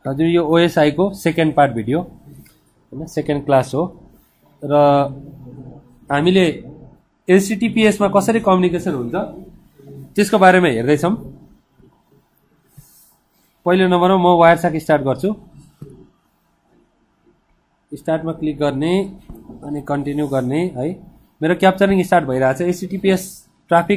हजुर यो OSI को सेकेन्ड पार्ट भिडियो हैन, सेकेन्ड क्लास हो र हामीले HTTPS मा कसरी कम्युनिकेसन हुन्छ त्यसको बारेमा हेर्दै छौं। पहिलो नम्बरमा म वायरसाक स्टार्ट गर्छु। स्टार्टमा क्लिक गर्ने अनि कन्टिन्यू गर्ने है। मेरो क्याप्चरिङ स्टार्ट भइरहेछ। HTTPS ट्राफिक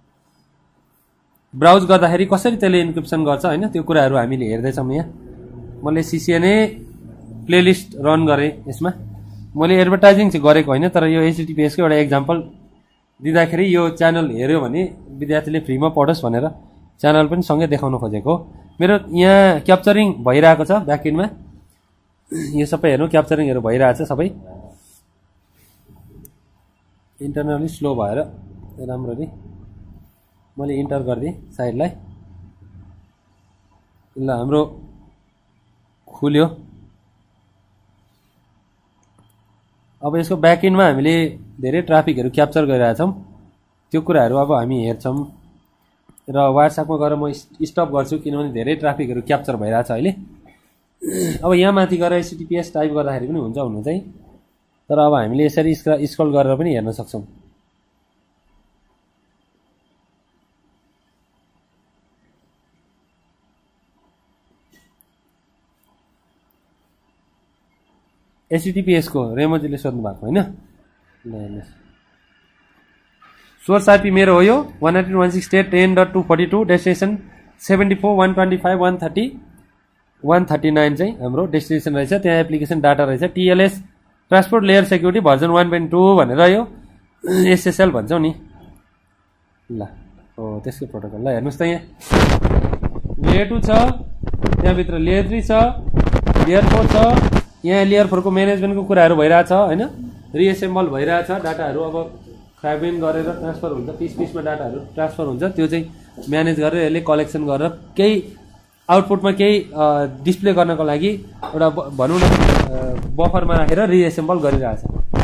ब्राउज गर्दाखेरि कसरी त्यसले इन्क्रिप्सन गर्छ हैन, त्यो कुराहरु हामीले हेर्दै छौं। यहाँ मैले CCNA प्लेलिस्ट रन गरे। यसमा मैले एडभर्टाइजिङ चाहिँ गरेको हैन, तर यो HTTPS को एउटा एक्जाम्पल दिँदाखेरि यो च्यानल हेर्यो भने विद्यार्थीले फ्रीमा पढोस् भनेर च्यानल पनि सँगै देखाउन खोजेको। मेरो यहाँ क्याप्चरिङ भइरहेको छ ब्याकएन्डमा। यो सबै हेर्नु क्याप्चरिङहरु भइरहेछ सबै। इन्टरनली स्लो भएर राम्ररी मैले इन्टर गर्दिए साइडलाई। ल हाम्रो खुल्यो। अब यसको ब्याकएन्डमा हामीले धेरै ट्राफिकहरु क्याप्चर गरिरहेछौं। त्यो कुराहरु अब हामी हेर्छौं र वायरसाकमा गएर म स्टप गर्छु किनभने धेरै ट्राफिकहरु क्याप्चर भइरहेछ अहिले। अब यहाँ माथि गएर HTTPS टाइप गर्दाखेरि पनि हुन्छ हुनु चाहिँ, तर अब हामीले यसरी स्क्रल गरेर पनि हेर्न सक्छौं। HTTPS को रेमोजीले सोध्नु भएको हैन। ल हेर्नुस्, सोर्स आईपी मेरो हो यो 192.10.242, डेस्टिनेसन 74.125.130 139 चाहिँ हाम्रो डेस्टिनेसन रहेछ। त्यहाँ एप्लिकेसन डाटा रहेछ। TLS transport layer security version 1.2 भनेर यो SSL भन्छौ नि। ल हो त्यसको प्रोटोकल। ल हेर्नुस् त यहाँ लेयर 2 छ, त्यहाँ भित्र लेयर 3 छ, लेयर 4 छ। यहाँ लेयर 4 को म्यानेजमेन्टको कुराहरु भइरहेछ हैन। रिएसेम्बल भइरहेछ। डाटाहरु अब फ्र्यागमेन्ट गरेर ट्रान्सफर हुन्छ, पिसमा डाटाहरु ट्रान्सफर हुन्छ। त्यो चाहिँ म्यानेज गरेर यसले कलेक्सन गरेर केही आउटपुटमा केही डिस्प्ले गर्नको लागि एउटा भनौं न बफरमा राखेर रिएसेम्बल गरिरहेछ।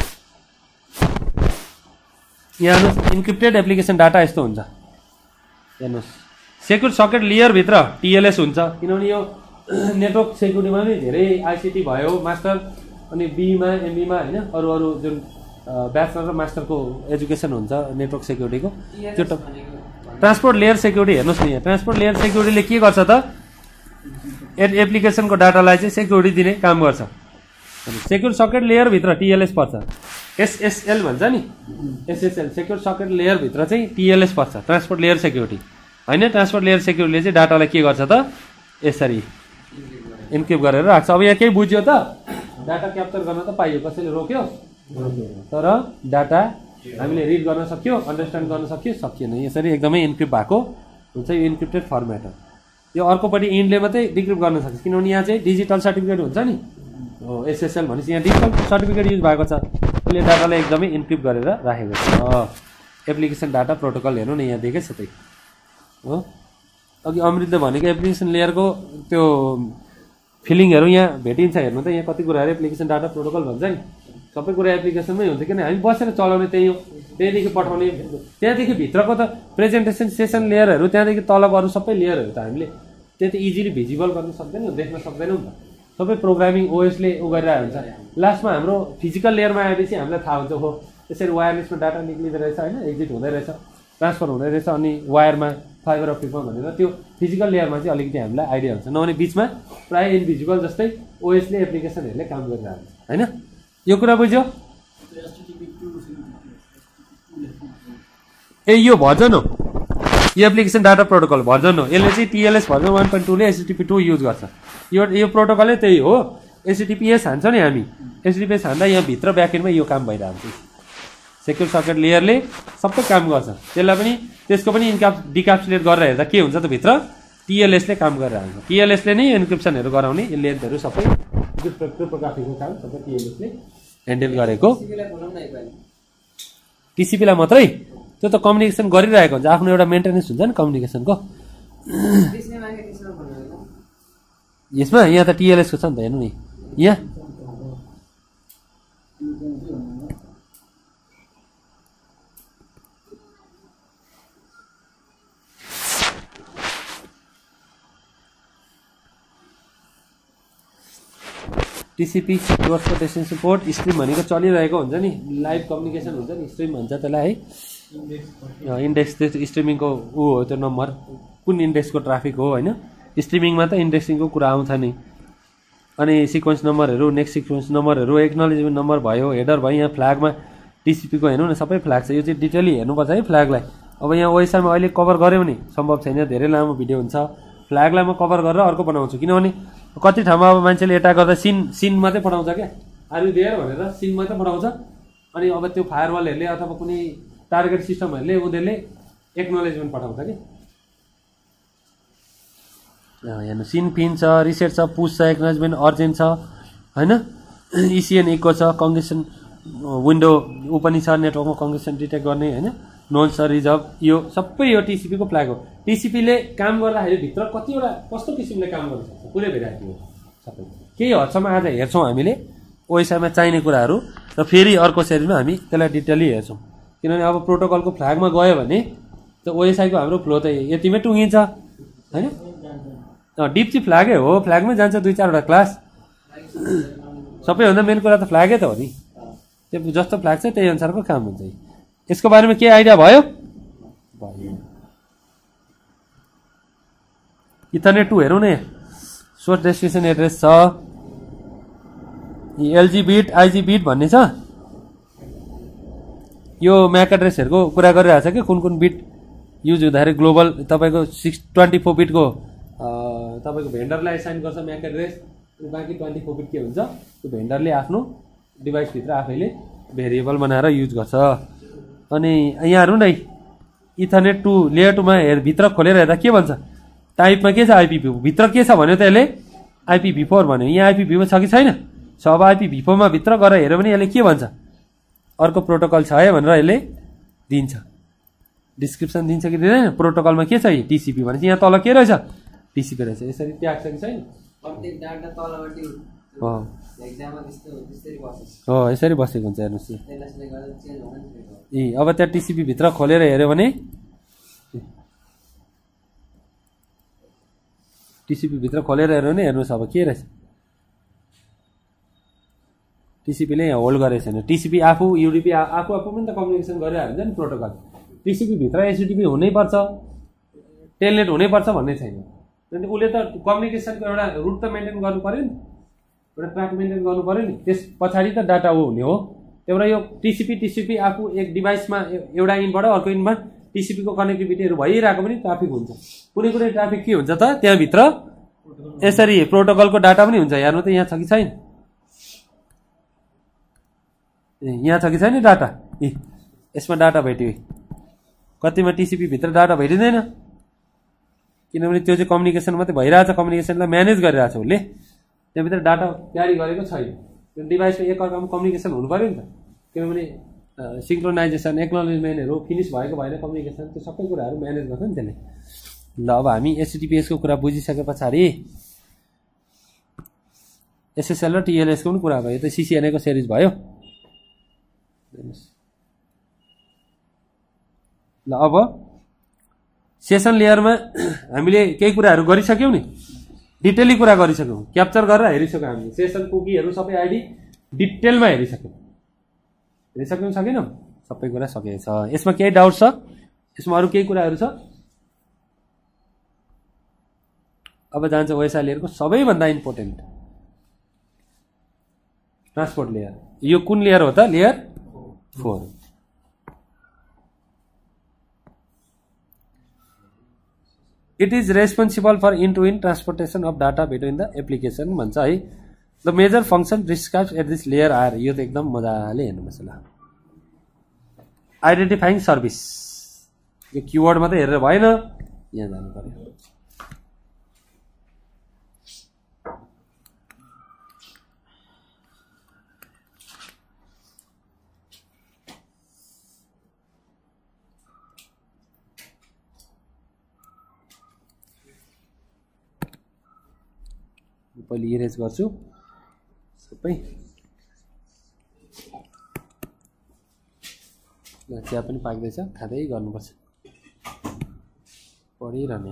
यहाँ इन्क्रिप्टेड एप्लिकेसन डाटा यस्तो हुन्छ। हेर्नुस्, सेक्युर सकेट लेयर भित्र TLS हुन्छ किनभने यो नेटवर्क सेक्युरिटीमा पनि धेरै ICT भयो मास्टर अनि बीमा एमबीमा हैन, अरु जुन ब्याचलर र मास्टरको एजुकेसन हुन्छ नेटवर्क सेक्युरिटीको। त्यो ट्रान्सपोर्ट लेयर सेक्युरिटी हेर्नुस् न यहाँ। ट्रान्सपोर्ट लेयर सेक्युरिटीले के गर्छ त एप्लिकेसनको डाटालाई चाहिँ सेक्युरिटी दिने काम गर्छ। सेक्युर सकेट लेयर भित्र TLS पर्छ। SSL भन्छ नि, SSL सेक्युर सकेट लेयर भित्र चाहिँ TLS पर्छ, ट्रान्सपोर्ट लेयर सेक्युरिटी हैन। ट्रान्सपोर्ट लेयर सेक्युरिटीले चाहिँ डाटालाई के गर्छ त यसरी इन्क्रिप्ट गरेर राख्छ। अब यहाँ केही बुझ्यो त? डाटा क्याप्चर गर्न त पाइयो, कसैले रोक्यो? तर डाटा हामीले रिड गर्न सक्यो, अन्डरस्ट्यान्ड गर्न सक्यो? सकिएन। यसरी एकदमै इन्क्रिप्ट भएको हुन्छ। यो इन्क्रिप्टेड फर्मेट हो। यो अर्कोपट्टि इन्डले मात्रै डिक्रिप्ट गर्न सक्छ किनभने यहाँ चाहिँ डिजिटल सर्टिफिकेट हुन्छ नि हो। SSL भनेपछि यहाँ डिजिटल सर्टिफिकेट युज भएको छ। त्यसले डाटालाई एकदमै इन्क्रिप्ट गरेर राखेको छ। एप्लिकेसन डाटा प्रोटोकल हेर्नु न यहाँ देखेछ त हो। अघि अमृतले भनेको एप्लिकेसन लेयरको त्यो फिलिङहरु यहाँ भेटिन्छ। हेर्नु त यहाँ कति कुराहरु एप्लिकेसन डाटा प्रोटोकल भन्छ नि। सबै कुरा एप्लिकेसनमै हुन्छ किन हामी बसेर चलाउने त्यही हो। त्यहीदेखि पठाउने, त्यहाँदेखि भित्रको त प्रेजेन्टेसन सेसन लेयरहरु, त्यहाँदेखि तलको अरु सबै लेयरहरु त हामीले त्यति इजिली भिजिबल गर्न सक्दैनौँ, देख्न सक्दैनौँ नि त। सबै प्रोग्रामिङ OS ले गरिरहेको हुन्छ। लास्टमा हाम्रो फिजिकल लेयरमा आएपछि हामीलाई थाहा हुन्छ हो यसरी वायरलेसमा डाटा निक्लिँदै रहेछ हैन, एक्जिट हुँदै रहेछ, ट्रान्सफर हुँदै रहेछ अनि वायरमा फाइबर अप्टिकमा भनेर त्यो फिजिकल लेयरमा चाहिँ अलिकति हामीलाई आइडिया हुन्छ। नभने बीचमा प्राय इन्भिजिबल जस्तै OS ले एप्लिकेसनहरुले काम गरिरहेको हुन्छ हैन। यो कुरा बुझ्यो? यो भर्जन हो, यो एप्लिकेसन डाटा प्रोटोकल भर्जन हो। यसले चाहिँ TLS भर्जन 1.2 ले HTTP2 युज गर्छ। यो प्रोटोकलले त्यही हो। HTTPS हान्छ नि हामी, HTTPS हान्दा यहाँ भित्र ब्याकएन्डमा यो काम भइरहेको हुन्छ। सेक्युर सकेट लेयरले सबै काम गर्छ। त्यसलाई पनि त्यसको पनि डिक्याप्सुलेट गरेर हेर्दा के हुन्छ त भित्र TLS ले काम गरेर हुन्छ। TLS ले नै एन्क्रिप्सनहरु गराउने, यो लेन्थहरु सबै क्रिप्टोग्राफीको काम सबै TLS ले ह्यान्डल गरेको। TCP लाई मात्रै त्यो त कम्युनिकेसन गरिरहेको हुन्छ। आफ्नो एउटा मेन्टेनेन्स हुन्छ नि कम्युनिकेसनको। यसमा यहाँ त TLS को छ नि त। हेर्नु नि यहाँ टिसिपी डोर्सको डेस्टिनेसन पोर्ट स्ट्रिम भनेको चलिरहेको हुन्छ नि लाइभ कम्युनिकेसन हुन्छ नि स्ट्रिम भन्छ त्यसलाई है इन्डेक्स स्ट्रिमिङको ऊ हो त्यो नम्बर कुन इन्डेक्सको ट्राफिक हो होइन स्ट्रिमिङमा त इन्डेक्सिङको कुरा आउँछ नि अनि सिक्वेन्स नम्बरहरू नेक्स्ट सिक्वेन्स नम्बरहरू एक्नोलेजमेन्ट नम्बर भयो हेडर भयो यहाँ फ्ल्यागमा टिसिपीको हेर्नु न सबै फ्ल्याग छ यो चाहिँ डिटेली हेर्नुपर्छ है फ्ल्यागलाई अब यहाँ ओएसआईमा अहिले कभर गऱ्यो भने सम्भव छैन धेरै लामो भिडियो हुन्छ फ्ल्यागलाई म कभर गरेर अर्को बनाउँछु किनभने कति ठाउँमा अब मान्छेले एट्याक गर्दा सिन मात्रै पठाउँछ क्या आर यु देयर भनेर सिन मात्रै पठाउँछ अनि अब त्यो फायरवलहरूले अथवा कुनै टार्गेट सिस्टमहरूले उनीहरूले एक्नोलेजमेन्ट पठाउँछ कि हेर्नु सिन पिन छ रिसेट छ पुस छ एक्नोलेजमेन्ट अर्जेन्ट छ होइन इसिएन इको छ कङ्ग्रेसन विन्डो ऊ पनि छ नेटवर्कमा कङ्ग्रेसन डिटेक्ट गर्ने होइन नोन छ रिजर्भ यो सबै यो टिसिपीको फ्ल्याग हो टिसिपीले काम गर्दाखेरि भित्र कतिवटा कस्तो किसिमले काम गर्न सक्छ पुरै भेराइटी हो सबै केही हदसम्म आज हेर्छौँ हामीले ओएसआईमा चाहिने कुराहरू र फेरि अर्को सिरिजमा हामी त्यसलाई डिटेली हेर्छौँ किनभने अब प्रोटोकलको फ्ल्यागमा गयो भने त्यो ओएसआईको हाम्रो फ्लो त यतिमै टुङ्गिन्छ होइन डिप चाहिँ फ्ल्यागै हो फ्ल्यागमै जान्छ 2-4वटा क्लास सबैभन्दा मेन कुरा त फ्ल्यागै त हो नि त्यो जस्तो फ्ल्याग छ त्यही अनुसारको काम हुन्छ यसको बारेमा के आइडिया भयो इथरनेट 2 हेरौँ न सोर्स डेस्टिनेसन एड्रेस छ एलजी बिट आइजी बिट भन्ने छ यो म्याक एड्रेसहरूको कुरा गरिरहेको छ कि कुन बिट युज हुँदाखेरि ग्लोबल तपाईँको 24 बिटको तपाईँको भेन्डरलाई एसाइन गर्छ म्याक एड्रेस अनि बाँकी 24 बिट के हुन्छ त्यो भेन्डरले आफ्नो डिभाइसभित्र आफैले भेरिएबल बनाएर युज गर्छ अनि यहाँ हेर्नु न इथरनेट 2 लेयर 2मा भित्र खोलेर हेर्दा के भन्छ टाइपमा के छ आइपी भित्र के छ भन्यो त यसले आइपी4 भन्यो यहाँ आइपी छ कि छैन छ अब आइपी4 मा भित्र गएर हेऱ्यो भने यसले के भन्छ अर्को प्रोटोकल छ है भनेर यसले दिन्छ डिस्क्रिप्सन दिन्छ कि दिँदैन प्रोटोकलमा के छ टिसिपी भनेपछि यहाँ तल के रहेछ टिसिपी रहेछ यसरी ट्याग छ कि छैन हो यसरी बसेको हुन्छ हेर्नुहोस् अब त्यहाँ टिसिपी भित्र खोलेर हेऱ्यो भने टिसिपी भित्र खोलेर हेऱ्यो भने हेर्नुहोस् अब के रहेछ टिसिपीले यहाँ होल्ड गरेको छैन टिसिपी आफू युडिपी आफू पनि त कम्युनिकेसन गरिरहेको हुन्छ नि प्रोटोकल टिसिपी भित्र एचटिटिपी हुनैपर्छ टेलनेट हुनैपर्छ भन्ने छैन उसले त कम्युनिकेसनको एउटा रुट त मेन्टेन गर्नु पर्यो नि एउटा ट्र्याक मेन्टेन गर्नु पर्यो नि त्यस पछाडि त डाटा हुने हो एउटा यो टिसिपी आफू एक डिभाइसमा एउटा इनबाट अर्को इनमा टिसिपीको कनेक्टिभिटीहरू भइरहेको पनि ट्राफिक हुन्छ कुनै ट्राफिक के हुन्छ त त्यहाँभित्र यसरी प्रोटोकलको डाटा पनि हुन्छ हेर्नु त यहाँ छ कि छैन यहाँ छ कि छैन डाटा यसमा डाटा भेट्यो कतिमा टिसिपी भित्र डाटा भेटिँदैन किनभने त्यो चाहिँ कम्युनिकेसन मात्रै भइरहेछ कम्युनिकेसनलाई म्यानेज गरिरहेछ उसले त्यहाँभित्र डाटा क्यारी गरेको छैन त्यो डिभाइसमा एकअर्कामा कम्युनिकेसन हुनु पऱ्यो नि त किनभने सिङ्क्रोनाइजेसन एक्नोलेजमेन्टहरू फिनिस भएको भएन कम्युनिकेसन त्यो सबै कुराहरू म्यानेज गर्छ नि त्यसले ल अब हामी एचटिटिपिएसको कुरा बुझिसके पछाडि एसएसएल र टिएलएसको पनि कुरा भयो त सिसिएनएको सिरिज भयो ल अब सेसन लेयरमा हामीले केही कुराहरू गरिसक्यौँ नि डिटेली कुरा गरिसक्यौँ क्याप्चर गरेर हेरिसक्यौँ हामीले सेसन कुकीहरू सबै आइडी डिटेलमा हेरिसक्यौँ सकेनौँ सबै कुरा सकेको छ यसमा केही डाउट छ यसमा अरू केही कुराहरू छ अब जान्छ ओएसआई लेयरको सबैभन्दा इम्पोर्टेन्ट ट्रान्सपोर्ट लेयर यो कुन लेयर हो त layer 4 It is responsible for end-to-end transportation of data between the application भन्छ है The major function described at this layer are यो त एकदम मजाले हेर्नुपर्छ ल आइडेन्टिफाइङ सर्भिस यो किवर्ड मात्रै हेरेर भएन यहाँ जानु पर्यो पहिले इरेज गर्छु सबै चिया पनि पाक्दैछ खाँदै गर्नुपर्छ पढिरहने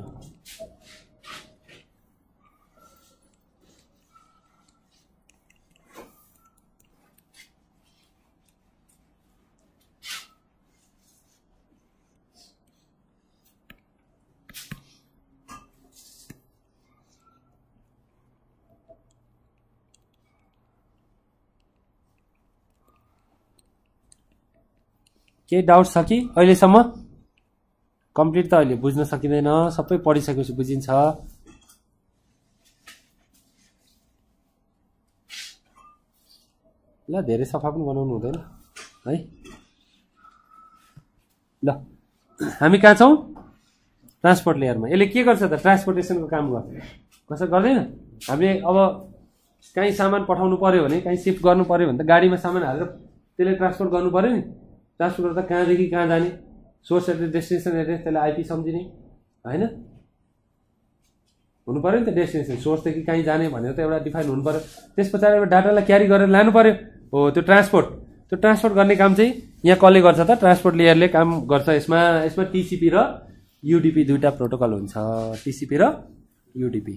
केही डाउट छ कि अहिलेसम्म? कम्प्लिट त अहिले बुझ्न सकिँदैन, सबै पढिसकेपछि बुझिन्छ। ल धेरै सफा पनि बनाउनु हुँदैन है। ल हामी कहाँ छौँ? ट्रान्सपोर्ट लेयरमा। यसले के गर्छ त? ट्रान्सपोर्टेसनको काम गर्छ गर्दैन? हामीले अब कहीँ सामान पठाउनु पर्यो भने, कहीँ सिफ्ट गर्नु पर्यो भने त गाडीमा सामान हालेर त्यसले ट्रान्सपोर्ट गर्नु पर्यो नि। ट्रान्सपोर्ट गर्दा कहाँदेखि कहाँ जाने, सोर्स एड्रेस डेस्टिनेसन एड्रेस, त्यसलाई आइपी सम्झिने होइन, हुनु पर्यो नि त। डेस्टिनेसन सोर्सदेखि कहीँ जाने भनेर त एउटा डिफाइन हुनु पर्यो। त्यस पछाडि एउटा डाटालाई क्यारी गरेर लानु पर्यो। हो त्यो ट्रान्सपोर्ट गर्ने काम चाहिँ यहाँ कसले गर्छ त? ट्रान्सपोर्ट लेयरले काम गर्छ। यसमा टिसिपी र युडिपी दुईटा प्रोटोकल हुन्छ, टिसिपी र युडिपी।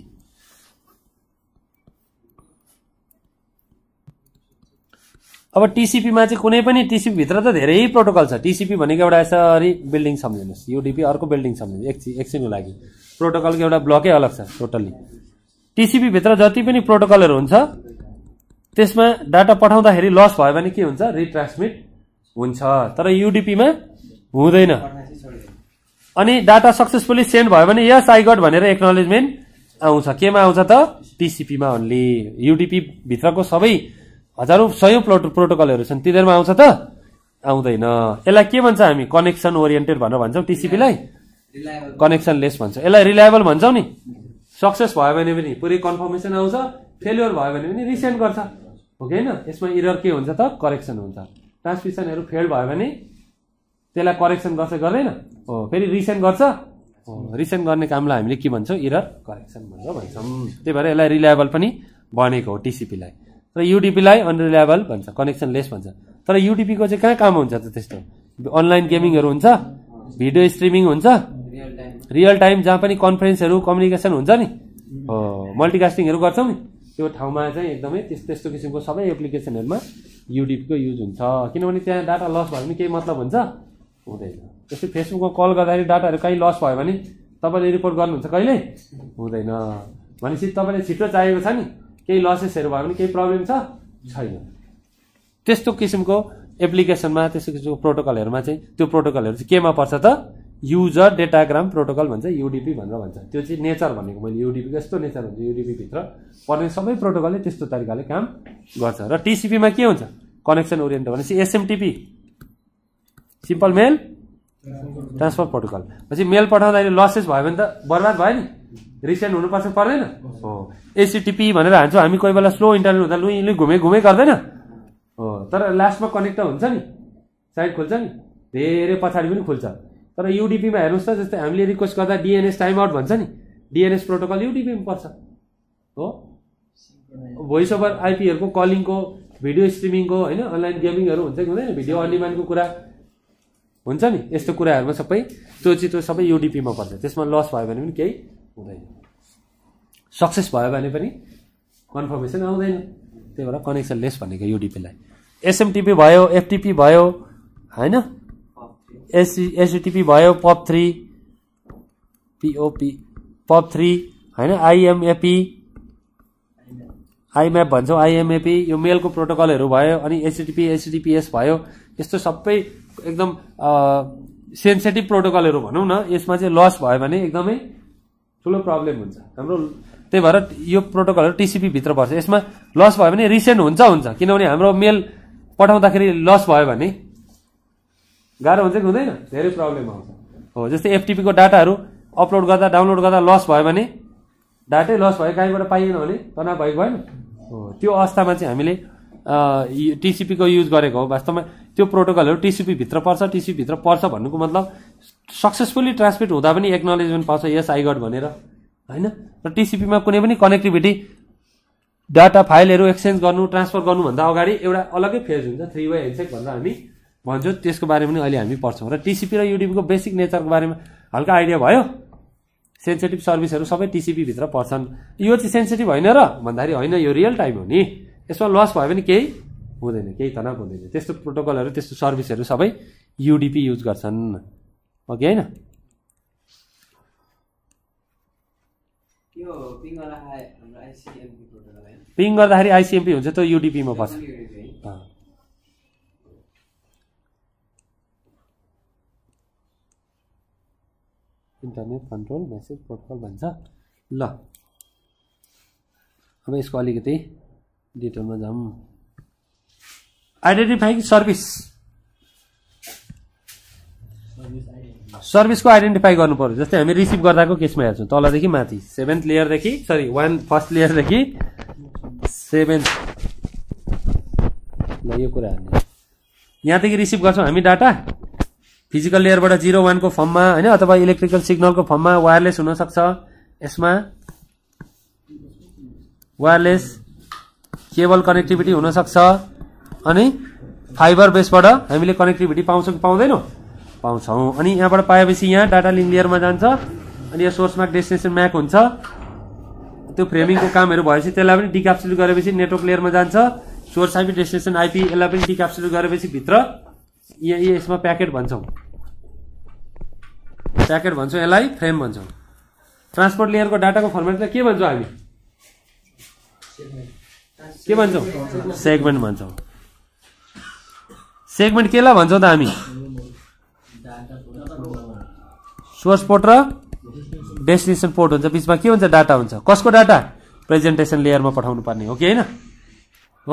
अब टिसिपीमा चाहिँ कुनै पनि टिसिपी भित्र त धेरै प्रोटोकल छ। टिसिपी भनेको एउटा यसरी बिल्डिङ सम्झिनुहोस्, युडिपी अर्को बिल्डिङ सम्झिनुहोस्, एकछिनको लागि। प्रोटोकलको एउटा ब्लकै अलग छ टोटल्ली। टिसिपी भित्र जति पनि प्रोटोकलहरू हुन्छ त्यसमा डाटा पठाउँदाखेरि लस भयो भने के हुन्छ? रिट्रान्समिट हुन्छ। तर युडिपीमा हुँदैन। अनि डाटा सक्सेसफुली सेन्ड भयो भने यस आई गट भनेर एक्नोलेजमेन्ट आउँछ। केमा आउँछ त? टिसिपीमा ओन्ली। युडिपी भित्रको सबै हजारौं सयौं प्रोटोकलहरू छन्, तिनीहरूमा आउँछ त? आउँदैन। यसलाई के भन्छ हामी? कनेक्सन ओरिएन्टेड भनेर भन्छौँ। टिसिपीलाई कनेक्सन लेस भन्छ। यसलाई रिलायबल भन्छौँ नि। सक्सेस भयो भने पनि पुरै कन्फर्मेसन आउँछ, फेलियर भयो भने पनि रिसेन्ड गर्छ, हो कि होइन? यसमा इरर के हुन्छ त? करेक्सन हुन्छ। ट्रान्समिसनहरू फेल भयो भने त्यसलाई करेक्सन गर्छ गर्दैन? हो, फेरि रिसेन्ड गर्छ। हो, रिसेन्ड गर्ने कामलाई हामीले के भन्छौँ? इरर करेक्सन भनेर भन्छौँ। त्यही भएर यसलाई रिलायबल पनि भनेको हो टिसिपीलाई। र युडिपीलाई अनरिलायबल भन्छ, कनेक्सन लेस भन्छ। तर युडिपीको चाहिँ कहाँ काम हुन्छ त? त्यस्तो अनलाइन गेमिङहरू हुन्छ, भिडियो स्ट्रिमिङ हुन्छ, रियल टाइम जहाँ पनि कन्फरेन्सहरू कम्युनिकेसन हुन्छ नि, हो, मल्टिकास्टिङहरू गर्छौँ नि, त्यो ठाउँमा चाहिँ एकदमै त्यस्तो किसिमको सबै एप्लिकेसनहरूमा युडिपीको युज हुन्छ। किनभने त्यहाँ डाटा लस भयो भने केही मतलब हुन्छ? हुँदैन। जस्तै फेसबुकमा कल गर्दाखेरि डाटाहरू कहीँ लस भयो भने तपाईँले रिपोर्ट गर्नुहुन्छ कहिले? हुँदैन। भनेपछि तपाईँले छिटो चाहिएको छ नि, केही लसेसहरू भयो भने केही प्रब्लम छ? छैन। त्यस्तो किसिमको एप्लिकेसनमा, त्यस्तो किसिमको प्रोटोकलहरूमा चाहिँ त्यो प्रोटोकलहरू चाहिँ केमा पर्छ त? युजर डेटाग्राम प्रोटोकल भन्छ, युडिपी भनेर भन्छ। त्यो चाहिँ नेचर भनेको मैले युडिपीको यस्तो नेचर हुन्छ। युडिपी भित्र पर्ने सबै प्रोटोकलले त्यस्तो तरिकाले काम गर्छ। र टिसिपीमा के हुन्छ? कनेक्सन ओरिएन्टेड भनेपछि SMTP, simple mail transfer protocol. पछि मेल पठाउँदाखेरि लसेस भयो भने त बर्बाद भयो नि, रिसेन्ड हुनुपर्छ पर्दैन? हो। एसिटिपी भनेर हान्छौँ हामी कोही बेला, स्लो इन्टरनेट हुँदा लुई घुमे गर्दैन? हो। तर लास्टमा कनेक्ट हुन्छ नि, साइड खोल्छ नि, धेरै पछाडि पनि खुल्छ। तर युडिपीमा हेर्नुहोस् त, जस्तै हामीले रिक्वेस्ट गर्दा डिएनएस टाइम आउट भन्छ नि, डिएनएस प्रोटोकल युडिपीमा पर्छ। हो, भोइस ओभर आइपीहरूको कलिङको, भिडियो स्ट्रिमिङको, होइन, अनलाइन गेमिङहरू हुन्छ कि हुँदैन, भिडियो अन डिमान्डको कुरा हुन्छ नि, यस्तो कुराहरूमा सबै त्यो सबै युडिपीमा पर्छ। त्यसमा लस भयो भने पनि केही हुँदैन, सक्सेस भयो भने पनि कन्फर्मेसन आउँदैन। त्यही भएर कनेक्सन लेस भनेको युडिपीलाई। एसएमटिपी भयो, एफटिपी भयो, होइन, एसटिपी भयो, POP3, POP3, होइन, आइएमएपी, आइम्याप भन्छौँ, आइएमएपी, यो मेलको प्रोटोकलहरू भयो। अनि एचटिपी, एचटिपिएस भयो। यस्तो सबै एकदम सेन्सिटिभ प्रोटोकलहरू भनौँ न। यसमा चाहिँ लस भयो भने एकदमै ठुलो प्रब्लम हुन्छ हाम्रो। त्यही भएर यो प्रोटोकलहरू टिसिपी भित्र पर्छ। यसमा लस भयो भने रिसेन्ड हुन्छ, किनभने हाम्रो मेल पठाउँदाखेरि लस भयो भने गाह्रो हुन्छ कि हुँदैन? धेरै प्रब्लम आउँछ। हो, जस्तै एफटिपीको डाटाहरू अपलोड गर्दा डाउनलोड गर्दा लस भयो भने, डाटै लस भयो, कहीँबाट पाइएन भने तनाव भएको भएन? हो, त्यो अवस्थामा चाहिँ हामीले टिसिपीको युज गरेको हो। वास्तवमा त्यो प्रोटोकलहरू टिसिपी भित्र पर्छ। टिसिपी भित्र पर्छ भन्नुको मतलब सक्सेसफुली ट्रान्समिट हुँदा पनि एक्नोलेजमेन्ट पाउँछ, यस आई गट भनेर, होइन। र टिसिपीमा कुनै पनि कनेक्टिभिटी, डाटा फाइलहरू एक्सचेन्ज गर्नु, ट्रान्सफर गर्नुभन्दा अगाडि एउटा अलग्गै फेज हुन्छ, 3 वे ह्यान्डसेक भनेर हामी भन्छौँ। त्यसको बारेमा पनि अहिले हामी पढ्छौँ। र टिसिपी र युडिपीको बेसिक नेचरको बारेमा हल्का आइडिया भयो। सेन्सिटिभ सर्भिसहरू सबै टिसिपी भित्र पर्छन्। यो चाहिँ सेन्सिटिभ होइन र भन्दाखेरि होइन, यो रियल टाइम हो नि, यसमा लस भयो भने केही हुँदैन, केही तनाव हुँदैन। त्यस्तो प्रोटोकलहरू, त्यस्तो सर्भिसहरू सबै युडिपी युज गर्छन्, हो कि होइन? पिङ गर्दाखेरि आइसिएमपी हुन्छ, त्यो युडिपीमा पर्छ। इन्टरनेट कन्ट्रोल मेसेज प्रोटोकल भन्छ। ल अब यसको अलिकति डिटेलमा जाउँ। आइडेन्टिफाई सर्भिस, सर्भिसको आइडेन्टिफाई गर्नु पर्यो। जस्तै हामी रिसिभ गर्दाको केसमा हेर्छौँ तलदेखि माथि 7th लेयरदेखि फर्स्ट लेयरदेखि 7th, ल यो कुरा हेर्ने यहाँदेखि रिसिभ गर्छौँ हामी डाटा फिजिकल लेयरबाट 0-1 को फर्ममा होइन, अथवा इलेक्ट्रिकल सिग्नलको फर्ममा वायरलेस हुनसक्छ। यसमा वायरलेस केबल कनेक्टिभिटी हुनसक्छ। अनि फाइबर बेसबाट हामीले कनेक्टिभिटी पाउँछौँ कि पाउँदैनौँ? पाउँछौँ। अनि यहाँबाट पाएपछि यहाँ डाटा लिङ्क लेयरमा जान्छ। अनि यो सोर्स म्याक डेस्टिनेसन म्याक हुन्छ। त्यो फ्रेमिङको कामहरू भएपछि त्यसलाई पनि डिक्याप्सुलेट गरेपछि नेटवर्क लेयरमा जान्छ। सोर्स आइपी डेस्टिनेसन आइपी यसलाई पनि डिक्याप्सुलेट गरेपछि भित्र यसमा प्याकेट भन्छौँ, प्याकेट भन्छौँ, यसलाई फ्रेम भन्छौँ। ट्रान्सपोर्ट लेयरको डाटाको फर्मेटलाई के भन्छौँ हामी? के भन्छौँ? सेगमेन्ट भन्छौँ। सेगमेन्ट केलाई भन्छौँ त हामी? सोर्स पोर्ट र डेस्टिनेसन पोर्ट हुन्छ, बिचमा के हुन्छ? डाटा हुन्छ। कसको डाटा? प्रेजेन्टेसन लेयरमा पठाउनु पर्ने हो कि होइन? हो।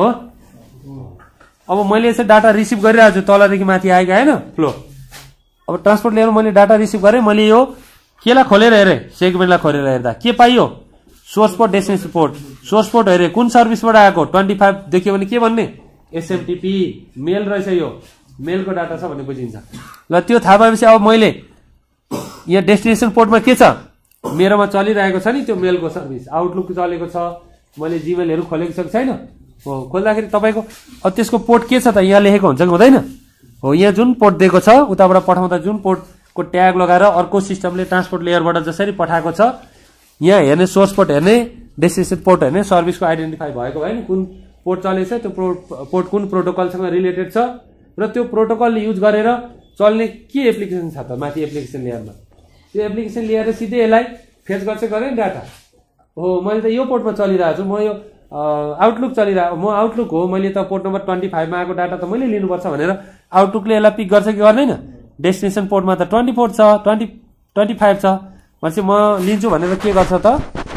अब मैले यसो डाटा रिसिभ गरिरहेको छु, तलदेखि माथि आएको होइन फ्लो। अब ट्रान्सपोर्ट लेयरमा मैले डाटा रिसिभ गरेँ, मैले यो केलाई खोलेर हेरेँ? सेगमेन्टलाई खोलेर हेर्दा के पाइयो? Source port destination port. Source port हेरेँ कुन सर्भिसबाट आएको? 25 देख्यो भने के भन्ने? एसएमटिपी मेल रहेछ, यो मेलको डाटा छ भन्ने बुझिन्छ। ल त्यो थाहा भएपछि अब मैले यहाँ डेस्टिनेसन पोर्टमा के छ? मेरोमा चलिरहेको छ नि त्यो मेलको सर्भिस, आउटलुक चलेको छ, मैले जिमेलहरू खोलेको छ कि छैन? हो। खोल्दाखेरि तपाईँको अब त्यसको पोर्ट के छ त? यहाँ लेखेको हुन्छ कि हुँदैन? हो। यहाँ जुन पोर्ट दिएको छ उताबाट पठाउँदा जुन पोर्टको ट्याग लगाएर अर्को सिस्टमले ट्रान्सपोर्ट लेयरबाट जसरी पठाएको छ, यहाँ हेर्ने सोर्स पोर्ट हेर्ने, डेस्टिनेसन पोर्ट हेर्ने, सर्भिसको आइडेन्टिफाई भएको भयो नि, कुन पोर्ट चलेछ, त्यो पोर्ट कुन प्रोटोकलसँग रिलेटेड छ, र त्यो प्रोटोकल युज गरेर चल्ने के एप्लिकेसन छ त माथि एप्लिकेसन लेयरमा। त्यो एप्लिकेसन लेयरले सिधै यसलाई फेच गर्छ गरेँ डाटा। हो मैले त यो पोर्टमा चलिरहेको छु, म यो आउटलुक चलिरहेको, म आउटलुक हो, मैले त पोर्ट नम्बर 25 मा आएको डाटा त मैले लिनुपर्छ भनेर आउटलुकले यसलाई पिक गर्छ कि गर्दैन? डेस्टिनेसन पोर्टमा त 24 छ, 25 छ भनेपछि म लिन्छु भनेर के गर्छ त?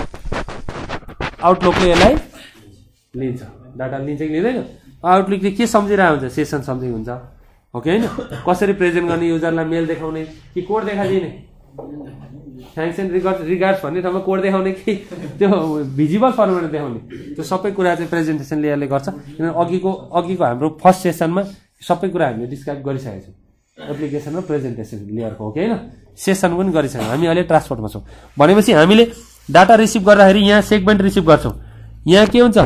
आउटलुकले यसलाई लिन्छ, डाटा लिन्छ कि लिँदैन? आउटलुकले के सम्झिरहेको हुन्छ? सेसन सम्झिङ हुन्छ हो कि होइन? कसरी प्रेजेन्ट गर्ने, युजरलाई मेल देखाउने कि कोड देखाइदिने, थ्याङ्क्स एन्ड रिगार्ड्स भन्ने ठाउँमा कोड देखाउने कि त्यो भिजिबल फर्मेटमा देखाउने, त्यो सबै कुरा चाहिँ प्रेजेन्टेसन लेयरले गर्छ। किनभने अघिको हाम्रो फर्स्ट सेसनमा सबै कुरा हामीले डिस्क्राइब गरिसकेको छौँ, एप्लिकेसन र प्रेजेन्टेसन लेयरको हो कि होइन? सेसन पनि गरिसक्यौँ। हामी अहिले ट्रान्सपोर्टमा छौँ भनेपछि हामीले डाटा रिसिभ गर्दाखेरि यहाँ सेगमेन्ट रिसिभ गर्छौँ। यहाँ के हुन्छ?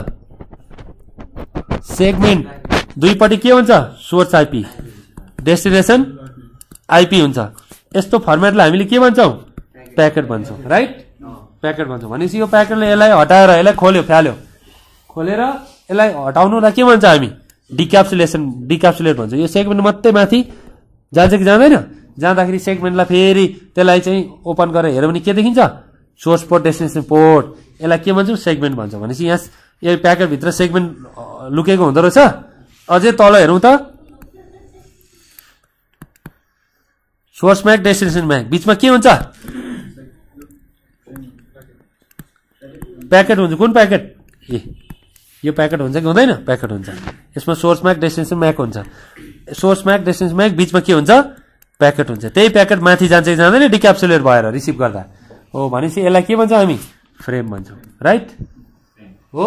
सेगमेन्ट दुईपट्टि के हुन्छ? सोर्स आइपी डेस्टिनेसन आइपी हुन्छ। यस्तो फर्मेटलाई हामीले के भन्छौँ? प्याकेट भन्छौँ, राइट? प्याकेट भन्छौँ। भनेपछि यो प्याकेटले यसलाई हटाएर यसलाई फाल्यो, खोलेर यसलाई हटाउनुलाई के भन्छ हामी? डिक्याप्सुलेट भन्छ। यो सेगमेन्ट मात्रै माथि जान्छ कि जाँदैन? जाँदाखेरि सेगमेन्टलाई फेरि त्यसलाई चाहिँ ओपन गरेर हेऱ्यो भने के देखिन्छ? Source port destination port. यसलाई के भन्छौँ? सेगमेन्ट भन्छ। भनेपछि यहाँ यो प्याकेटभित्र सेगमेन्ट लुकेको हुँदो रहेछ। अझै तल हेरौँ त, सोर्स म्याक डेस्टिनेसन म्याक, बिचमा के हुन्छ? प्याकेट हुन्छ। कुन प्याकेट? यो प्याकेट हुन्छ कि हुँदैन? प्याकेट हुन्छ। यसमा सोर्स म्याक डेस्टिनेसन म्याक हुन्छ। सोर्स म्याक डेस्टिनेसन म्याक बिचमा के हुन्छ? प्याकेट हुन्छ। त्यही प्याकेट माथि जान्छ कि जाँदैन? डिक्याप्सुलेट भएर रिसिभ गर्दा हो। भनेपछि यसलाई के भन्छ हामी? फ्रेम भन्छौँ, राइट? हो।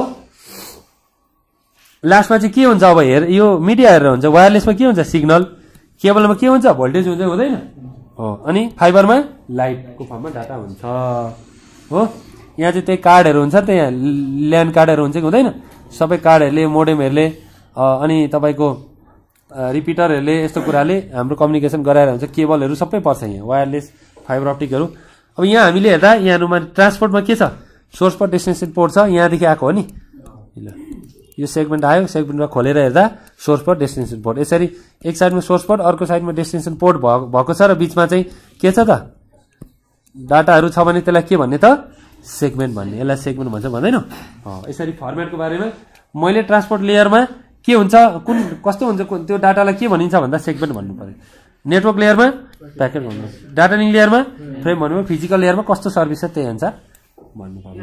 लास्टमा चाहिँ के हुन्छ? अब यो मिडिया हेरेर हुन्छ। वायरलेसमा के हुन्छ? सिग्नल। केबलमा के हुन्छ? भोल्टेज हुन्छ, हुँदैन? हो। अनि फाइबरमा लाइटको फर्ममा डाटा हुन्छ। हो। यहाँ चाहिँ त्यही कार्डहरू हुन्छ, त्यहाँ ल्यान्ड कार्डहरू हुन्छ कि हुँदैन? सबै कार्डहरूले, मोडेमहरूले, अनि तपाईँको रिपिटरहरूले, यस्तो कुराले हाम्रो कम्युनिकेसन गराएर हुन्छ। केबलहरू सबै पर्छ यहाँ, वायरलेस, फाइबर अप्टिकहरू। अब यहाँ हामीले हेर्दा यहाँ ट्रान्सपोर्टमा के छ? सोर्स पोर्ट डेस्टिनेसन पोर्ट छ, यहाँदेखि आएको हो नि। ल यो सेगमेन्ट आयो, सेगमेन्टमा खोलेर हेर्दा सोर्स पोर्ट डेस्टिनेसन पोर्ट। यसरी एक साइडमा सोर्स पोर्ट, अर्को साइडमा डेस्टिनेसन पोर्ट भएको छ, र बिचमा चाहिँ के छ त? डाटाहरू छ भने त्यसलाई के भन्ने त? सेगमेन्ट भन्ने। यसलाई सेगमेन्ट भन्छ, भन्दैन? यसरी फर्मेटको बारेमा मैले ट्रान्सपोर्ट लेयरमा के हुन्छ, कस्तो हुन्छ, त्यो डाटालाई के भनिन्छ भन्दा सेगमेन्ट भन्नु पर्यो। नेटवर्क लेयरमा प्याकेट भन्नु, डाटा लिङ्क लेयरमा फ्रेम भन्नु, फिजिकल लेयरमा कस्तो सर्भिस छ त्यही अनुसार भन्नु पर्यो।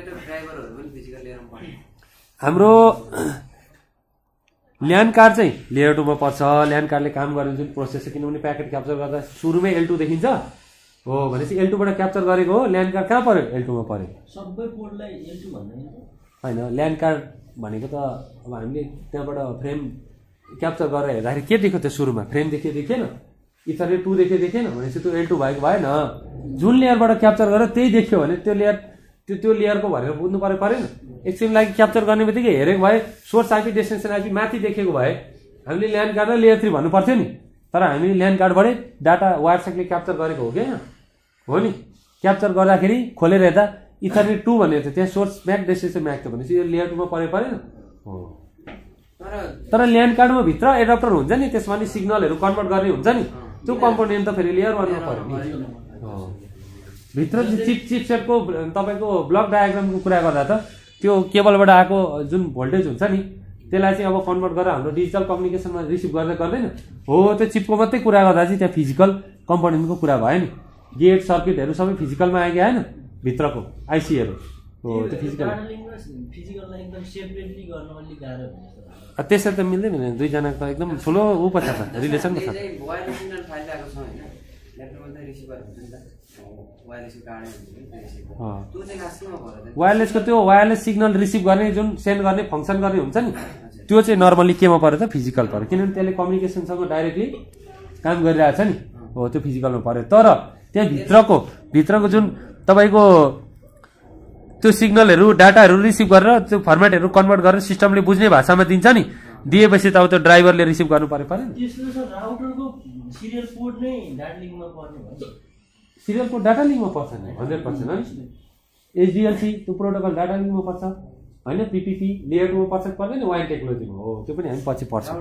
हाम्रो ल्यान कार्ड चाहिँ लेयर 2 मा पर्छ। ल्यान कार्डले काम गर्ने जुन प्रोसेस छ, किनभने प्याकेट क्याप्चर गर्दा सुरुमै L2 देखिन्छ हो भनेपछि L2 बाट क्याप्चर गरेको हो। ल्यान कार्ड कहाँ पर्यो? L2 मा पर्यो। सबै पोर्टलाई L2 भन्दैन हैन, ल्यान कार्ड भनेको त अब हामीले त्यहाँबाट फ्रेम क्याप्चर गरेर हेर्दाखेरि के देख्यो? त्यो सुरुमा फ्रेम देखेन, इथरनेट 2 देखेन भनेपछि त्यो L2 भएको भएन। जुन लेयरबाट क्याप्चर गरेर त्यही देख्यो भने त्यो लेयर त्यो लेयरको भनेर बुझ्नु परेन। एकछिन लागि क्याप्चर गर्ने बित्तिकै हेरेको भए सोर्स आइपी डेस्टिनेसन आइपी माथि देखेको भए हामीले ल्यान कार्ड र लेयर 3 भन्नु पर्थ्यो नि। तर हामीले ल्यान कार्डबाटै डाटा वायरसेकले क्याप्चर गरेको हो कि हो नि। क्याप्चर गर्दाखेरि खोलेर हेर्दा इथरनेट 2 भनेको थियो, त्यहाँ सोर्स म्याक डेस्टिनेसन म्याक थियो भनेपछि यो लेयर 2 मा परेन हो। तर ल्यान कार्डमा भित्र एडाप्टर हुन्छ नि, त्यसमा नि सिग्नलहरू कन्भर्ट गर्ने हुन्छ नि, त्यो कम्पोनेन्ट त फेरि लेयर 1 मा पर्यो नि। भित्र चिपसेटको तपाईको ब्लक डायग्रामको कुरा गर्दा त त्यो केबलबाट आएको जुन भोल्टेज हुन्छ नि त्यसलाई चाहिँ अब कन्भर्ट गरेर हाम्रो डिजिटल कम्युनिकेसनमा रिसिभ गर्दैन हो। त्यो चिपको मात्रै कुरा गर्दा चाहिँ त्यहाँ फिजिकल कम्पोनेन्टको कुरा भयो नि। गेट सर्किटहरू सबै फिजिकलमा आइगयो हैन, भित्रको आइसीहरू हो त्यो फिजिकललाई एकदम सेपरेटली गर्न अलि गाह्रो हुन्छ। त्यसरी त मिल्दैन नि, दुईजनाको त एकदम ठुलो उ पछ छ, रिलेसन पछ। वायरलेसको त्यो वायरलेस सिग्नल रिसिभ गर्ने जुन सेन्ड गर्ने फङ्सन गर्ने हुन्छ नि त्यो चाहिँ नर्मली केमा पर्यो त? फिजिकल पर्यो, किनभने त्यसले कम्युनिकेसनसँग डाइरेक्टली काम गरिरहेछ नि हो, त्यो फिजिकलमा पर्यो। तर त्यहाँ भित्रको जुन तपाईँको त्यो सिग्नलहरू डाटाहरू रिसिभ गरेर त्यो फर्मेटहरू कन्भर्ट गरेर सिस्टमले बुझ्ने भाषामा दिन्छ नि, दिएपछि त अब त्यो ड्राइभरले रिसिभ गर्नु परेन। सिरियल पोर्ट नै डाटा लिङ्कमा पर्ने भन्छ। सिरियल पोर्ट डाटा लिङ्कमा पर्छ नि 100% हैन। एचडीएलसी त्यो प्रोटोकल डाटा लिङ्कमा पर्छ हैन, पीपीपी लेयर 2 मा पर्छ पर्दैन, वाइन टेक्नोलोजीमा हो, त्यो पनि हामी पछि पर्छ।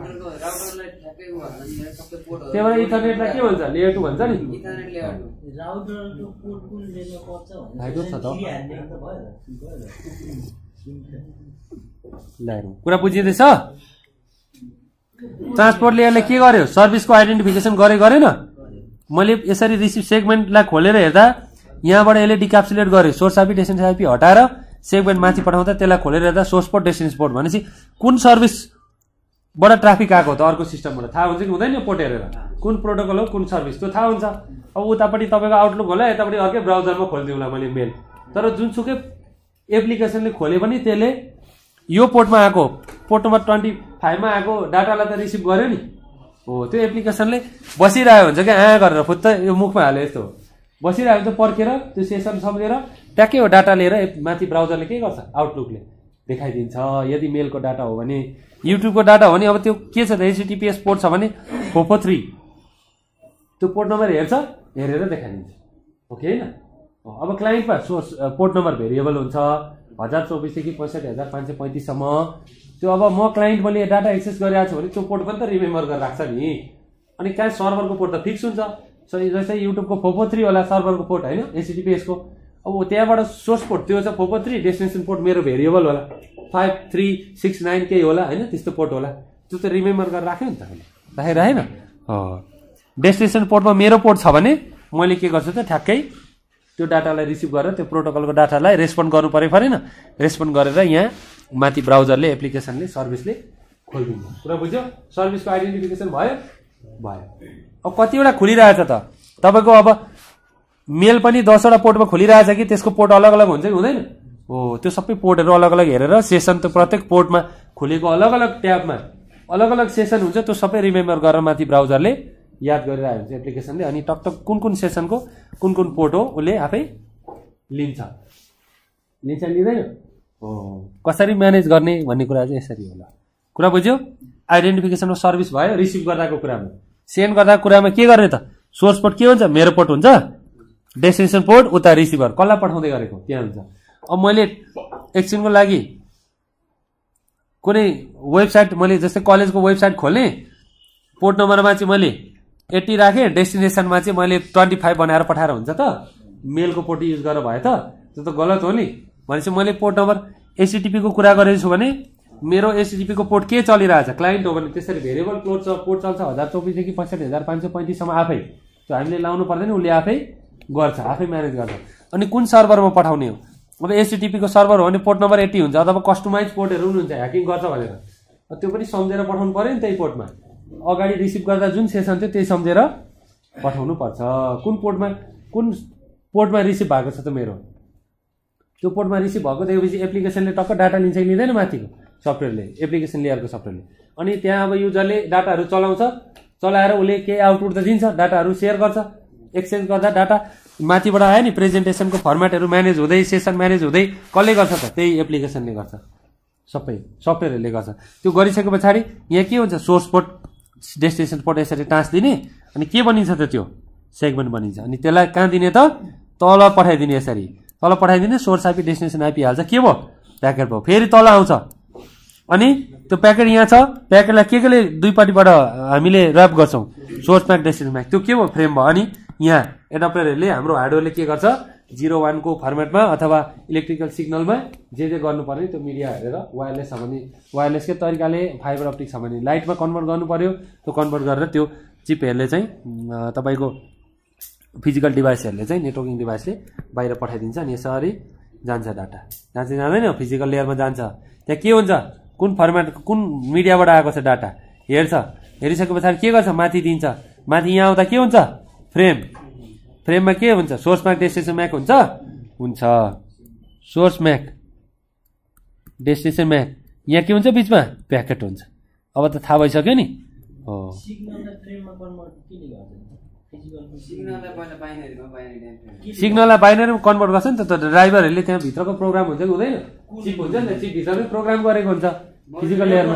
त्यही भएर इथरनेटलाई के भन्छ? लेयर 2 भन्छ नि। राउटरको पोर्ट कुन लेयरमा पर्छ भनेर छ त भयो। कुरा बुझिँदैछ? ट्रान्सपोर्ट लेयरले के गर्यो? सर्भिसको आइडेन्टिफिकेसन गरेन। मैले यसरी रिसिभ सेगमेन्टलाई खोलेर हेर्दा यहाँबाट यसले डिक्याप्सुलेट गर्यो, सोर्स आइपी डेस्टिनेसन आइपी हटाएर सेगमेन्ट माथि पठाउँदा त्यसलाई खोलेर हेर्दा सोर्स पोर्ट डेस्टिनेसन पोर्ट भनेपछि कुन सर्भिसबाट ट्राफिक आएको त अर्को सिस्टमबाट थाहा हुन्छ कि हुँदैन? पोर्ट हेरेर कुन प्रोटोकल हो कुन सर्भिस त्यो थाहा हुन्छ। अब उतापट्टि तपाईँको आउटलुक होला, यतापट्टि अर्कै ब्राउजरमा खोलिदिउँला मैले मेल, तर जुनसुकै एप्लिकेसनले खोले पनि त्यसले यो पोर्टमा आएको पोर्ट नम्बर 25 मा आएको डाटालाई त रिसिभ गर्यो नि हो। त्यो एप्लिकेसनले बसिरहेको हुन्छ क्या गरेर फुत्त यो मुखमा हाल्यो यस्तो बसिरहेको हुन्छ, पर्खेर त्यो सेसन सम्झेर ट्याक्कै हो डाटा लिएर माथि ब्राउजरले के गर्छ? आउटलुकले देखाइदिन्छ। यदि मेलको डाटा हो भने, युट्युबको डाटा हो भने अब त्यो के छ त? HTTPS पोर्ट छ भने 443 त्यो पोर्ट नम्बर हेरेर देखाइदिन्छ हो कि होइन? अब क्लाइन्टमा सोर्स पोर्ट नम्बर भेरिएबल हुन्छ 1024 देखि 65535 सम्म। त्यो अब म क्लाइन्ट मैले डाटा एक्सेस गरिरहेको छु भने त्यो पोर्ट पनि त रिमेम्बर गरेर राख्छ नि। अनि कहाँ सर्भरको पोर्ट त फिक्स हुन्छ, जस्तै युट्युबको 443 होला सर्भरको पोर्ट होइन, HTTPS को। अब त्यहाँबाट सोर्स पोर्ट त्यो चाहिँ 443, डेस्टिनेसन पोर्ट मेरो भेरिएबल होला 5369 केही होला होइन, त्यस्तो पोर्ट होला। त्यो त रिमेम्बर गरेर राख्यो नि त, राखेन? डेस्टिनेसन पोर्टमा मेरो पोर्ट छ भने मैले के गर्छु त? ठ्याक्कै त्यो डाटालाई रिसिभ गरेर त्यो प्रोटोकलको डाटालाई रेस्पोन्ड गर्नु परेन? रेस्पोन्ड गरेर यहाँ माथि ब्राउजरले एप्लिकेसनले सर्भिसले खोलिदिन्छ। कुरा बुझ्यो? सर्भिसको आइडेन्टिफिकेसन भयो। अब कतिवटा खुलिरहेछ त तपाईँको? अब मेल पनि 10 वटा पोर्टमा खुलिरहेछ कि त्यसको पोर्ट अलग अलग हुन्छ कि हुँदैन हो? त्यो सबै पोर्टहरू अलग अलग हेरेर सेसन त प्रत्येक पोर्टमा खुलेको अलग अलग ट्याबमा अलग अलग सेसन हुन्छ, त्यो सबै रिमेम्बर गरेर माथि ब्राउजरले याद गरिरहेको हुन्छ एप्लिकेसनले। अनि टकटक कुन सेसनको कुन पोर्ट हो उसले आफै लिन्छ लिँदैन हो। कसरी म्यानेज गर्ने भन्ने कुरा चाहिँ यसरी होला। कुरा बुझ्यो? आइडेन्टिफिकेसनमा सर्भिस भयो। रिसिभ गर्दाको कुरामा सेन्ड गर्दाको कुरामा के गर्ने त? सोर्स पोर्ट के हुन्छ? मेरो पोर्ट हुन्छ, डेस्टिनेसन पोर्ट उता रिसिभर कसलाई पठाउँदै गरेको त्यहाँ हुन्छ। अब मैले एकछिनको लागि कुनै वेबसाइट मैले जस्तै कलेजको वेबसाइट खोलेँ, पोर्ट नम्बरमा चाहिँ मैले 80 राखेँ, डेस्टिनेसनमा चाहिँ मैले 25 बनाएर पठाएर हुन्छ त? मेलको पोर्ट युज गरेर भयो त? त्यो त गलत हो नि। भनेपछि मैले पोर्ट नम्बर HTTP को कुरा गरेको छु भने मेरो एचटिटीपी को पोर्ट के चलिरहेछ क्लाइन्ट हो भने त्यसरी भेरिएबल पोर्ट चल्छ 1024 देखि 65535 सम्म आफै त्यो हामीले लाउनु पर्दैन उसले आफै गर्छ आफै म्यानेज गर्छ अनि कुन सर्भरमा पठाउने हो अब एचटिटीपी को सर्भर हो भने पोर्ट नम्बर 80 हुन्छ अथवा कस्टमाइज पोर्टहरु पनि हुन्छ ह्याकिङ गर्छ भनेर त्यो पनि सम्झेर पठाउनु पर्यो नि त्यही पोर्टमा अगाडि रिसिभ गर्दा जुन सेसन थियो त्यही सम्झेर पठाउनु पर्छ कुन पोर्टमा रिसिभ भएको छ त मेरो त्यो पोर्टमा रिसिभ भएको देखेपछि एप्लिकेसनले टक्क डाटा लिन्छ कि लिँदैन माथिको सफ्टवेयरले एप्लिकेसन लेयरको सफ्टवेयरले अनि त्यहाँ अब युजरले डाटाहरू चलाउँछ चलाएर उसले केही आउटपुट त दिन्छ डाटाहरू सेयर गर्छ एक्सचेन्ज गर्दा डाटा माथिबाट आयो नि प्रेजेन्टेसनको फर्मेटहरू म्यानेज हुँदै सेसन म्यानेज हुँदै कसले गर्छ त त्यही एप्लिकेसनले गर्छ सबै सफ्टवेयरहरूले गर्छ त्यो गरिसके पछाडि यहाँ के हुन्छ सोर्स पोर्ट डेस्टिनेसन पोर्ट यसरी टाँस दिने अनि के बनिन्छ त त्यो सेगमेन्ट बनिन्छ अनि त्यसलाई कहाँ दिने त तल पठाइदिने यसरी तल पठाइदिने सोर्स आइपी डेस्टिनेसन आइपी हाल्छ के भयो प्याकेट भयो फेरि तल आउँछ अनि त्यो प्याकेट यहाँ छ प्याकेटलाई केले दुईपट्टिबाट हामीले ऱ्याप गर्छौँ सोर्स म्याक डेस्टिनेसन म्याक त्यो के भयो फ्रेम भयो अनि यहाँ एडाप्टरहरूले हाम्रो हार्डवेयरले के गर्छ 01 को फर्मेटमा अथवा इलेक्ट्रिकल सिग्नलमा जे गर्नु पर्ने त्यो मिडिया हेरेर वायरलेस छ भने वायरलेसकै तरिकाले फाइबर अप्टिक छ भने लाइटमा कन्भर्ट गर्नु पर्यो त्यो कन्भर्ट गरेर त्यो चिपहरूले चाहिँ तपाईँको फिजिकल डिभाइसहरूले चाहिँ नेटवर्किङ डिभाइसले बाहिर पठाइदिन्छ अनि यसरी जान्छ डाटा जान्छ जाँदैन फिजिकल लेयरमा जान्छ त्यहाँ के हुन्छ कुन फर्मेट कुन मिडियाबाट आएको छ डाटा हेर्छ हेरिसके पछाडि के गर्छ माथि दिन्छ माथि यहाँ आउँदा के हुन्छ फ्रेममा के हुन्छ सोर्स म्याक डेस्टिनेसन म्याक हुन्छ सोर्स म्याक डेस्टिनेसन म्याक यहाँ के हुन्छ बिचमा प्याकेट हुन्छ अब त थाहा भइसक्यो नि हो सिग्नललाई बाइनरीमा कन्भर्ट गर्छ नि त ड्राइभरहरूले त्यहाँ भित्रको प्रोग्राम हुन्छ कि हुँदैन चिप हुन्छ नि त चिप भित्रमै प्रोग्राम गरेको हुन्छ फिजिकल लेयरमा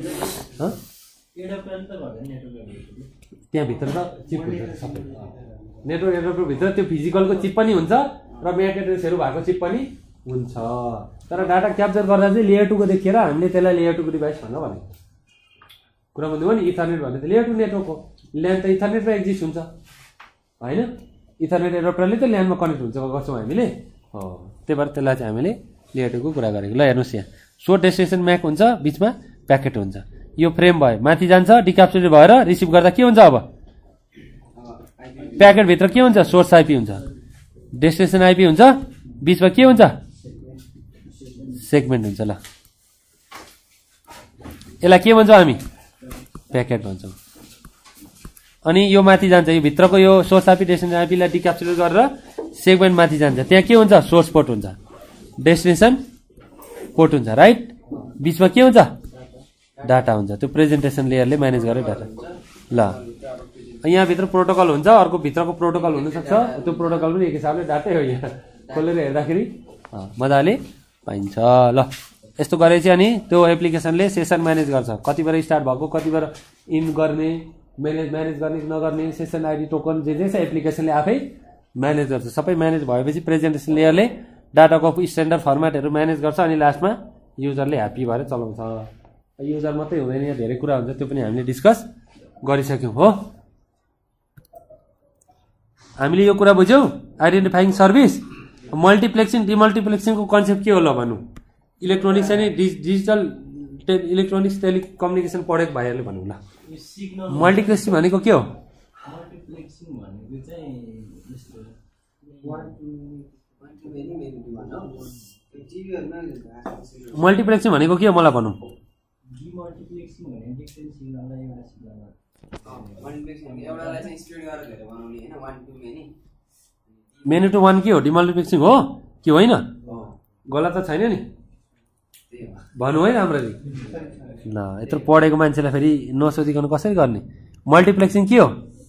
त्यहाँभित्र त चिप हुन्छ सबै नेटवर्क एडप्टरभित्र त्यो फिजिकलको चिप पनि हुन्छ र म्याक एड्रेसहरू भएको चिप पनि हुन्छ तर डाटा क्याप्चर गर्दा चाहिँ लेयर 2 को देखिएर हामीले त्यसलाई लेयर 2 को डिभाइस भनेर भनेको कुरा भन्नु हो नि इथरनेट भन्ने त लेयर 2 नेटवर्क हो ल्यान त इथरनेटमा एक्जिस्ट हुन्छ हैन इथरनेट एडप्टरले त ल्यानमा कनेक्ट हुन्छ गर्छौँ हामीले हो त्यही भएर त्यसलाई चाहिँ हामीले लेयर 2 को कुरा गरेको ल हेर्नुहोस् यहाँ सोर्स डेस्टिनेसन म्याक हुन्छ बिचमा प्याकेट हुन्छ यो फ्रेम भयो माथि जान्छ डिक्याप्चर भएर रिसिभ गर्दा के हुन्छ अब प्याकेट भित्र के हुन्छ सोर्स आइपी हुन्छ डेस्टिनेसन आइपी हुन्छ बिचमा के हुन्छ सेगमेन्ट हुन्छ ल यसलाई के भन्छौँ हामी प्याकेट भन्छौँ अनि यो माथि जान्छ यो भित्रको यो सोर्स आइपी डेस्टिनेसन आइपीलाई डिक्याप्चर गरेर सेगमेन्ट माथि जान्छ त्यहाँ के हुन्छ सोर्स पोर्ट हुन्छ डेस्टिनेसन पोर्ट हुन्छ राइट बिचमा के हुन्छ डाटा हुन्छ त्यो प्रेजेन्टेसन लेयरले म्यानेज गरेर डाटा ल यहाँभित्र प्रोटोकल हुन्छ अर्को भित्रको प्रोटोकल हुनसक्छ त्यो प्रोटोकल पनि एक हिसाबले डाटै हो यहाँ खोलेर हेर्दाखेरि मजाले पाइन्छ ल यस्तो गरेपछि अनि त्यो एप्लिकेसनले सेसन म्यानेज गर्छ कति बेर स्टार्ट भएको कति बेर इन गर्ने म्यानेज गर्ने नगर्ने सेसन आइडी टोकन जे छ एप्लिकेसनले आफै म्यानेज गर्छ सबै म्यानेज भएपछि प्रेजेन्टेसन लेयरले डाटाको स्ट्यान्डर्ड फर्मेटहरू म्यानेज गर्छ अनि लास्टमा युजरले ह्याप्पी भएर चलाउँछ युजर मात्रै हुँदैन यहाँ धेरै कुरा हुन्छ त्यो पनि हामीले डिस्कस गरिसक्यौँ हो हामीले यो कुरा बुझ्यौँ आइडेन्टिफाइङ सर्भिस मल्टिप्लेक्सिङ डिमल्टिप्लेक्सिङको कन्सेप्ट के हो ल भनौँ इलेक्ट्रोनिक्स अनि डिजिटल इलेक्ट्रोनिक्स टेलिकम्युनिकेसन पढेको भाइहरूले भनौँ ल मल्टिप्लेक्सिङ भनेको के हो मल्टिप्लेक्सिङ भनेको के हो मलाई भनौँ मेनी टु वान के हो डिमल्टिप्लेक्सिङ हो कि होइन गलत त छैन नि भन्नु है राम्ररी ल यत्रो पढेको मान्छेलाई फेरि नसोधिकन कसरी गर्ने मल्टिप्लेक्सिङ के हो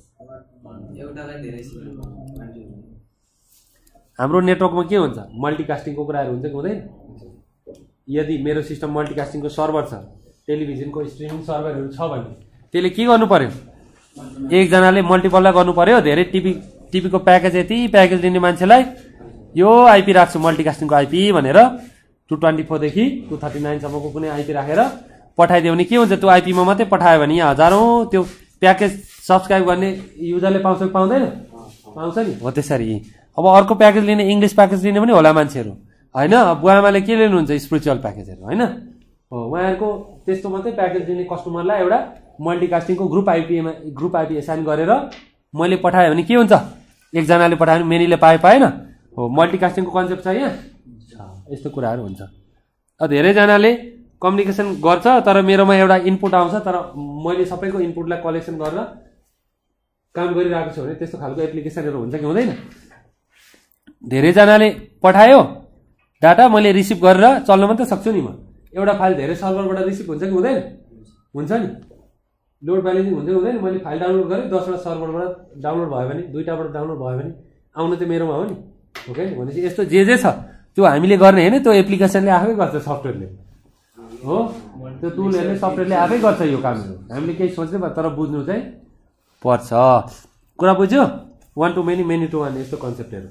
हाम्रो नेटवर्कमा के हुन्छ मल्टिकास्टिङको कुराहरू हुन्छ कि हुँदैन यदि मेरो सिस्टम मल्टिकास्टिङको सर्भर छ टेलिभिजनको स्ट्रिमिङ सर्भरहरू छ भने त्यसले के गर्नु पर्यो एकजनाले मल्टिपललाई गर्नु पर्यो धेरै टिभीको प्याकेज यति प्याकेज लिने मान्छेलाई यो आइपी राख्छु मल्टिकास्टिङको आइपी भनेर 224 देखि 239 सम्मको कुनै आइपी राखेर पठाइदियो भने के हुन्छ त्यो आइपीमा मात्रै पठायो भने यहाँ हजारौँ त्यो प्याकेज सब्सक्राइब गर्ने युजरले पाउँछ कि पाउँदैन पाउँछ नि हो त्यसरी अब अर्को प्याकेज लिने इङ्ग्लिस प्याकेज लिने पनि होला मान्छेहरू होइन बुवाआमाले के लिनुहुन्छ स्पिरिचुअल प्याकेजहरू होइन हो उहाँहरूको त्यस्तो मात्रै प्याकेज दिने कस्टमरलाई एउटा मल्टिकास्टिङको ग्रुप आइपी एसाइन गरेर मैले पठाएँ भने के हुन्छ एकजनाले पठायो भने मेनीले पाएन हो मल्टिकास्टिङको कन्सेप्ट छ यहाँ यस्तो कुराहरू हुन्छ धेरैजनाले कम्युनिकेसन गर्छ तर मेरोमा एउटा इनपुट आउँछ तर मैले सबैको इनपुटलाई कलेक्सन गरेर काम गरिरहेको छु भने त्यस्तो खालको एप्लिकेसनहरू हुन्छ कि हुँदैन धेरैजनाले पठायो डाटा मैले रिसिभ गरेर चल्न मात्रै सक्छु नि म एउटा फाइल धेरै सर्भरबाट रिसिभ हुन्छ कि हुँदैन हुन्छ नि लोड ब्यालेन्सिङ हुन्छ कि हुँदैन मैले फाइल डाउनलोड गरेँ 10वटा सर्भरबाट डाउनलोड भयो भने 2टाबाट डाउनलोड भयो भने आउनु चाहिँ मेरोमा हो नि ओके भनेपछि यस्तो जे छ त्यो हामीले गर्ने होइन त्यो एप्लिकेसनले आफै गर्छ सफ्टवेयरले हो त्यो टुलहरूले सफ्टवेयरले आफै गर्छ यो कामहरू हामीले केही सोच्दै भयो तर बुझ्नु चाहिँ पर्छ कुरा बुझ्यो 1 to many many to 1 यस्तो कन्सेप्टहरू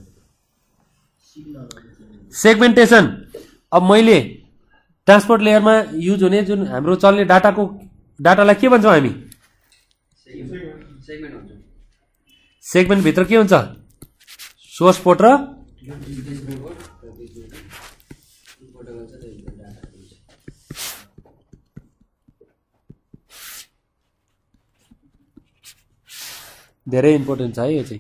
सेगमेन्टेसन अब मैले ट्रान्सपोर्ट लेयरमा युज हुने जुन हाम्रो चल्ने डाटालाई के भन्छौँ हामी सेगमेन्ट भित्र के हुन्छ सोर्स पोर्ट र धेरै इम्पोर्टेन्ट छ है यो चाहिँ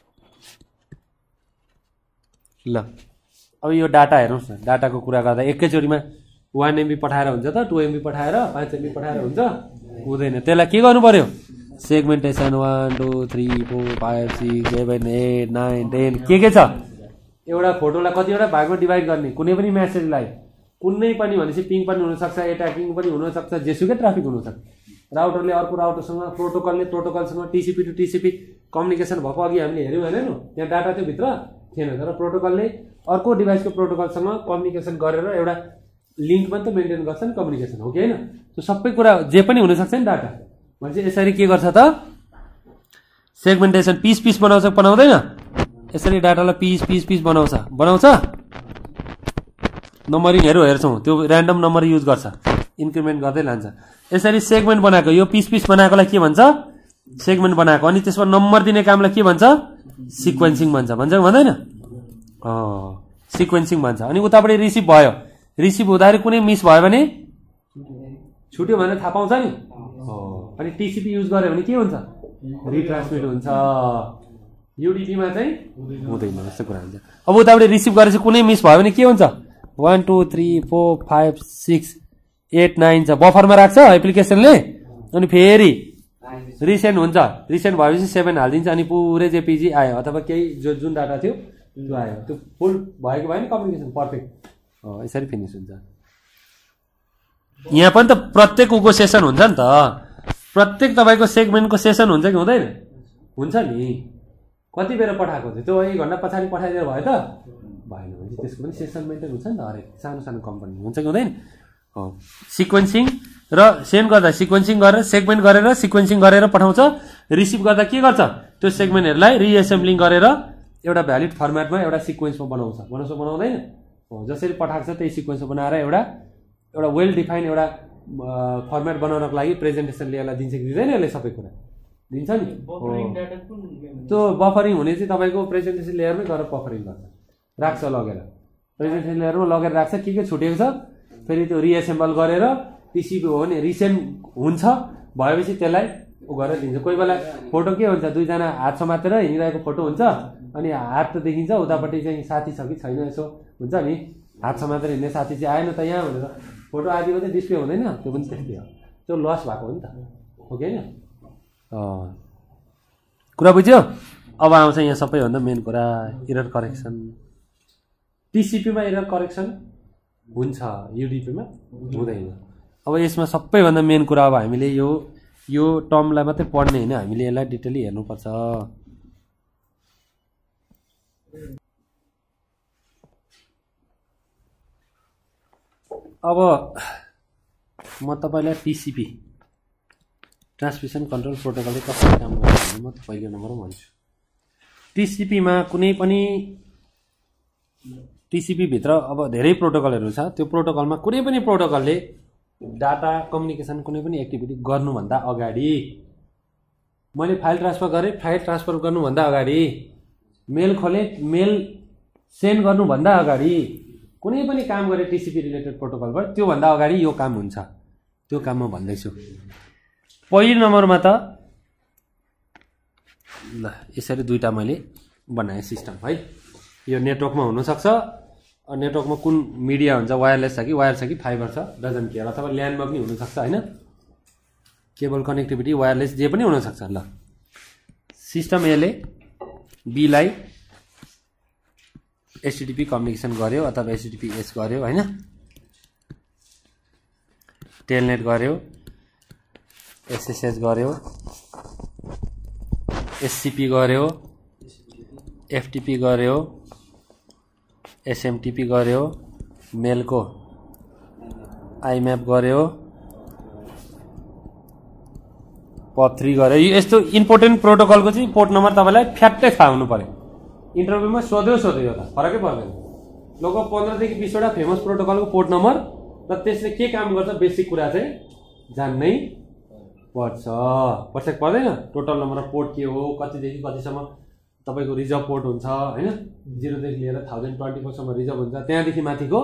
ल अब यो डाटा हेर्नुहोस् न डाटाको कुरा गर्दा एकैचोटिमा 1 MB पठाएर हुन्छ त 2 MB पठाएर 5 MB पठाएर हुन्छ हुँदैन त्यसलाई के गर्नु पर्यो सेगमेन्टेसन 1 2 3 4 5 6 7 8 9 10 के छ एउटा फोटोलाई कतिवटा भागमा डिभाइड गर्ने कुनै पनि मेसेजलाई कुनै पनि भनेपछि पिङ पनि हुनसक्छ एट्याकिङ पनि हुनसक्छ जेसुकै ट्राफिक हुनसक्छ राउटरले अर्को राउटरसँग प्रोटोकलसँग टिसिपी टु टिसिपी कम्युनिकेसन भएको अघि हामीले हेऱ्यौँ होइन त्यहाँ डाटा त्यो भित्र थिएन तर प्रोटोकलले अर्को डिभाइसको प्रोटोकलसँग कम्युनिकेसन गरेर एउटा लिङ्क मात्रै मेन्टेन गर्छ नि कम्युनिकेसन हो कि होइन त्यो सबै कुरा जे पनि हुनसक्छ नि डाटा भनेपछि यसरी के गर्छ त सेगमेन्टेसन पिस बनाउँदैन यसरी डाटालाई पिस बनाउँछ नम्बरिङहरू हेर्छौँ त्यो ऱ्यान्डम नम्बर युज गर्छ इन्क्रिमेन्ट गर्दै लान्छ यसरी सेगमेन्ट बनाएको यो पिस बनाएकोलाई के भन्छ सेगमेन्ट बनाएको अनि त्यसमा नम्बर दिने कामलाई के भन्छ सिक्वेन्सिङ भन्छ कि भन्दैन सिक्वेन्सिङ भन्छ अनि उतापट्टि रिसिभ भयो रिसिभ हुँदाखेरि कुनै मिस भयो भने छुट्यो भनेर थाहा पाउँछ नि अनि टिसिपी युज गर्यो भने के हुन्छ रिट्रान्समिट हुन्छ युडिपीमा चाहिँ हुँदैन यस्तो कुरा हुन्छ अब उतापट्टि रिसिभ गरेपछि कुनै मिस भयो भने के हुन्छ 1 2 3 4 5 6 8 9 छ बफरमा राख्छ एप्लिकेसनले अनि फेरि रिसेन्ट हुन्छ रिसेन्ट भएपछि 7 हालिदिन्छ अनि पुरै जेपिजी आयो अथवा केही जुन डाटा थियो त्यो आयो त्यो फुल भएको भएन कम्युनिकेसन पर्फेक्ट यसरी फिनिस हुन्छ यहाँ पनि त प्रत्येक उको सेसन हुन्छ नि त प्रत्येक तपाईँको सेगमेन्टको सेसन हुन्छ कि हुँदैन हुन्छ नि कति बेर पठाएको थियो त्यो 1 घण्टा पछाडि पठाइदिएर भयो त भएन भने त्यसको पनि सेसन मेन्टेन हुन्छ नि त हरेक सानो कम्पनी हुन्छ कि हुँदैन सिक्वेन्सिङ र सेन्ड गर्दा सिक्वेन्सिङ गरेर सेगमेन्ट गरेर सिक्वेन्सिङ गरेर पठाउँछ रिसिभ गर्दा के गर्छ त्यो सेगमेन्टहरूलाई रिएसेम्बलिङ गरेर एउटा भ्यालिड फर्मेटमा एउटा सिक्वेन्समा बनाउँदैन जसरी पठाएको छ त्यही सिक्वेन्समा बनाएर एउटा वेल डिफाइन एउटा फर्मेट बनाउनको लागि प्रेजेन्टेसन लेयरलाई दिन्छ कि दिँदैन यसले सबै कुरा दिन्छ नि त्यो बफरिङ हुने चाहिँ तपाईँको प्रेजेन्टेसन लेयरमै गएर बफरिङ गर्छ राख्छ लगेर प्रेजेन्टेसन लेयरमा लगेर राख्छ के छुटेको छ फेरि त्यो रिएसेम्बल गरेर टिसिपी हो भने रिसेन्ड हुन्छ भएपछि त्यसलाई गरेर दिन्छ कोही बेला फोटो के हुन्छ दुईजना हात समातेर हिँडिरहेको फोटो हुन्छ अनि हात त देखिन्छ उतापट्टि चाहिँ साथी छ कि छैन यसो हुन्छ नि हात समातेर हिँड्ने साथी चाहिँ आएन त यहाँ भनेर फोटो आदि मात्रै डिस्प्ले हुँदैन त्यो पनि त्यस्तै हो त्यो लस भएको हो नि त हो कि होइन कुरा बुझ्यो अब आउँछ यहाँ सबैभन्दा मेन कुरा एरर करेक्सन टिसिपीमा एरर करेक्सन हुन्छ युडिपीमा हुँदैन अब यसमा सबैभन्दा मेन कुरा अब हामीले यो टर्मलाई मात्रै पढ्ने होइन हामीले यसलाई डिटेली हेर्नुपर्छ अब म तपाईँलाई टिसिपी ट्रान्समिसन कन्ट्रोल प्रोटोकलले कसरी काम गर्छ भने म पहिलो नम्बरमा भन्छु टिसिपीमा कुनै पनि टिसिपी भित्र अब धेरै प्रोटोकलहरू छ त्यो प्रोटोकलमा कुनै पनि प्रोटोकलले डाटा कम्युनिकेसन कुनै पनि एक्टिभिटी गर्नुभन्दा अगाडि मैले फाइल ट्रान्सफर गरेँ फाइल ट्रान्सफर गर्नुभन्दा अगाडि मेल खोलेँ मेल सेन्ड गर्नुभन्दा अगाडि कुनै पनि काम गरे टिसिपी रिलेटेड प्रोटोकलबाट त्योभन्दा अगाडि यो काम हुन्छ, त्यो काम म भन्दैछु। पहिलो नम्बरमा त ल यसरी दुईटा मैले बनाएँ सिस्टम है। यो नेटवर्कमा हुनसक्छ, नेटवर्कमा कुन मिडिया हुन्छ, वायरलेस छ कि वायर छ कि फाइबर छ डजन्ट केयर, अथवा ल्यान्डमा पनि हुनसक्छ होइन, केबल कनेक्टिभिटी वायरलेस जे पनि हुनसक्छ। ल सिस्टम एले बीलाई एचटिटिपी कम्युनिकेसन गर्यो अथवा एचटिटिपी एस गर्यो होइन, टेलनेट गर्यो, एसएसएच गर्यो, एससीपी गर्यो, एफटिपी गर्यो, एसएमटिपी गर्यो, मेलको आइम्याप गर्यो, POP3 गर्यो। यस्तो इम्पोर्टेन्ट प्रोटोकलको चाहिँ पोर्ट नम्बर तपाईँलाई फ्याट्टै थाहा हुनु पर्यो। इन्टरभ्यूमा सोध्यो यो त फरकै पर्दैन। लगभग 15 देखि 20 वटा फेमस प्रोटोकलको पोर्ट नम्बर र त्यसले के काम गर्छ बेसिक कुरा चाहिँ जान्नै पर्छ। पर्दैन टोटल नम्बर अफ पोर्ट के हो, कतिदेखि कतिसम्म तपाईँको रिजर्भ पोर्ट हुन्छ होइन, 0 देखि लिएर 1024 सम्म रिजर्भ हुन्छ, त्यहाँदेखि माथिको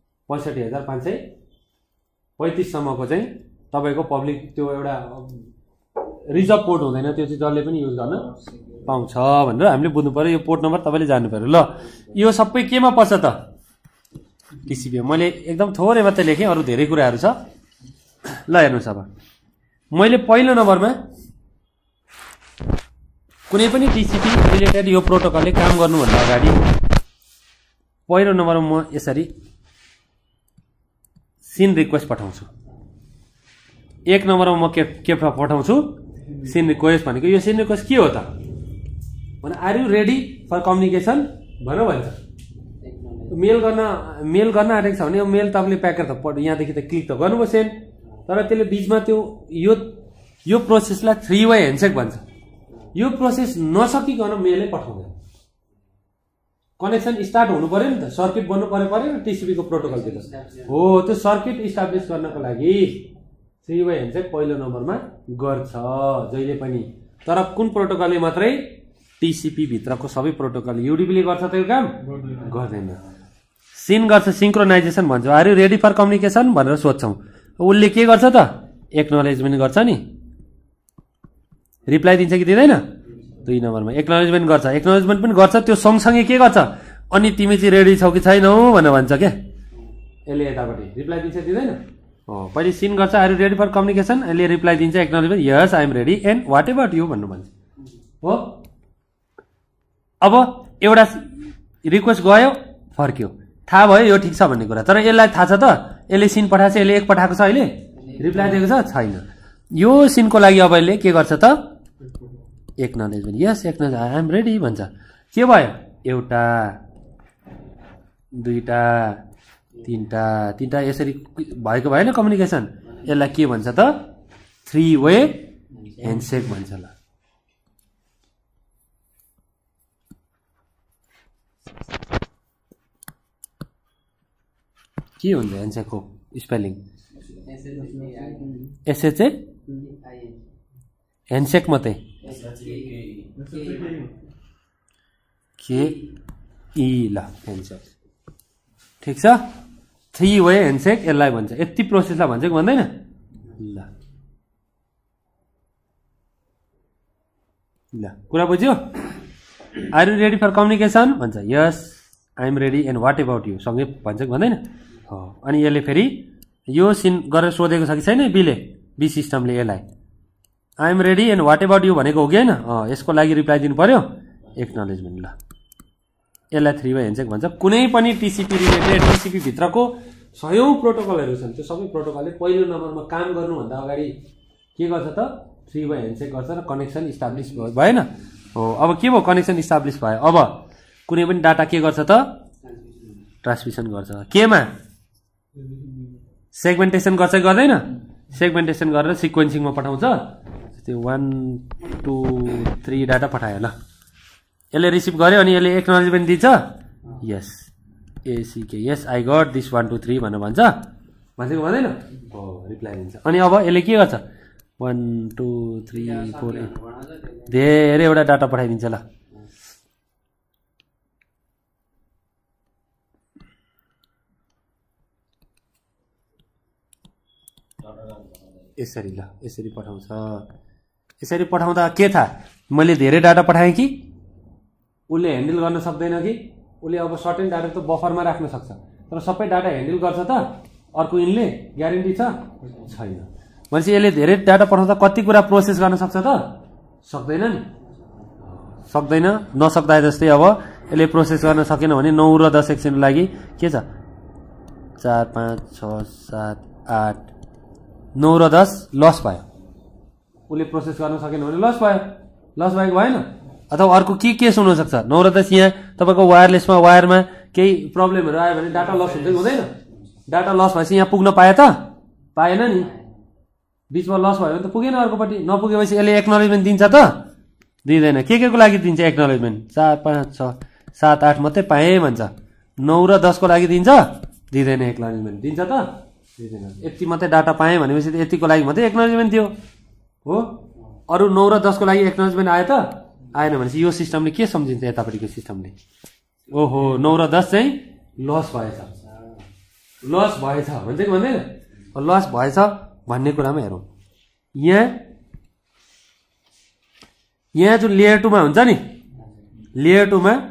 65,535 सम्मको चाहिँ तपाईँको पब्लिक त्यो एउटा रिजर्भ पोर्ट हुँदैन, त्यो चाहिँ जसले पनि युज गर्न पाउँछ भनेर हामीले बुझ्नु पर्यो। यो पोर्ट नम्बर तपाईँले जान्नु पर्यो। ल यो सबै केमा पर्छ त टिसिपी। मैले एकदम थोरै मात्रै लेखेँ, अरू धेरै कुराहरू छ। ल हेर्नुहोस्, अब मैले पहिलो नम्बरमा कुनै पनि टिसिपी रिलेटेड यो प्रोटोकलले काम गर्नुभन्दा अगाडि पहिलो नम्बरमा म यसरी सिन रिक्वेस्ट पठाउँछु। एक नम्बरमा म के पठाउँछु सिन रिक्वेस्ट भनेको यो सिन रिक्वेस्ट के हो त भने are you ready for communication भनेर भन्छ। मेल गर्न आँटेको छ भने यो मेल तपाईँले प्याकेट त यहाँदेखि त क्लिक त गर्नुभयो सेन्ड, तर त्यसले बिचमा त्यो यो प्रोसेसलाई 3 वे ह्यान्डसेक भन्छ। यो प्रोसेस नसकिकन मेलै पठाउँदैन। कनेक्सन स्टार्ट हुनु पर्यो नि त, सर्किट बन्नु परेन टिसिपीको प्रोटोकलतिर हो। त्यो सर्किट इस्टाब्लिस गर्नको लागि 3 वे ह्यान्डसेक पहिलो नम्बरमा गर्छ जहिले पनि। तर कुन प्रोटोकलले मात्रै टिसिपी भित्रको सबै प्रोटोकल युडिपीले गर्छ त्यो काम गर्दैन। सिन गर्छ, सिंक्रोनाइजेसन भन्छ। Are you ready for communication भनेर सोध्छौँ, उसले के गर्छ त एक्नोलेजमेन्ट गर्छ नि, रिप्लाई दिन्छ कि दिँदैन। 2 नम्बरमा एक्नोलेजमेन्ट गर्छ, एक्नोलेजमेन्ट पनि गर्छ, त्यो सँगसँगै के गर्छ अनि तिमी चाहिँ रेडी छौ कि छैनौ भनेर भन्छ क्या। यसले यतापट्टि रिप्लाई दिन्छ दिँदैन। पहिले सिन गर्छ are you ready for communication, यसले रिप्लाई दिन्छ acknowledgement yes I am ready and whatever you भन्नु भन्छ हो। अब एउटा रिक्वेस्ट गयो फर्क्यो, थाहा भयो यो ठिक छ भन्ने कुरा, तर यसलाई थाहा छ त यसले सिन पठाएको छ, यसले एक पठाएको छ, अहिले रिप्लाई दिएको छ छैन। यो सिनको लागि अब यसले के गर्छ त acknowledgement yes acknowledge I am ready भन्छ। के भयो एउटा दुईटा तिनटा यसरी भएको भएन कम्युनिकेसन। यसलाई के भन्छ त 3 वे ह्यान्डसेक भन्छ। ल के हुन्छ ह्यान्डसेकको स्पेलिङ एसएचए ह्यान्डसेक मात्रै के ई ल ह्यान्डसेक ठिक छ। 3 वे ह्यान्डसेक यसलाई भन्छ। यति प्रोसेसलाई भन्छ कि भन्दैन। ल कुरा बुझ्यो। Are you ready for communication भन्छ yes I am ready and what about you सँगै भन्छ कि भन्दैन। अनि यसले फेरि यो सिन गरेर सोधेको छ कि छैन बी सिस्टमले यसलाई I am ready and what about you भनेको हो कि होइन, यसको लागि रिप्लाई दिनु पर्यो एक्नोलेजमेन्ट। ल यसलाई 3 वे ह्यान्डसेक भन्छ। कुनै पनि टिसिपी रिलेटेड टिसिपी भित्रको 100औं प्रोटोकलहरू छन्, त्यो सबै प्रोटोकलले पहिलो नम्बरमा काम गर्नुभन्दा अगाडि के गर्छ त 3 वे ह्यान्डसेक गर्छ र कनेक्सन इस्टाब्लिस भएन हो। अब के भयो कनेक्सन इस्टाब्लिस भयो, अब कुनै पनि डाटा के गर्छ त ट्रान्समिसन गर्छ। केमा सेगमेन्टेसन गर्छ कि गर्दैन। सेगमेन्टेसन गरेर सिक्वेन्सिङमा पठाउँछ। त्यो 1 2 3 डाटा पठायो। ल यसले रिसिभ गर्यो अनि यसले एक्नोलेजमेन्ट दिन्छ yes ACK yes I got this 1 2 3 भनेर भन्छ कि भन्दैन। रिप्लाई दिन्छ। अनि अब यसले के गर्छ 1 2 3 4 धेरैवटा डाटा पठाइदिन्छ। ल यसरी ल यसरी पठाउँछ। यसरी पठाउँदा के थाहा मैले धेरै डाटा पठाएँ कि उसले ह्यान्डल गर्न सक्दैन कि उसले अब सर्टेन डाटा त बफरमा राख्न सक्छ तर सबै डाटा ह्यान्डल गर्छ त अर्को यिनले ग्यारेन्टी छ छैन। भनेपछि यसले धेरै डाटा पठाउँदा कति कुरा प्रोसेस गर्न सक्छ त सक्दैन नि सक्दैन। नसक्दा जस्तै अब यसले प्रोसेस गर्न सकेन भने 9 र 10 सेकेन्डको लागि के छ 4 5 6 7 8 9 र 10 लस भयो। उसले प्रोसेस गर्न सकेन भने लस भयो लस भएको भएन। अथवा अर्को के केस हुनसक्छ 9 र 10 यहाँ तपाईँको वायरलेसमा वायरमा केही प्रब्लमहरू आयो भने डाटा लस हुन्छ कि हुँदैन। डाटा लस भएपछि यहाँ पुग्न पाए त पाएन नि बिचमा लस भयो भने त पुगेन अर्कोपट्टि नपुगेपछि यसले एक्नोलेजमेन्ट दिन्छ त दिँदैन। के को लागि दिन्छ एक्नोलेजमेन्ट 4 5 6 7 8 मात्रै पाएँ भन्छ 9 र 10 को लागि दिन्छ दिँदैन एक्नोलेजमेन्ट दिन्छ त दिँदैन। यति मात्रै डाटा पाएँ भनेपछि यतिको लागि मात्रै एक्नोलेजमेन्ट दियो हो। अरू 9 र 10 को लागि एक्नोलेजमेन्ट आयो त आएन भनेपछि यो सिस्टमले के सम्झिन्छ यतापट्टिको सिस्टमले ओहो 9 र 10 चाहिँ लस भएछ भन्छ कि भन्दैन लस भएछ भन्ने कुरामा हेरौँ। यहाँ जुन लेयर 2 मा हुन्छ नि लेयर 2 मा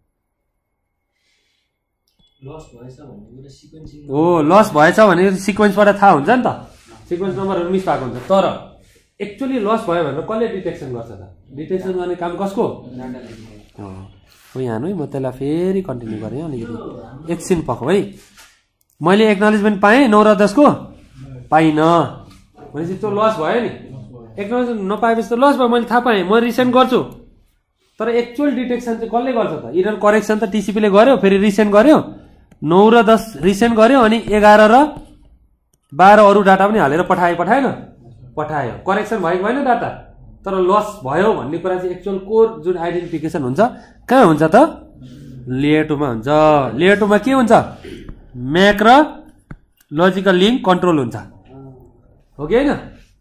लस भएछ भने सिक्वेन्सबाट थाहा हुन्छ नि त सिक्वेन्स नम्बरहरू मिस भएको हुन्छ। तर एक्चुअली लस भयो भनेर कसले डिटेक्सन गर्छ त डिटेक्सन गर्ने काम कसको हो। यहाँ है म त्यसलाई फेरि कन्टिन्यू गरेँ अलिकति एकछिन पख है। मैले एक्नोलेजमेन्ट पाएँ 9 र 10 को पाइनँ भनेपछि त्यो लस भयो नि। एक्नोलेजमेन्ट नपाएपछि त लस भयो मैले थाहा पाएँ म रिसेन्ड गर्छु तर एक्चुअल डिटेक्सन चाहिँ कसले गर्छ त इरर करेक्सन त टिसिपीले गर्यो फेरि रिसेन्ड गर्यो 9 र 10 रिसेन्ड गर्यो अनि 11 र 12 अरू डाटा पनि हालेर पठाएन पठायो करेक्सन भएको भएन डाटा तर लस भयो भन्ने कुरा चाहिँ एक्चुअल कोर जुन आइडेन्टिफिकेसन हुन्छ कहाँ हुन्छ त लेयर 2 मा हुन्छ। लेयर 2 मा के हुन्छ म्याक र लजिकल लिङ्क कन्ट्रोल हुन्छ हो कि होइन।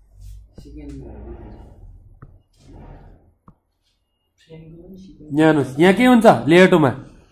यहाँ के हुन्छ लेयर 2 मा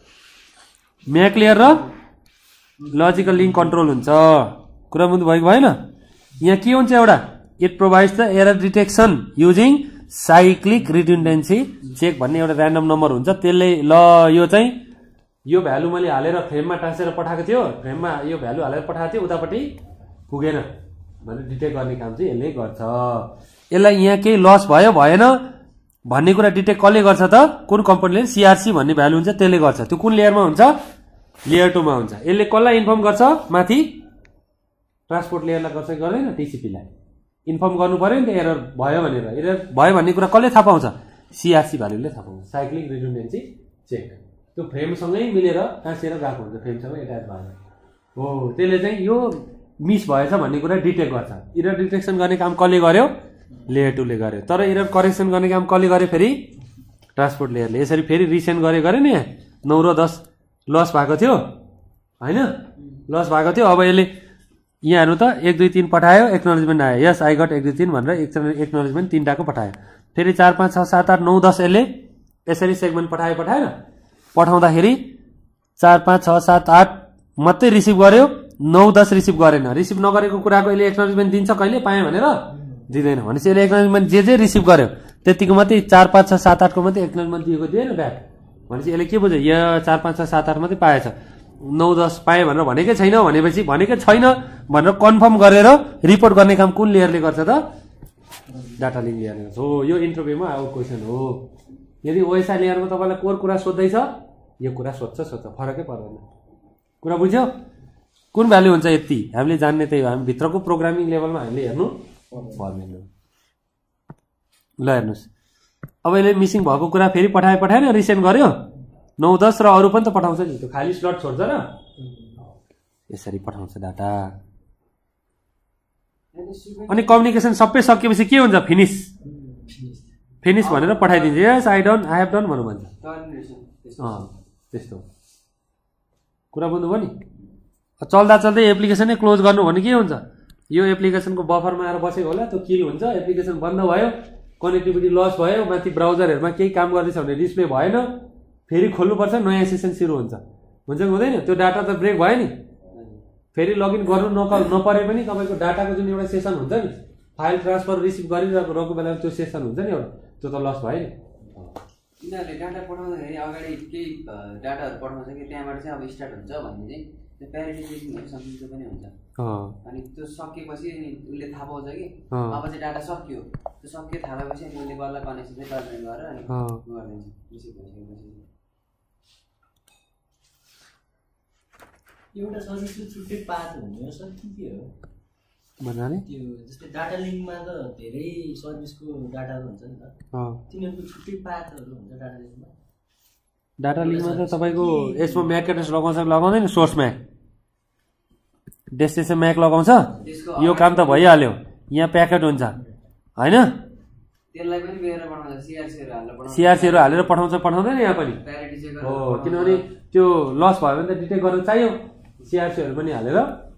म्याक लेयर र लजिकल लिङ्क कन्ट्रोल हुन्छ कुरा बुझ्नु भएको भएन। यहाँ के हुन्छ एउटा it provides the error detection using cyclic redundancy check भन्ने एउटा ऱ्यान्डम नम्बर हुन्छ त्यसले ल यो चाहिँ यो भ्यालु मैले हालेर फ्रेममा टाँसेर पठाएको थियो फ्रेममा यो भ्यालु हालेर पठाएको थियो उतापट्टि पुगेन भनेर डिटेक्ट गर्ने काम चाहिँ यसले गर्छ। यसलाई यहाँ केही लस भयो भएन भन्ने कुरा डिटेक्ट कसले गर्छ त कुन कम्पनीले सिआरसी भन्ने भ्यालु हुन्छ त्यसले गर्छ। त्यो कुन लेयरमा हुन्छ लेयर 2 मा हुन्छ। यसले कसलाई इन्फर्म गर्छ माथि ट्रान्सपोर्ट लेयरलाई गर्छ गर्दैन टिसिपीलाई इन्फर्म गर्नु पर्यो नि त एरर भयो भनेर। एरर भयो भन्ने कुरा कसले थाहा पाउँछ सिआरसी भ्यालुले थाहा पाउँछ साइक्लिक रिडन्डेन्सी चेक। त्यो फ्रेमसँगै मिलेर टाँसेर गएको हुन्छ फ्रेमसँग एट्याच भएर हो त्यसले चाहिँ यो मिस भएछ भन्ने कुरा डिटेक्ट गर्छ। एरर डिटेक्सन गर्ने काम कसले गर्यो लेयर 2 ले गर्यो तर एरर करेक्सन गर्ने काम कसले गर्यो फेरि ट्रान्सपोर्ट लेयरले। यसरी फेरि रिसेन्ड गरे नि 9 र 10 लस भएको थियो होइन लस भएको थियो। अब यसले यहाँ हेर्नु त 1 2 3 पठायो एक्नोलेजमेन्ट आयो यस आई गट 1 2 3 भनेर एक्नोलेजमेन्ट 3टाको पठायो फेरि 4 5 6 7 8 9 10 यसले यसरी सेगमेन्ट पठाएन पठाउँदाखेरि 4 5 6 7 8 मात्रै रिसिभ गर्यो 9 10 रिसिभ गरेन। रिसिभ नगरेको कुराको यसले एक्नोलेजमेन्ट दिन्छ कहिले पाएँ भनेर दिँदैन भनेपछि यसले एक्नोलेजमेन्ट जे रिसिभ गर्यो त्यतिको मात्रै 4 5 6 7 8 को मात्रै एक्नोलेजमेन्ट दिएको दिएन ब्याक भनेपछि यसले के बुझ्यो यो 4 5 6 7 8 मात्रै पाएछ 9 10 पाएँ भनेर भनेकै छैन भनेपछि भनेकै छैन भनेर कन्फर्म गरेर रिपोर्ट गर्ने काम कुन लेयरले गर्छ त डाटा लिङ्क लेयरले गर्छ हो। यो इन्टरभ्यूमा आएको क्वेसन हो। यदि ओएसआई लेयरमा तपाईँलाई कोर कुरा सोध्दैछ यो कुरा सोध्छ फरकै पर्दैन कुरा बुझ्यो कुन भ्यालु हुन्छ यति हामीले जान्ने त्यही हो। हामी भित्रको प्रोग्रामिङ लेभलमा हामीले हेर्नु पर्दैन। ल हेर्नुहोस् अब यसले मिसिङ भएको कुरा फेरि पठाएन रिसेन्ड गर्यो 9 10 र अरू पनि त पठाउँछ नि त्यो खाली स्लट छोड्छ र यसरी पठाउँछ डाटा। अनि कम्युनिकेसन सबै सकिएपछि के हुन्छ फिनिस भनेर पठाइदिन्छ यस आई हेभ डन भन्नु भन्छ त्यस्तो कुरा बुझ्नुभयो नि। चल्दा चल्दै एप्लिकेसनै क्लोज गर्नु भने के हुन्छ यो एप्लिकेसनको बफरमा आएर बसेको होला त्यो किल हुन्छ एप्लिकेसन बन्द भयो कनेक्टिभिटी लस भयो माथि ब्राउजरहरूमा केही काम गर्दैछ भने डिस्प्ले भएन फेरि खोल्नुपर्छ नयाँ सेसन सुरु हुन्छ कि हुँदैन त्यो डाटा त ब्रेक भयो नि फेरि लगइन गर्नु नपरे पनि तपाईँको डाटाको जुन एउटा सेसन हुन्छ नि फाइल ट्रान्सफर रिसिभ गरिरहेको बेलामा त्यो सेसन हुन्छ नि एउटा त्यो त लस भयो नि यिनीहरूले डाटा पठाउँदाखेरि अगाडि केही डाटाहरू पठाउँछ कि त्यहाँबाट चाहिँ अब स्टार्ट हुन्छ भन्ने चाहिँ त्यो प्यारिटी चेकिङहरू सकिन्छ पनि हुन्छ अनि त्यो सकिएपछि उसले थाहा पाउँछ कि अब चाहिँ डाटा सक्यो त्यो सक्यो थाहा भएपछि अनि उसले बल्ल कनेक्सन चाहिँ टर्मिनेट गरेर अनि गरिदिन्छ रिसिभ भइसकेपछि एउटा सर्भिसको छुट्टै पाथ हुने सर के हो भन्नाले त्यो जस्तै डाटा लिङ्कमा त धेरै सर्भिसको डाटाहरू हुन्छ नि त तिनीहरूको छुट्टै पाथहरू हुन्छ डाटा लिङ्कमा त तपाईँको यसमा म्याक एड्रेस लगाउँदैन सोर्स म्याक डेस्टिनेसन म्याक लगाउँछ यो काम त भइहाल्यो यहाँ प्याकेट हुन्छ होइन त्यसलाई पनि बेर बनाउँछ सिआरसीहरू हालेर पठाउँदैन यहाँ पनि हो किनभने त्यो लस भयो भने त डिटेक्ट गर्न चाहियो सिआरसीहरू पनि हालेर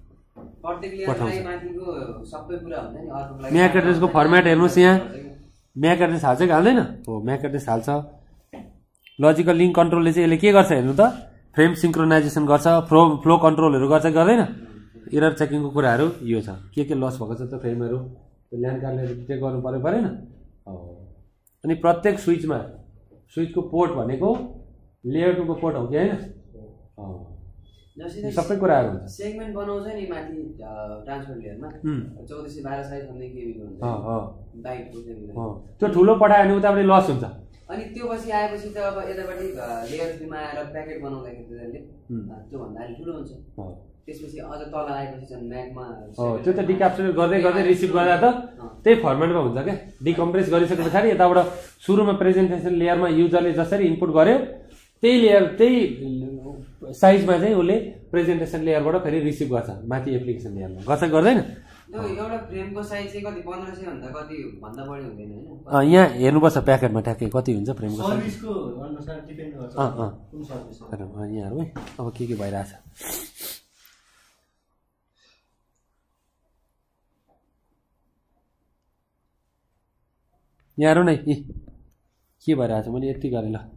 म्याक एड्रेसको फर्मेट हेर्नुहोस् यहाँ म्याक एड्रेस हाल्छ कि हाल्दैन हो म्याक एड्रेस हाल्छ लजिकल लिङ्क कन्ट्रोलले चाहिँ यसले के गर्छ हेर्नु त फ्रेम सिङ्क्रोनाइजेसन गर्छ फ्लो कन्ट्रोलहरू गर्छ गर्दैन एरर चेकिङको कुराहरू यो छ के लस भएको छ त फ्रेमहरू त्यो ल्यान्ड कार्डले डिटेक्ट गर्नु परेन अनि प्रत्येक स्विचको पोर्ट भनेको लेयर 2 को पोर्ट हो कि होइन सबै कुराहरू हुन्छ सेगमेन्ट बनाउँछ नि माथि ट्रान्सफर लेयरमा 1412 साइज भन्ने केबीको हुन्छ बाइटको त्यो ठुलो पठायो भने उताबाट लस हुन्छ अनि त्यो पछि आएपछि त अब यतापट्टि लेयर 3 मा आएर प्याकेट बनाउँदाखेरि त्यसले त्यो भन्दा अलि ठुलो हुन्छ त्यसपछि अझ तल आएपछि चाहिँ म्याकमा त्यो त डिक्याप्चर गर्दै रिसिभ गर्दा त त्यही फर्मेटमा हुन्छ क्या डिकम्प्रेस गरिसके पछाडि यताबाट सुरुमा प्रेजेन्टेसन लेयरमा युजरले जसरी इनपुट गर्यो त्यही लेयर त्यही साइजमा चाहिँ उसले प्रेजेन्टेसन लेयरबाट फेरि रिसिभ गर्छ माथि एप्लिकेसन लेयरमा गर्छ गर्दैन एउटा फ्रेमको साइज चाहिँ कति 1500 भन्दा कति भन्दा बढी हुँदैन हैन यहाँ हेर्नुपर्छ प्याकेटमा ठ्याक्कै कति हुन्छ फ्रेमको सर्भिसको अनुसार डिपेन्ड गर्छ कुन सर्भिस यहाँ हेरौँ है अब के भइरहेछ यहाँ हेरौँ न के भइरहेछ मैले यति गरेँ ल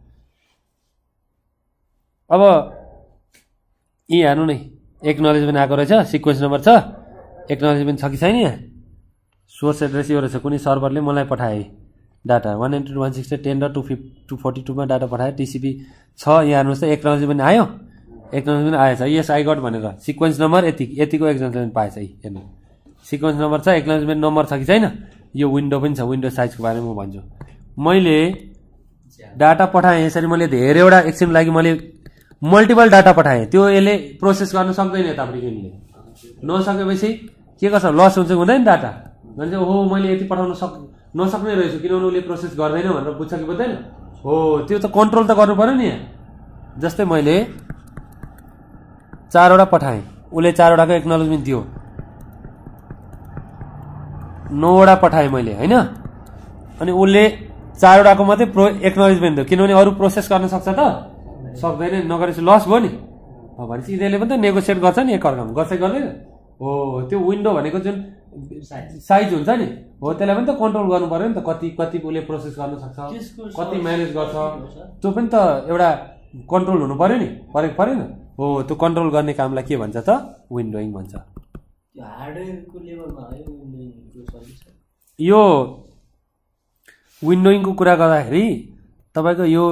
अब यी हेर्नु नै एक्नोलेजमेन्ट आएको रहेछ सिक्वेन्स नम्बर छ एक्नोलेजमेन्ट छ कि छैन यहाँ सोर्स एड्रेस यो रहेछ कुनै सर्भरले मलाई पठाए डाटा 192.168.10 र 242 मा डाटा पठाए टिसिपी छ यहाँ हेर्नुहोस् त एक्नोलेजमेन्ट आयो एक्नोलेजमेन्ट आएछ यस आई गट भनेर सिक्वेन्स नम्बर यतिको एक्नोलेजमेन्ट पाएछ हेर्नु सिक्वेन्स नम्बर छ एक्नोलेजमेन्ट नम्बर छ कि छैन यो विन्डो पनि छ विन्डो साइजको बारेमा म भन्छु मैले डाटा पठाएँ यसरी मैले धेरैवटा एकछिनको लागि मैले मल्टिपल डाटा पठाएँ त्यो यसले प्रोसेस गर्न सक्दैन यतापट्टि यिनले नसकेपछि के गर्छ लस हुन्छ हुँदैन डाटा भन्छ ओहो मैले यति पठाउन नसक्ने रहेछु किनभने उसले प्रोसेस गर्दैन भनेर बुझ्छ कि बुझ्दैन हो त्यो त कन्ट्रोल त गर्नु पर्यो नि यहाँ जस्तै मैले 4 वटा पठाएँ उसले 4 वटाको एक्नोलेजमेन्ट दियो 9 वटा पठाएँ मैले होइन अनि उसले 4 वटाको मात्रै एक्नोलेजमेन्ट दियो किनभने अरू प्रोसेस गर्न सक्छ त सक्दैन नगरेपछि लस भयो नि भनेपछि यिनीहरूले पनि त नेगोसिएट गर्छ नि एकअर्कामा गर्छ गर्दैन हो त्यो विन्डो भनेको जुन साइज हुन्छ नि हो त्यसलाई पनि त कन्ट्रोल गर्नु पर्यो नि त कति उसले प्रोसेस गर्न सक्छ कति म्यानेज गर्छ त्यो पनि त एउटा कन्ट्रोल हुनु पर्यो नि परेन हो त्यो कन्ट्रोल गर्ने कामलाई के भन्छ त विन्डोइङ भन्छ यो विन्डोइङको कुरा गर्दाखेरि तपाईँको यो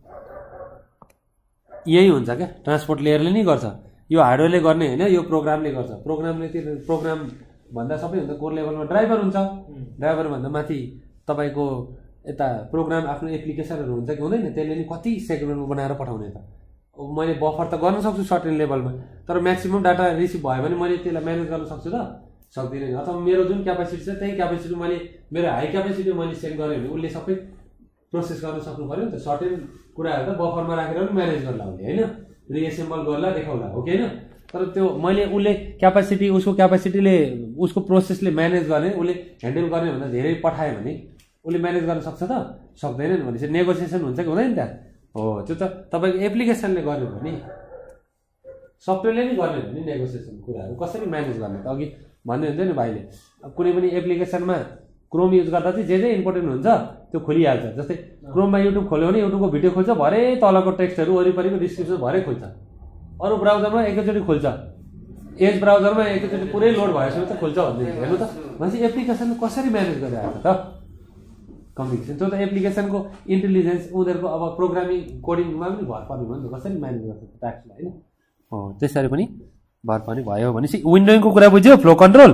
यही हुन्छ क्या ट्रान्सपोर्ट लेयरले नै गर्छ यो हार्डवेयरले गर्ने होइन यो प्रोग्रामले गर्छ प्रोग्राम भन्दा सबैभन्दा कोर लेभलमा ड्राइभर हुन्छ ड्राइभर भन्दा माथि तपाईँको यता प्रोग्राम आफ्नो एप्लिकेसनहरू हुन्छ कि हुँदैन त्यसले नि कति सेगमेन्टमा बनाएर पठाउने त मैले बफर त गर्न सक्छु सर्टेन लेभलमा तर म्याक्सिमम डाटा रिसिभ भयो भने मैले त्यसलाई म्यानेज गर्न सक्छु त सक्दिनँ अथवा मेरो जुन क्यापेसिटी छ त्यही क्यापेसिटी मैले मेरो हाई क्यापेसिटी मैले सेट गरेँ भने उसले सबै प्रोसेस गर्न सक्नु पऱ्यो नि त सर्टेन कुराहरू त बफरमा राखेर पनि म्यानेज गर्ला उसले होइन रिएसेम्बल गर्ला देखाउला हो कि होइन तर त्यो मैले उसले क्यापेसिटी उसको क्यापेसिटीले उसको प्रोसेसले म्यानेज गर्ने उसले ह्यान्डल गर्ने भन्दा धेरै पठायो भने उसले म्यानेज गर्न सक्छ त सक्दैन नि भनेपछि नेगोसिएसन हुन्छ कि हुँदैन त हो त्यो त तपाईँको एप्लिकेसनले गर्यो भने सफ्टवेयरले नै गर्ने भने नेगोसिएसन कुराहरू कसरी म्यानेज गर्ने त अघि भन्दै हुन्छ नि भाइले कुनै पनि एप्लिकेसनमा क्रोम युज गर्दा चाहिँ जे इम्पोर्टेन्ट हुन्छ त्यो खोलिहाल्छ जस्तै क्रोममा युट्युब खोल्यो भने युट्युबको भिडियो खोल्छ भरे तलको टेक्स्टहरू वरिपरिको डिस्क्रिप्सन भरे खोल्छ अरू ब्राउजरमा एकैचोटि खोल्छ एज ब्राउजरमा एकैचोटि पुरै लोड भएपछि त खोल्छ भन्दै हेर्नु त भनेपछि एप्लिकेसन कसरी म्यानेज गरिरहेको त कम्युनिकेसन त्यो त एप्लिकेसनको इन्टेलिजेन्स उनीहरूको अब प्रोग्रामिङ कोडिङमा पनि भर पर्ने भयो नि त कसरी म्यानेज गर्छ ट्याक्सलाई होइन त्यसरी पनि भर पर्ने भयो भनेपछि विन्डोइङको कुरा बुझ्यो फ्लो कन्ट्रोल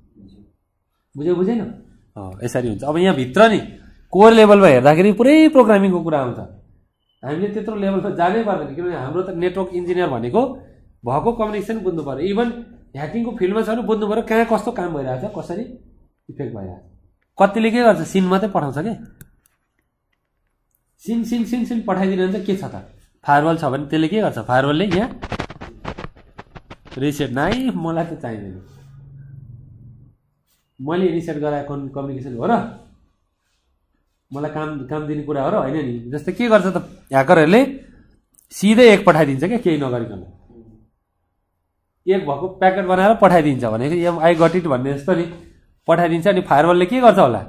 बुझेन यसरी हुन्छ अब यहाँभित्र नि कोर लेभलमा हेर्दाखेरि पुरै प्रोग्रामिङको कुरा आउँछ हामीले त्यत्रो लेभलमा जानै पर्दैन किनभने हाम्रो त नेटवर्क इन्जिनियर भनेको भएको कम्युनिकेसन बुझ्नु पऱ्यो इभन ह्याकिङको फिल्डमा छ भने बुझ्नु पऱ्यो कहाँ कस्तो काम भइरहेको छ कसरी इफेक्ट भइरहेको छ कतिले के गर्छ सिन मात्रै पठाउँछ क्या सिन पठाइदिनु हुन्छ के छ त फायरवल छ भने त्यसले के गर्छ फायरवलले यहाँ रिसेट नाइ मलाई त चाहिँदैन मैले रिसेट गराएको कम्युनिकेसन हो र मलाई काम दिने कुरा हो र होइन नि जस्तै के गर्छ त ह्याकरहरूले सिधै एक पठाइदिन्छ क्या केही नगरिकन एक भएको प्याकेट बनाएर पठाइदिन्छ भनेको आई गट इट भन्ने जस्तो नि पठाइदिन्छ अनि फायरवलले के गर्छ होला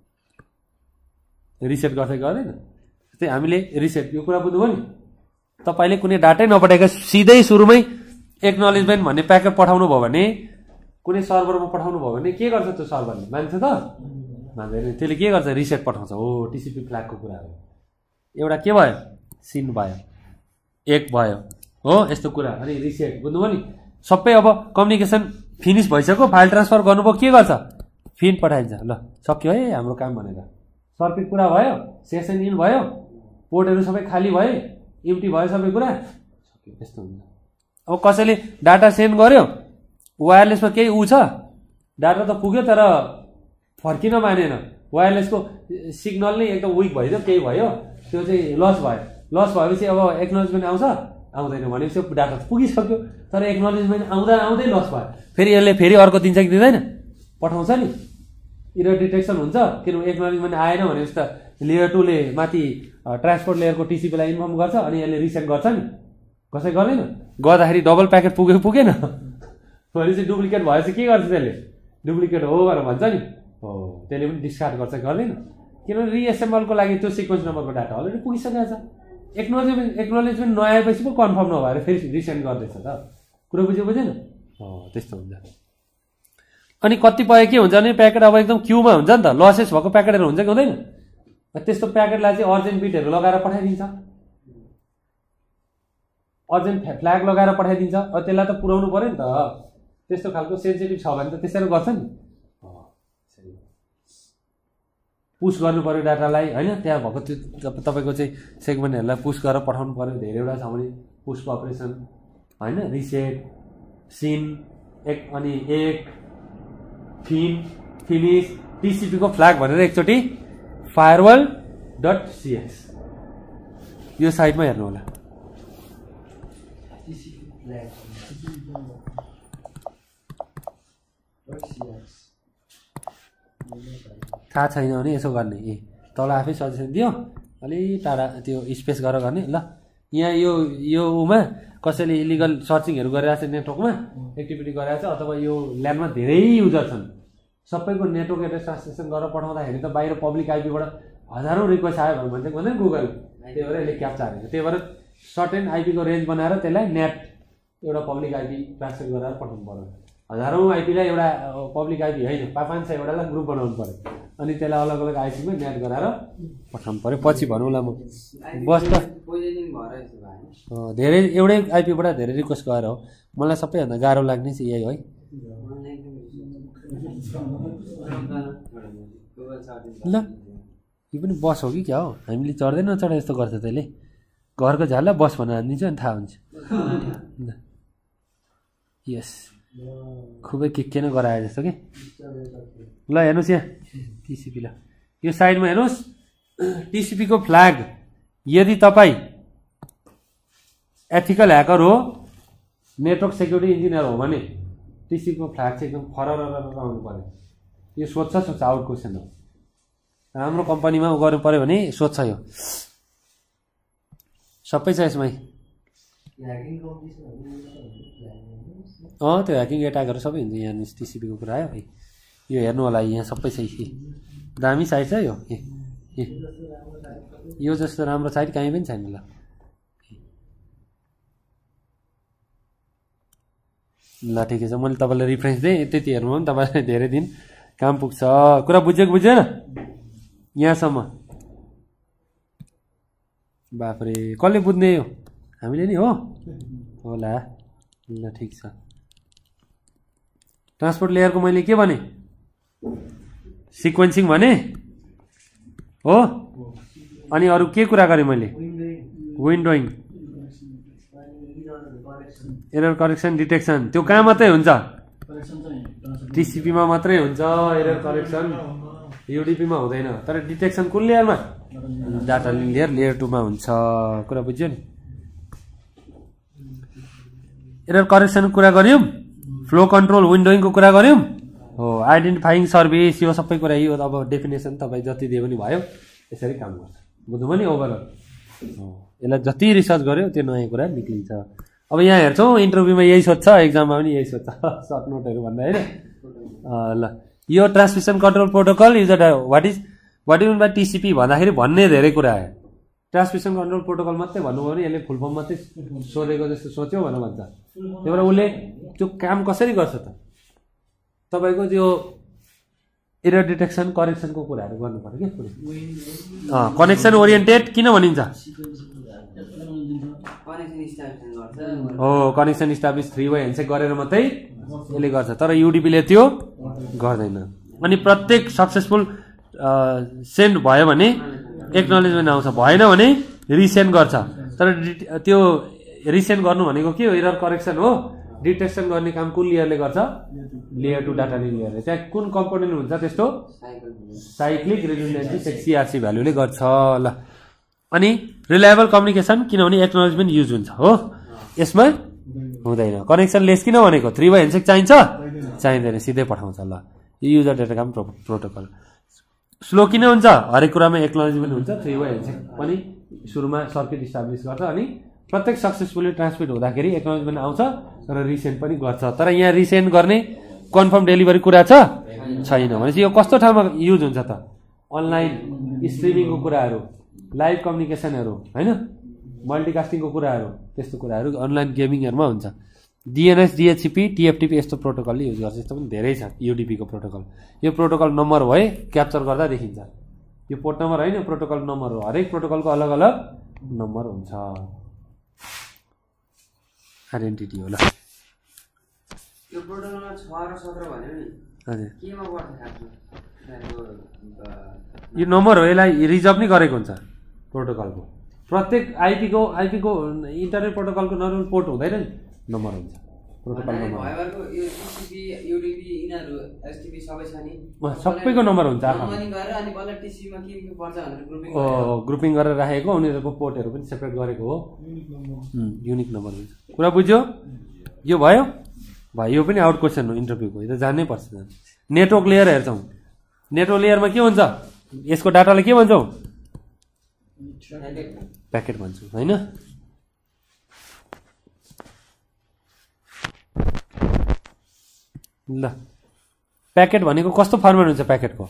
रिसेट गर्छ गर्दैन त्यही हामीले रिसेट यो कुरा बुझ्नुभयो नि तपाईँले कुनै डाटै नपठाएको सिधै सुरुमै एक्नोलेजमेन्ट भन्ने प्याकेट पठाउनु भयो भने कुनै सर्भरमा पठाउनु भयो भने के गर्छ त्यो सर्भरले मान्छ त मान्दैन त्यसले के गर्छ रिसेट पठाउँछ हो टिसिपी फ्ल्यागको कुरा हो एउटा के भयो सिन भयो एक भयो हो यस्तो कुरा अनि रिसेट बुझ्नुभयो नि सबै अब कम्युनिकेसन फिनिस भइसक्यो फाइल ट्रान्सफर गर्नुभयो के गर्छ फिन पठाइन्छ ल सक्यो है हाम्रो काम भनेर सर्किट कुरा भयो सेसन इन भयो पोर्टहरू सबै खाली भयो इम्टी भयो सबै कुरा सक्यो यस्तो हुन्छ अब कसैले डाटा सेन्ड गर्यो वायरलेसमा केही ऊ छ डाटा त पुग्यो तर फर्किन मानेन वायरलेसको सिग्नल नै एकदम विक भइदियो केही भयो त्यो चाहिँ लस भएपछि अब एक्नोलेजमेन्ट आउँछ आउँदैन भनेपछि डाटा त पुगिसक्यो तर एक्नोलेजमेन्ट आउँदै लस भयो फेरि यसले फेरि अर्को दिन्छ कि दिँदैन पठाउँछ नि इरर डिटेक्सन हुन्छ किनभने एक्नोलेजमेन्ट आएन भनेपछि त लेयर 2 ले माथि ट्रान्सपोर्ट लेयरको टिसिपीलाई इन्फर्म गर्छ अनि यसले रिसेन्ड गर्छ नि कसै गर्दैन गर्दाखेरि डबल प्याकेट पुगेन भनेपछि डुप्लिकेट भएपछि के गर्छ त्यसले डुप्लिकेट हो भनेर भन्छ नि हो त्यसले पनि डिस्कार्ड गर्छ गर्दैन किनभने रिएसेम्बलको लागि त्यो सिक्वेन्स नम्बरको डाटा अलरेडी पुगिसकेको छ एक्नोलेजमेन्ट नआएपछि पो कन्फर्म नभएर फेरि रिसेन्ड गर्दैछ त कुरो बुझेन त्यस्तो हुन्छ अनि कतिपय के हुन्छ भने प्याकेट अब एकदम क्यूमा हुन्छ नि त लसेस भएको प्याकेटहरू हुन्छ कि हुँदैन त्यस्तो प्याकेटलाई चाहिँ अर्जेन्ट बिटहरू लगाएर पठाइदिन्छ अर्जेन्ट फ्ल्याग लगाएर पठाइदिन्छ त्यसलाई त पुर्याउनु पर्यो नि त त्यस्तो खालको सेन्सिटिभ छ भने त त्यसरी गर्छ नि पुस गर्नु पर्यो डाटालाई होइन त्यहाँ भएको त्यो तपाईँको चाहिँ सेगमेन्टहरूलाई पुस गरेर पठाउनु पर्यो धेरैवटा छ भने पुसको अपरेसन होइन रिसेट सिन अनि फिनिस टिसिपीको फ्ल्याग भनेर एकचोटि firewall.cx यो साइटमा हेर्नु होला थाहा छैन भने यसो गर्ने तल आफै सजेसन दियो अलि टाढा त्यो स्पेस गरेर गर्ने ल यहाँ यो उमा कसैले इलिगल सर्चिङहरू गरिरहेको छ नेटवर्कमा एक्टिभिटी गरिरहेको छ अथवा यो ल्यान्डमा धेरै युजर छन् सबैको नेटवर्क एड्रेस ट्रान्सलेसन गरेर पठाउँदाखेरि त बाहिर पब्लिक आइपीबाट हजारौँ रिक्वेस्ट आयो भने चाहिँ गुगल त्यही भएर यसले क्याप्चा हालेको त्यही भएर सर्टेन आइपीको रेन्ज बनाएर त्यसलाई नेट एउटा पब्लिक आइपी ट्रान्सफर गरेर पठाउनु पर्यो हजारौँ आइपीलाई एउटा पब्लिक आइपी होइन 500-600वटालाई ग्रुप बनाउनु पर्यो अनि त्यसलाई अलग अलग आइपीमा नेट गराएर पठाउनु पर्यो पछि भनौँला म बस त धेरै एउटै आइपीबाट धेरै रिक्वेस्ट गरेर हो मलाई सबैभन्दा गाह्रो लाग्ने चाहिँ यही है ल यो पनि बस हो कि क्या हो हामीले चढ्दै नचढ यस्तो गर्छ त्यसले घरको झाललाई बस भनेर हानिदिन्छ अनि थाहा हुन्छ यस खुबै के नै गराए जस्तो कि ल हेर्नुहोस् यहाँ टिसिपी ल यो साइडमा हेर्नुहोस् टिसिपीको फ्ल्याग यदि तपाईँ एथिकल ह्याकर हो नेटवर्क सेक्युरिटी इन्जिनियर हो भने टिसिपीको फ्ल्याग चाहिँ एकदम फरर आउनु पर्यो यो सोध्छ आउट क्वेसन हो राम्रो कम्पनीमा गर्नु पर्यो भने सोध्छ यो सबै छ यसमै त्यो ह्याकिङ एट्याकहरू सबै हुन्छ यहाँ टिसिपीको कुरा आयो है यो हेर्नु होला यहाँ सबै छ दामी साइट छ यो जस्तो राम्रो साइट कहीँ पनि छैन ल ल ठिकै छ, मैले तपाईँलाई रिफरेन्स दिएँ, त्यति हेर्नु पनि तपाईँलाई धेरै दिन काम पुग्छ। कुरा बुझेको बुझेन यहाँसम्म? बाफ्रे कसले बुझ्ने यो? हामीले नि हो होला। ल ठिक छ। ट्रान्सपोर्ट लेयरको मैले के भने? सिक्वेन्सिङ भने हो। अनि अरू के कुरा गरेँ मैले? Windowing, error correction, detection. त्यो कहाँ मात्रै हुन्छ? टिसिपीमा मात्रै हुन्छ एरर करेक्सन, युडिपीमा हुँदैन। तर डिटेक्सन कुन लेयरमा? डाटा लिङ्क लेयर, लेयर 2 मा हुन्छ। कुरा बुझ्यो नि? एरर करेक्सनको कुरा गऱ्यौँ, फ्लो कन्ट्रोल विन्डोइङको कुरा गऱ्यौँ हो, आइडेन्टिफाइङ सर्भिस, यो सबै कुरा यो अब डेफिनेसन तपाईँ जति दियो पनि भयो, यसरी काम गर्छ। बुझ्नुभयो नि? ओभरअल यसलाई जति रिसर्च गर्यो त्यो नयाँ कुरा निक्लिन्छ। अब यहाँ हेर्छौँ इन्टरभ्यूमा यही सोध्छ, एक्जाममा पनि यही सोध्छ सर्ट नोटहरू भन्दा होइन। ल यो transmission control protocol is what is mean by TCP भन्दाखेरि भन्ने धेरै कुरा आयो। ट्रान्समिसन कन्ट्रोल प्रोटोकल मात्रै भन्नुभयो भने यसले फुल फर्म मात्रै सोधेको जस्तो सोच्यो भनेर भन्छ। त्यही भएर उसले त्यो काम कसरी गर्छ त? तपाईँको त्यो एरर डिटेक्सन करेक्सनको कुराहरू गर्नु पर्यो क्या। कनेक्सन ओरिएन्टेड किन भनिन्छ? हो, कनेक्सन इस्टाब्लिस 3 वे ह्यान्डसेक गरेर मात्रै यसले गर्छ, तर युडिपीले त्यो गर्दैन। अनि प्रत्येक सक्सेसफुल सेन्ड भयो भने एक्नोलेजमेन्ट आउँछ, भएन भने रिसेन्ड गर्छ। तर त्यो रिसेन्ड गर्नु भनेको के हो? एरर करेक्सन हो। डिटेक्सन गर्ने काम कुन लेयरले गर्छ? लेयर 2 डाटा लिङ्क लेयरले। त्यहाँ कुन कम्पोनेन्ट हुन्छ त्यस्तो? साइक्लिक रिडन्डेन्सी सिआरसी भ्यालुले गर्छ। ल अनि रिलायबल कम्युनिकेसन, किनभने एक्नोलेजमेन्ट युज हुन्छ हो, यसमा हुँदैन। कनेक्सन लेस किन भनेको? 3 वे ह्यान्डसेक चाहिन्छ? चाहिँदैन, सिधै पठाउँछ। ल यो युजर डेटा काम प्रोटोकल। स्लो किन हुन्छ? हरेक कुरामा एक्नोलेजमेन्ट हुन्छ, 3 वे ह्यान्डसेक पनि सुरुमा सर्किट इस्टाब्लिस गर्छ, अनि प्रत्येक सक्सेसफुली ट्रान्समिट हुँदाखेरि एक्नोलेजमेन्ट आउँछ र रिसेन्ड पनि गर्छ। तर यहाँ रिसेन्ड गर्ने कन्फर्म डेलिभरी कुरा छ छैन भनेपछि यो कस्तो ठाउँमा युज हुन्छ त? अनलाइन स्ट्रिमिङको कुराहरू, लाइभ कम्युनिकेसनहरू होइन, मल्टिकास्टिङको कुराहरू, त्यस्तो कुराहरू अनलाइन गेमिङहरूमा हुन्छ। डिएनएस, डिएचसिपी, टिएफटिपी यस्तो प्रोटोकलले युज गर्छ। यस्तो पनि धेरै छ युडिपीको प्रोटोकल। यो प्रोटोकल नम्बर भए क्याप्चर गर्दा देखिन्छ। यो पोर्ट नम्बर होइन, प्रोटोकल नम्बर हो। हरेक प्रोटोकलको अलग अलग नम्बर हुन्छ। आइडेन्टिटी होला। यो प्रोटोकलमा 6 र 17 भन्यो नि, हजुर केमा पर्छ खासमा? यो नम्बर हो, यसलाई रिजर्भ नै गरेको हुन्छ प्रोटोकलको। प्रत्येक आइपीको इन्टरनेट प्रोटोकलको नर्मल पोर्ट हुँदैन नि, नम्बर हुन्छ प्रोटोकल नम्बर। यो टिसिपी, युडिपी, यिनीहरू एसटिपी सबै छ नि, सबैको नम्बर हुन्छ। अनि गरेर अनि बल्ल टिसिपीमा के पर्छ भनेर ग्रुपिङ गरेर राखेको, उनीहरूको पोर्टहरू पनि सेपरेट गरेको हो, युनिक नम्बर हुन्छ। कुरा बुझ्यो? यो भयो भयो, यो पनि आउट क्वेसन हो इन्टरभ्यूको, यो त जान्नै पर्छ। नेटवर्क लेयर हेर्छौँ, नेटवर्क लेयरमा के हुन्छ? यसको डाटालाई के भन्छौँ? प्याकेट भन्छौँ होइन। ल प्याकेट भनेको कस्तो फर्मेट हुन्छ प्याकेटको?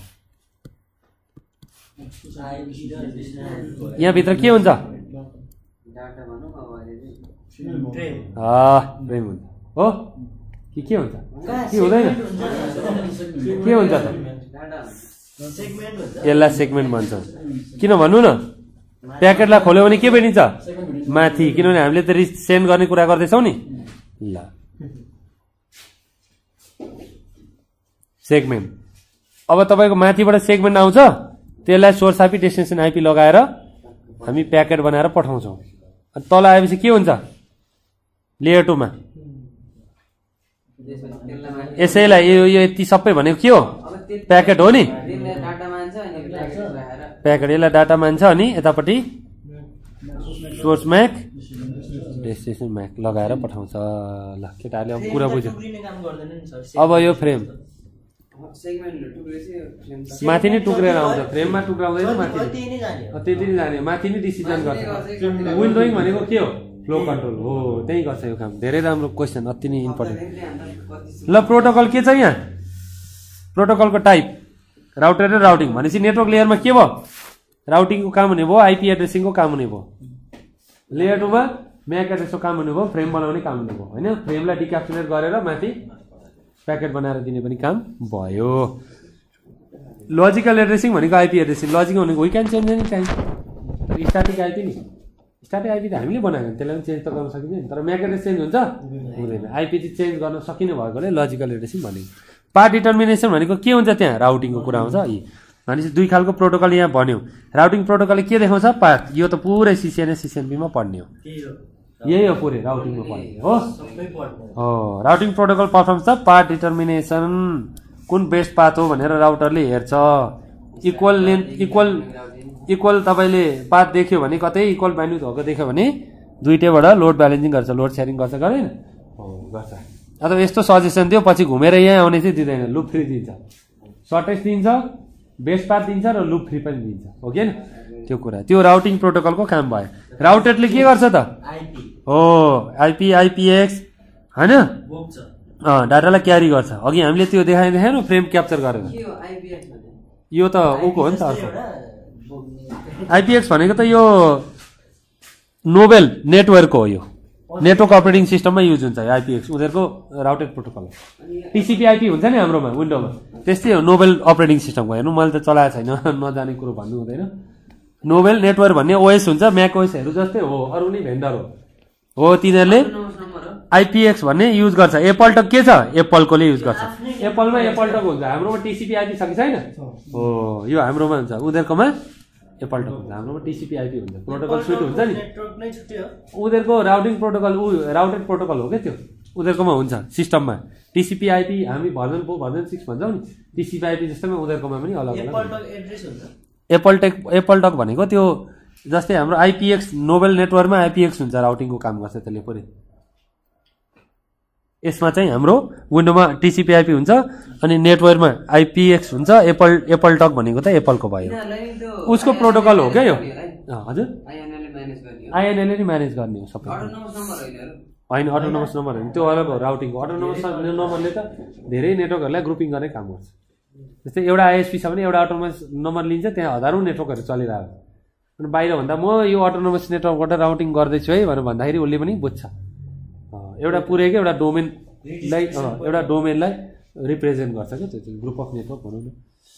यहाँभित्र के हुन्छ? फ्रेम हुन्छ हो कि के हुन्छ? के हुँदैन? के हुन्छ त? यसलाई सेगमेन्ट भन्छ। किन भन्नु न? प्याकेटलाई खोल्यो भने के भेटिन्छ? माथि, किनभने हामीले त सेन्ड गर्ने कुरा गर्दैछौँ नि। ल सेगमेन्ट, अब तपाईँको माथिबाट सेगमेन्ट आउँछ, त्यसलाई सोर्स आइपी डेस्टिनेसन आइपी लगाएर हामी प्याकेट बनाएर पठाउँछौँ। अनि तल आएपछि के हुन्छ? लेयर 2 मा यसैलाई यो यति सबै भनेको के हो? प्याकेट हो नि। प्याकेट यसलाई डाटा मान्छ, अनि यतापट्टि सोर्स म्याक डेस्टिनेसन म्याक लगाएर पठाउँछ। ल केटाहरूले अब कुरा बुझ्यो। अब यो फ्रेम माथि नै टुक्रेर आउँछ, फ्रेममा टुक्राउँदैन, माथि त्यति नै जाने, माथि नै डिसिजन गर्छ। विन्डोइङ भनेको के हो? फ्लो कन्ट्रोल हो, त्यही गर्छ यो काम। धेरै राम्रो क्वेसन, अति नै इम्पोर्टेन्ट। ल प्रोटोकल के छ यहाँ? प्रोटोकलको टाइप राउटर र राउटिङ भनेपछि नेटवर्क लेयरमा के भयो? राउटिङको काम हुने भयो, आइपी एड्रेसिङको काम हुने भयो। लेयर 2 मा म्याक एड्रेसको काम हुनुभयो, फ्रेम बनाउने काम हुनुभयो होइन। फ्रेमलाई डिक्याप्सुलेट गरेर माथि प्याकेट बनाएर दिने पनि काम भयो। लजिकल एड्रेसिङ भनेको आइपी एड्रेसिङ, लजिकल भनेको we can change any time. तर स्ट्याटिक आइपी नि, स्ट्याटिक आइपी त हामीले बनाएको त्यसलाई पनि चेन्ज त गर्न सकिन्छ नि, तर म्याक एड्रेस चेन्ज हुन्छ हुँदैन। आइपी चाहिँ चेन्ज गर्न सकिने भएकोले लजिकल एड्रेसिङ भनेको। पाथ डिटर्मिनेसन भनेको के हुन्छ, त्यहाँ राउटिङको कुरा आउँछ। भनेपछि दुई खालको प्रोटोकल यहाँ भन्यो। राउटिङ प्रोटोकलले के देखाउँछ, पाथ। यो त पुरै सिसिएनए सिसिएनपीमा पढ्ने हो, यही हो पुरै राउटिङमा पढ्ने हो। Routing protocol performs the path determination. कुन बेस्ट पाथ हो भनेर राउटरले हेर्छ। इक्वल लेन्थ इक्वल तपाईँले पाथ देख्यो भने, कतै इक्वल ब्यान्डविड्थ भएको देख्यो भने दुइटैबाट लोड ब्यालेन्सिङ गर्छ, लोड सेयरिङ गर्छ, गरेन? गर्छ। अथवा यस्तो सजेसन दियो पछि घुमेर यहाँ आउने चाहिँ दिँदैन, लुप फ्री दिन्छ, सर्टेस्ट दिन्छ, बेस्ट पाथ दिन्छ र लुप फ्री पनि दिन्छ, हो कि त्यो कुरा। त्यो राउटिङ प्रोटोकलको काम भयो। राउटेडले के गर्छ त, हो आइपी आइपीएक्स होइन, डाटालाई क्यारी गर्छ। अघि हामीले त्यो देखाएन फ्रेम क्याप्चर गरेर। यो त ऊको हो नि त अर्को। आइपीएक्स भनेको त यो नोबेल नेटवर्क हो, यो नेटवर्क अपरेटिङ सिस्टममा युज हुन्छ आइपीएक्स, उनीहरूको राउटेड प्रोटोकल हो। टिसिपी आइपी हुन्छ नि हाम्रोमा विन्डोमा, त्यस्तै हो नोबेल अपरेटिङ सिस्टमको। हेर्नु मैले त चलाएको छैन, नजाने कुरो भन्नु हुँदैन। नोबेल नेटवर्क भन्ने ओएस हुन्छ, म्याक ओएसहरू जस्तै हो, अरू नै भेन्डर हो। तिनीहरूले आइपीएक्स भन्ने युज गर्छ। एप्पलटक के छ, एप्पलकोले युज गर्छ। एप्पलमा एप्पलटक हुन्छ, हाम्रोमा टिसिपी आइपी छ कि छैन? हो, यो हाम्रोमा हुन्छ, उनीहरूकोमा एप्पलटक हुन्छ, हाम्रोमा टिसिपी आइपी हुन्छ। प्रोटोकल सुइट हुन्छ नि, उनीहरूको राउटिङ प्रोटोकल राउटेड प्रोटोकल हो क्या त्यो, उनीहरूकोमा हुन्छ सिस्टममा। टिसिपी आइपी हामी भर्जन 4 भर्जन 6 भन्छौँ नि, टिसिपी आइपी जस्तैमा उनीहरूकोमा पनि अलग अलग। एप्पलटक भनेको त्यो जस्तै हाम्रो आइपीएक्स नोबेल नेटवर्कमा आइपीएक्स हुन्छ, राउटिङको काम गर्छ त्यसले पुरै। यसमा चाहिँ हाम्रो विन्डोमा टिसिपी आइपी हुन्छ अनि नेटवर्कमा आइपीएक्स हुन्छ। एप्पलटक भनेको त एप्पलको भयो, उसको प्रोटोकल हो क्या यो। हजुर, आइएनएलले नै म्यानेज गर्ने हो सबै, होइन अटोनोमस नम्बर होइन, त्यो अलग हो राउटिङको। अटोनोमस नम्बरले त धेरै नेटवर्कहरूलाई ग्रुपिङ गर्ने काम गर्छ। जस्तै एउटा आइएसपी छ भने एउटा अटोनोमस नम्बर लिन्छ, त्यहाँ हजारौँ नेटवर्कहरू चलिरहेको। अनि बाहिर भन्दा म यो अटोनोमस नेटवर्कबाट राउटिङ गर्दैछु है भनेर भन्दाखेरि उसले पनि बुझ्छ। एउटा पुरैको एउटा डोमेनलाई रिप्रेजेन्ट गर्छ क्या, त्यो ग्रुप अफ नेटवर्क भनौँ न।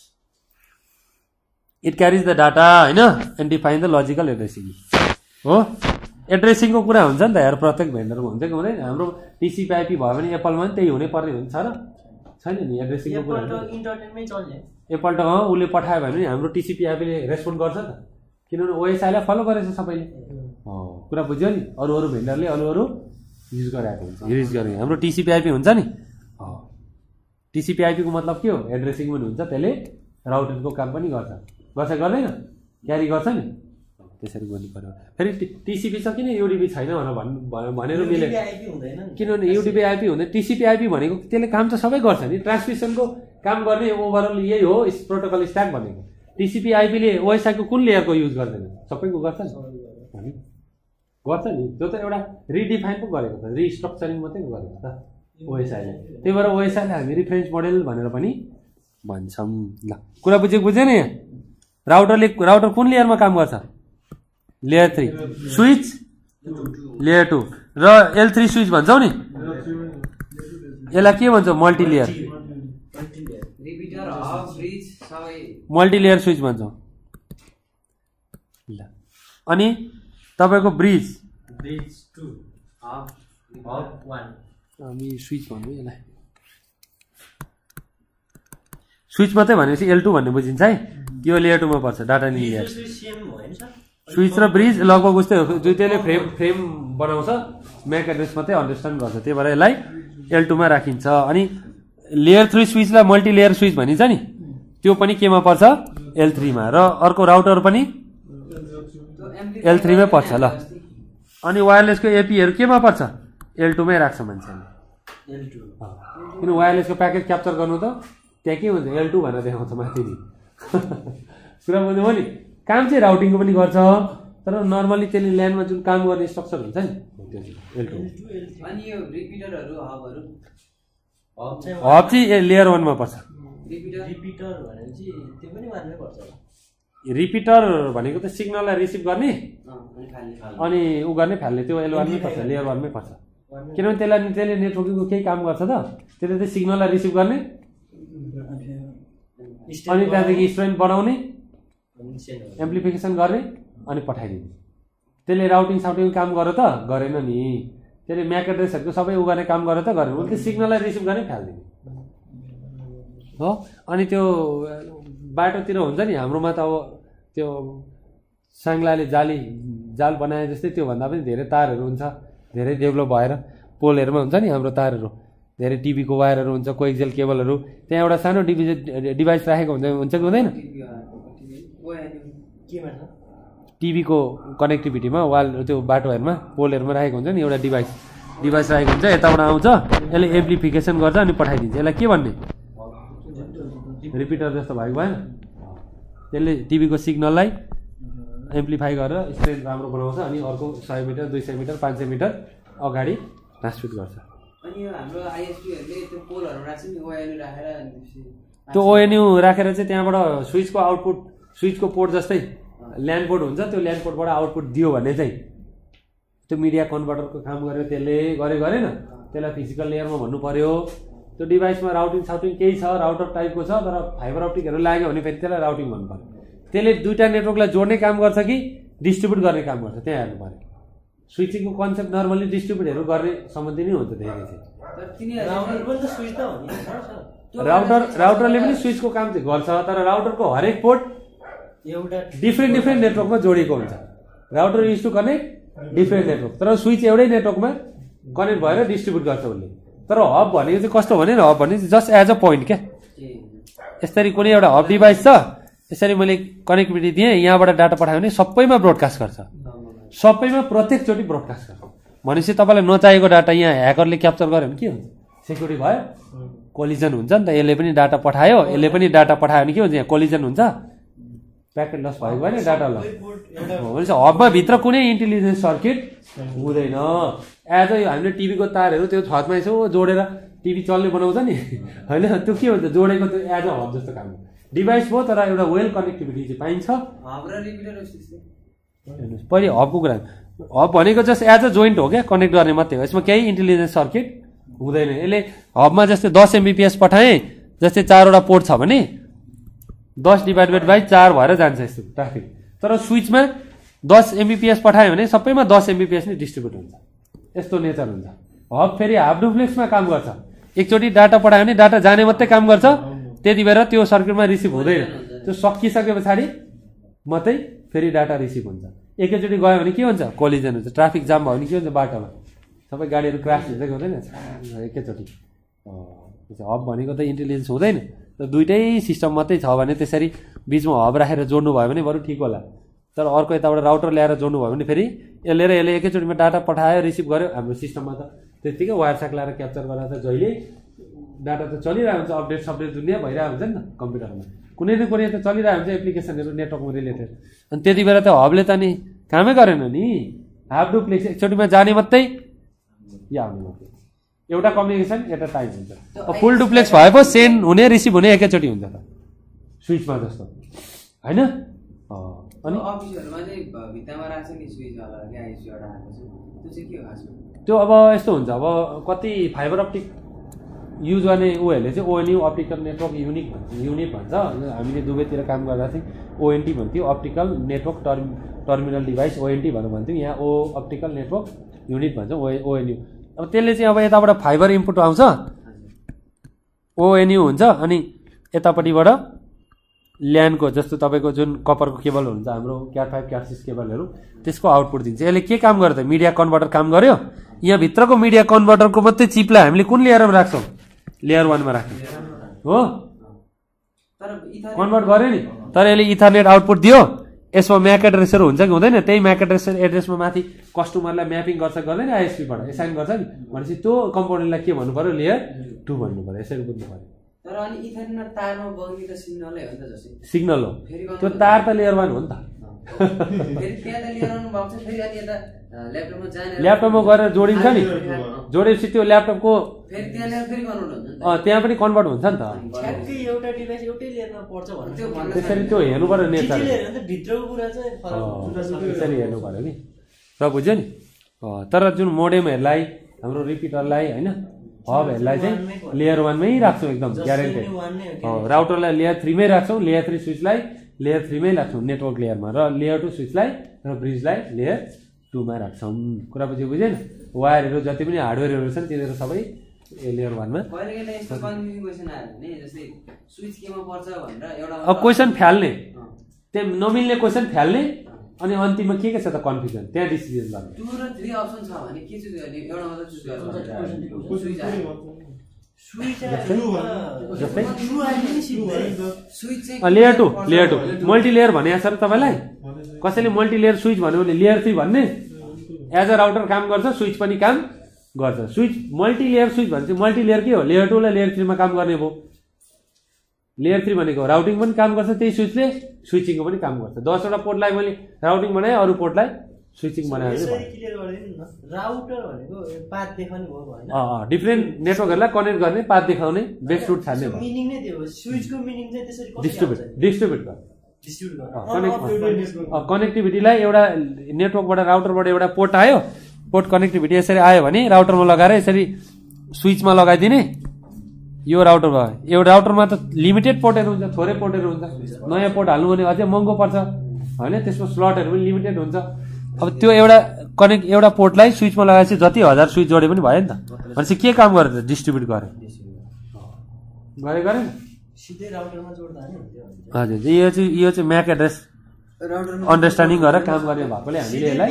इट क्यारिज द डाटा होइन, and define the logical addressing हो। एड्रेसिङको कुरा हुन्छ नि त यार, प्रत्येक भेन्डरमा हुन्छ कि हुँदैन। हाम्रो टिसिपी आइपी भयो भने एप्पलमा पनि त्यही हुनै पर्ने हुन्छ र छैन नि? एड्रेसिङको कुरा एप्पलट उसले पठायो भने हाम्रो टिसिपी आइपीले रेस्पोन्ड गर्छ त, किनभने ओएसआईलाई फलो गरेछ सबैले। कुरा बुझ्यो नि? अरू भेन्डरले अरू युज गरेको हुन्छ, युज गर्ने। हाम्रो टिसिपी आइपी हुन्छ नि, टिसिपी आइपीको मतलब के हो, एड्रेसिङ पनि हुन्छ, त्यसले राउटरको काम पनि गर्छ गर्दैन, क्यारी गर्छ नि, त्यसरी गर्नु पर्यो। फेरि टिसिपी छ किन युडिपी छैन भनेर मिले, किनभने युडिपी आइपी हुँदैन। टिसिपी आइपी भनेको त्यसले काम त सबै गर्छ नि, ट्रान्समिसनको काम गर्ने ओभरअल यही हो प्रोटोकल स्ट्याक भनेको। टिसिपी आइपीले ओएसआईको कुन लेयरको युज गर्दैन, सबैको गर्छ नि, गर्छ नि। त्यो त एउटा रिडिफाइन पो गरेको त, रिस्ट्रक्चरिङ मात्रै गरेको त ओएसआईले। त्यही भएर ओएसआईले हामी रिफरेन्स मोडेल भनेर पनि भन्छौँ। ल कुरा बुझेन यहाँ? राउटर कुन लेयरमा काम गर्छ? लेयर 3 स्विच, लेयर 2 र L3 स्विच भन्छौँ नि, यसलाई के भन्छ? मल्टिलेयर, मल्टिलेयर स्विच भन्छौँ। ल अनि तपाईँको ब्रिज हामी स्विच भन्नु, यसलाई स्विच मात्रै भनेपछि L2 भन्ने बुझिन्छ है। यो लेयर 2 मा पर्छ, डाटा लिङ्क लेयर। स्विच र ब्रिज लगभग उस्तै हो, दुईटैले फ्रेम बनाउँछ, म्याक एड्रेस मात्रै अन्डरस्ट्यान्ड गर्छ, त्यही भएर यसलाई L2 मा राखिन्छ। अनि लेयर 3 स्विचलाई मल्टिलेयर स्विच भनिन्छ नि, त्यो पनि केमा पर्छ? L3 मा। र अर्को राउटर पनि L3 मै पर्छ। ल अनि वायरलेसको एपीहरू केमा पर्छ? L2 मै राख्छ मान्छेले, किन वायरलेसको प्याकेट क्याप्चर गर्नु त त्यहाँ के हुन्छ, L2 भनेर देखाउँछ माथि नि। कुरा बुझ्नु हो नि? काम चाहिँ राउटिङको पनि गर्छ, तर नर्मली त्यसले ल्यान्डमा जुन काम गर्ने स्ट्रक्चर हुन्छ नि त्यो L2। अनि यो रिपिटरहरु हब चाहिँ लेयर 1 मा पर्छ। रिपिटर भनेपछि त्यो पनि मान्नै पर्छ। रिपिटर भनेको त सिग्नललाई रिसिभ गर्ने अनि ऊ गर्ने फाल्ने त्यो L1 मै पर्छ लेयर 1 मै पर्छ किनभने त्यसले नेटवर्किङको केही काम गर्छ त त्यसले चाहिँ सिग्नललाई रिसिभ गर्ने अनि त्यहाँदेखि स्ट्रेन्थ बढाउने एम्प्लिफिकेसन गर्ने अनि पठाइदिने त्यसले राउटिङ साउटिङ काम गर्यो त गरेन नि त्यसले म्याक एड्रेसहरुको सबै उ गर्ने काम गर्यो त गरेन उसले सिग्नललाई रिसिभ गर्ने फाल्दिने हो अनि त्यो बाटोतिर हुन्छ नि हाम्रोमा त अब त्यो साङ्लाले जाल बनाए जस्तै त्यो भन्दा पनि धेरै तारहरू हुन्छ धेरै डेभलप भएर पोलहरुमा हुन्छ नि हाम्रो तारहरू धेरै टिभीको वायरहरू हुन्छ कोएक्सियल केबलहरू त्यहाँ एउटा सानो डिभाइस राखेको हुन्छ कि हुँदैन टिभीको कनेक्टिभिटीमा वाल त्यो बाटोहरुमा पोलहरुमा राखेको हुन्छ नि एउटा डिभाइस राखेको हुन्छ यताबाट आउँछ यसले एम्प्लिफिकेसन गर्छ अनि पठाइदिन्छ यसलाई के भन्ने रिपिटर जस्तो भएको भएन त्यसले टिभीको सिग्नललाई एम्प्लिफाई गरेर स्ट्रेन्थ राम्रो बनाउँछ अनि अर्को 100 मिटर 200 मिटर 500 मिटर अगाडि ट्रान्समिट गर्छ अनि हाम्रो आईएसपीहरुले त्यो पोलहरु राख्छ नि ओएनयू राखेर त्यो ओएनयू राखेर चाहिँ त्यहाँबाट स्विचको आउटपुट स्विचको पोर्ट जस्तै ल्यान्ड पोर्ट हुन्छ त्यो ल्यान्ड पोर्टबाट आउटपुट दियो भने चाहिँ त्यो मिडिया कन्भर्टरको काम गर्यो त्यसले गरेन त्यसलाई फिजिकल लेयरमा भन्नु पर्यो त्यो डिभाइसमा राउटिङ साउटिङ केही छ राउटर टाइपको छ तर फाइबर अप्टिकहरु लाग्यो भने फेरि त्यसलाई राउटिङ भन्नु पर्यो त्यसले दुईटा नेटवर्कलाई जोड्ने काम गर्छ कि डिस्ट्रिब्युट गर्ने काम गर्छ त्यहाँ हेर्नु पर्यो स्विचिङको कन्सेप्ट नर्मली डिस्ट्रिब्युटहरु गर्ने सम्बन्धी नै हुन्छ धेरै चाहिँ राउटरले पनि स्विचको काम चाहिँ गर्छ तर राउटरको हरेक पोर्ट एउटा डिफ्रेन्ट नेटवर्कमा जोडिएको हुन्छ router use to connect different network तर स्विच एउटै नेटवर्कमा कनेक्ट भएर डिस्ट्रिब्युट गर्छ उसले तर हब भनेको चाहिँ कस्तो भने हब भने जस्ट एज अ पोइन्ट क्या यसरी कुनै एउटा हब डिभाइस छ यसरी मैले कनेक्टिभिटी दिएँ यहाँबाट डाटा पठायो भने सबैमा ब्रोडकास्ट गर्छ सबैमा प्रत्येकचोटि ब्रोडकास्ट गर्छ भनेपछि तपाईँलाई नचाहेको डाटा यहाँ ह्याकरले क्याप्चर गर्यो भने के हुन्छ सेक्युरिटी भयो कोलिजन हुन्छ नि त यसले पनि डाटा पठायो यसले पनि डाटा पठायो भने के हुन्छ यहाँ कोलिजन हुन्छ प्याकेट लस भएको भयो नि डाटा लस भनेपछि हबमा भित्र कुनै इन्टेलिजेन्स सर्किट हुँदैन एज अ हामीले टिभीको तारहरू त्यो छतमा यसो जोडेर टिभी चल्ने बनाउँछ नि होइन त्यो के हुन्छ जोडेको त्यो एज अ हब जस्तो काम हो डिभाइस भयो तर एउटा वेल कनेक्टिभिटी चाहिँ पाइन्छ पहिले हबको कुरा हब भनेको जस्ट एज अ जोइन्ट हो क्या कनेक्ट गर्ने मात्रै हो यसमा केही इन्टेलिजेन्स सर्किट हुँदैन यसले हबमा जस्तै 10 MBPS पठाए जस्तै 4 वटा पोर्ट छ भने 10 डिभाइडेड बाइ 4 भएर जान्छ यस्तो ट्राफिक तर स्विचमा 10 MBPS पठायो भने सबैमा 10 MBPS नै डिस्ट्रिब्युट हुन्छ यस्तो नेचर हुन्छ हब फेरि हाफ डुप्लेक्समा काम गर्छ एकचोटि डाटा पठायो भने डाटा जाने मात्रै काम गर्छ त्यति बेर त्यो सर्किटमा रिसिभ हुँदैन त्यो सकिसके पछाडि मात्रै फेरि डाटा रिसिभ हुन्छ एकैचोटि गयो भने के हुन्छ कोलिजन हुन्छ ट्राफिक जाम भयो भने के हुन्छ बाटोमा सबै गाडीहरू क्रास हुन्छ कि हुँदैन एकैचोटि हब भनेको त इन्टेलिजेन्स हुँदैन त दुईटै सिस्टम मात्रै छ भने त्यसरी बिचमा हब राखेर जोड्नु भयो भने बरु ठिक होला तर अर्को यताबाट राउटर ल्याएर जोड्नु भयो भने फेरि यसले एकैचोटिमा डाटा पठायो रिसिभ गर्यो हाम्रो सिस्टममा त त्यतिकै वायर साक लगाएर क्याप्चर गरेर त जहिले डाटा त चलिरहेको हुन्छ अपडेट सपडेट दुनियाँ भइरहेको हुन्छ नि त कम्प्युटरमा कुनै न कुनै त चलिरहेको हुन्छ एप्लिकेसनहरू नेटवर्कमा रिलेटेड अनि त्यति बेला त हबले त नि कामै गरेन नि हाफ डुप्लेक्स एकचोटिमा जाने मात्रै या आउने एउटा कम्युनिकेसन एउटा टाइम हुन्छ फुल डुप्लेक्स भए सेन्ड हुने रिसिभ हुने एकैचोटि हुन्छ त स्विचमा जस्तो होइन अनि अफिसहरुमा चाहिँ भित्तामा राख्छ नि स्विचवाला आइएसपी एउटा हाल्छ त्यो चाहिँ के हो खासमा त्यो अब यस्तो हुन्छ अब कति फाइबर अप्टिक युज गर्ने उहरूले चाहिँ ओएनयू अप्टिकल नेटवर्क युनिट भन्छ हामीले दुबईतिर काम गर्दा चाहिँ ओएनटी भन्थ्यो optical network terminal device ONT भनेर भन्थ्यौँ यहाँ अप्टिकल नेटवर्क युनिट भन्छ ओएनयू अब त्यसले चाहिँ अब यताबाट फाइबर इनपुट आउँछ ओएनयू हुन्छ अनि यतापट्टिबाट ल्यान्डको जस्तो तपाईँको जुन कपरको केबल हुन्छ हाम्रो क्याट 5 क्याट 6 केबलहरू त्यसको आउटपुट दिन्छ यसले के काम गर्यो त मिडिया कन्भर्टर काम गर्यो यहाँ भित्रको मिडिया कन्भर्टरको मात्रै चिपलाई हामीले कुन लेयरमा राख्छौँ लेयर 1 मा राख्छौँ हो कन्भर्ट गर्यो नि तर यसले इथरनेट आउटपुट दियो यसमा म्याक एड्रेसहरू हुन्छ कि हुँदैन त्यही म्याक एड्रेसमा माथि कस्टमरलाई म्यापिङ गर्छ गर्दैन आइएसपीबाट एसाइन गर्छ नि भनेपछि त्यो कम्पोनेन्टलाई के भन्नु पर्यो लेयर 2 भन्नु पर्यो यसरी बुझ्नु पर्यो तर अनि इथरनेट तारमा बग्ने त सिग्नलै हो नि त जस्तै सिग्नल हो त्यो तार त लेयर 1 हो नि त फेरि त्यहाँ त लेयर 1 भएको छ फेरि अनि यता ल्यापटपमा गएर जोडिन्छ नि, जोडेपछि त्यो ल्यापटपको त्यहाँ पनि कन्भर्ट हुन्छ नि त। त्यसरी त्यो हेर्नु पर्यो नेचर, त्यसरी हेर्नु पर्यो नि र बुझ्यो नि। तर जुन मोडेमहरूलाई हाम्रो रिपिटरलाई होइन हबहरूलाई चाहिँ लेयर 1 मै राख्छौँ एकदम ग्यारेन्टेड। राउटरलाई लेयर 3 मै राख्छौँ, लेयर 3 स्विचलाई लेयर 3 मै राख्छौँ नेटवर्क लेयरमा, र लेयर 2 स्विचलाई र ब्रिजलाई लेयर 2 मा राख्छौँ। कुरा बुझेन? वायरहरू जति पनि हार्डवेयरहरू छन् तिनीहरू सबै लेयर 1 मा। अब क्वेसन फ्याल्ने, त्यहाँ नमिल्ने क्वेसन फ्याल्ने, अनि अन्तिममा के छ त कन्फ्युजन, त्यहाँ डिसिजन गर्ने। लेयर 2 मल्टिलेयर भनेको छ र तपाईँलाई, कसैले मल्टिलेयर स्विच भन्यो भने लेयर 3 भन्ने, एज अ राउटर काम गर्छ, स्विच पनि काम गर्छ। स्विच मल्टिलेयर स्विच भने चाहिँ मल्टिलेयर के हो, लेयर 2 लाई लेयर 3 मा काम गर्ने भयो। लेयर 3 भनेको राउटिङ पनि काम गर्छ, त्यही स्विचले स्विचिङको पनि काम गर्छ। 10 वटा पोर्टलाई मैले राउटिङ बनाएँ, अरू पोर्टलाई स्विचिङ बनाएँ। डिफ्रेन्ट नेटवर्कहरूलाई कनेक्ट गर्ने, पाथ देखाउने, बेस्ट रुट छान्ने भयो। डिस्ट्रिब्युट कनेक्टिभिटीलाई एउटा नेटवर्कबाट राउटरबाट एउटा पोर्ट आयो, पोर्ट कनेक्टिभिटी यसरी आयो भने राउटरमा लगाएर यसरी स्विचमा लगाइदिने। यो राउटर भयो, यो राउटरमा त लिमिटेड पोर्टहरू हुन्छ, थोरै पोर्टहरू हुन्छ। नयाँ पोर्ट हाल्नु भने अझै महँगो पर्छ होइन, त्यसको स्लटहरू पनि लिमिटेड हुन्छ। अब त्यो एउटा पोर्टलाई स्विचमा लगाएपछि जति 1000 स्विच जोडे पनि भयो नि त। भनेपछि के काम गर्यो त, डिस्ट्रिब्युट गर्यो, गरेन? हजुर, यो चाहिँ म्याक एड्रेस अन्डरस्ट्यान्डिङ गरेर काम गर्ने भएकोले हामीले यसलाई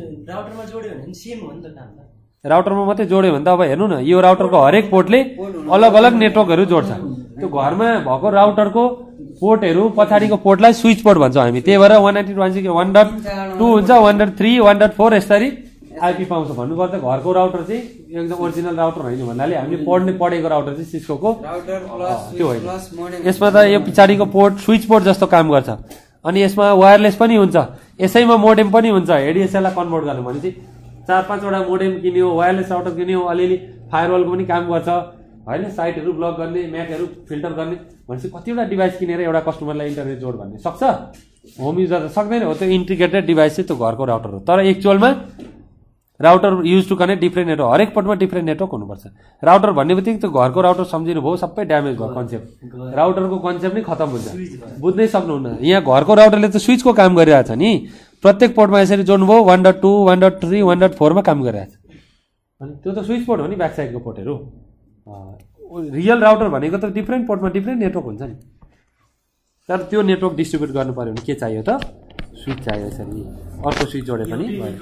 राउटरमा मात्रै जोड्यो भने त अब हेर्नु न, यो राउटरको हरेक पोर्टले अलग अलग नेटवर्कहरू जोड्छ। त्यो घरमा भएको राउटरको पोर्टहरू पछाडिको पोर्टलाई स्विच पोर्ट भन्छौँ हामी। त्यही भएर 192.1.2 हुन्छ, 1.3, 1.4 यसरी आइपी पाउँछ। भन्नुपर्छ घरको राउटर चाहिँ एकदम ओरिजिनल राउटर होइन भन्नाले हामीले पढेको राउटर चाहिँ सिस्कोको त्यो होइन। यसमा त यो पछाडिको पोर्ट स्विच पोर्ट जस्तो काम गर्छ, अनि यसमा वायरलेस पनि हुन्छ, यसैमा मोडेम पनि हुन्छ। एडिएसएललाई कन्भर्ट गर्नु भनेपछि 4-5 वटा मोडेम किन्यो, वायरलेस राउटर किन्यो, अलिअलि फायरवलको पनि काम गर्छ होइन, साइटहरू ब्लक गर्ने, म्याकहरू फिल्टर गर्ने। भनेपछि कतिवटा डिभाइस किनेर एउटा कस्टमरलाई इन्टरनेट जोड भन्ने सक्छ? होम युजर त सक्दैन हो। त्यो इन्टिग्रेटेड डिभाइस चाहिँ त्यो घरको राउटर हो। तर एक्चुअलमा router use to connect different network, हरेक पोर्टमा डिफ्रेन्ट नेटवर्क हुनुपर्छ। राउटर भन्ने बित्तिकै त्यो घरको राउटर सम्झिनु भयो, सबै ड्यामेज भयो कन्सेप्ट। राउटरको कन्सेप्ट नै खतम हुन्छ, बुझ्नै सक्नुहुन्न। यहाँ घरको राउटरले त स्विचको काम गरिरहेछ नि, प्रत्येक पोर्टमा यसरी जोड्नुभयो, 1.2, 1.3, 1.4 मा काम गरिरहेछ। अनि त्यो त स्विच पोर्ट हो नि, ब्याक साइडको पोर्टहरू। रियल राउटर भनेको त डिफ्रेन्ट पोर्टमा डिफ्रेन्ट नेटवर्क हुन्छ नि। तर त्यो नेटवर्क डिस्ट्रिब्युट गर्नु पर्यो भने के चाहियो त, स्विच चाहियो। यसरी अर्को स्विच जोडे पनि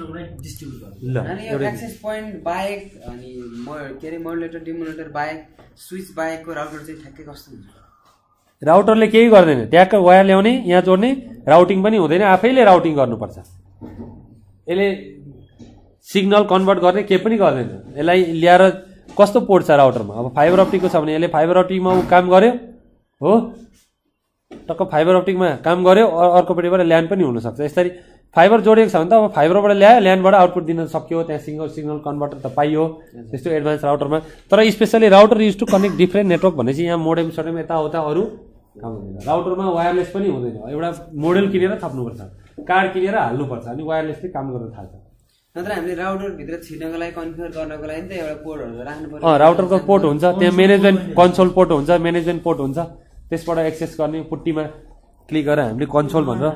ल, एक्सेस पोइन्ट बाहेक अनि के अरे मोडुलेटर डिमोडुलेटर बाहेक स्विच बाहेकको राउटर चाहिँ ठ्याक्कै कस्तो हुन्छ? राउटरले केही गर्दैन, ट्याक्क वायर ल्याउने, यहाँ जोड्ने, राउटिङ पनि हुँदैन, आफैले राउटिङ गर्नुपर्छ। यसले सिग्नल कन्भर्ट गर्ने केही पनि गर्दैन। यसलाई ल्याएर कस्तो पोर्ट छ राउटरमा, अब फाइबर अप्टिकको छ भने यसले फाइबर अप्टिकमा काम गर्यो हो, टक्क फाइबर अप्टिकमा काम गर्यो, अर्कोपट्टिबाट ल्यान पनि हुनसक्छ। यसरी फाइबर जोडिएको छ भने त अब फाइबरबाट ल्यायो, ल्यानबाट आउटपुट दिन सक्यो, त्यहाँ सिग्नल कन्भर्टर त पाइयो त्यस्तो एडभान्स राउटरमा। तर especially router use to connect different network भनेपछि यहाँ मोडेम सोडेम यताउता अरू काम हुँदैन। राउटरमा वायरलेस पनि हुँदैन, एउटा मोडेल किनेर थप्नुपर्छ, कार्ड किनेर हाल्नुपर्छ, अनि वायरलेसले काम गर्न थाल्छ। नत्र हामीले राउटरभित्र छिर्नको लागि कन्फिगर गर्नको लागि त एउटा पोर्टहरू राख्नु पर्छ। राउटरको पोर्ट हुन्छ, त्यहाँ म्यानेजमेन्ट कन्सोल पोर्ट हुन्छ, म्यानेजमेन्ट पोर्ट हुन्छ, त्यसबाट एक्सेस गर्ने पुट्टीमा क्लिक गरेर हामीले कन्सोल भनेर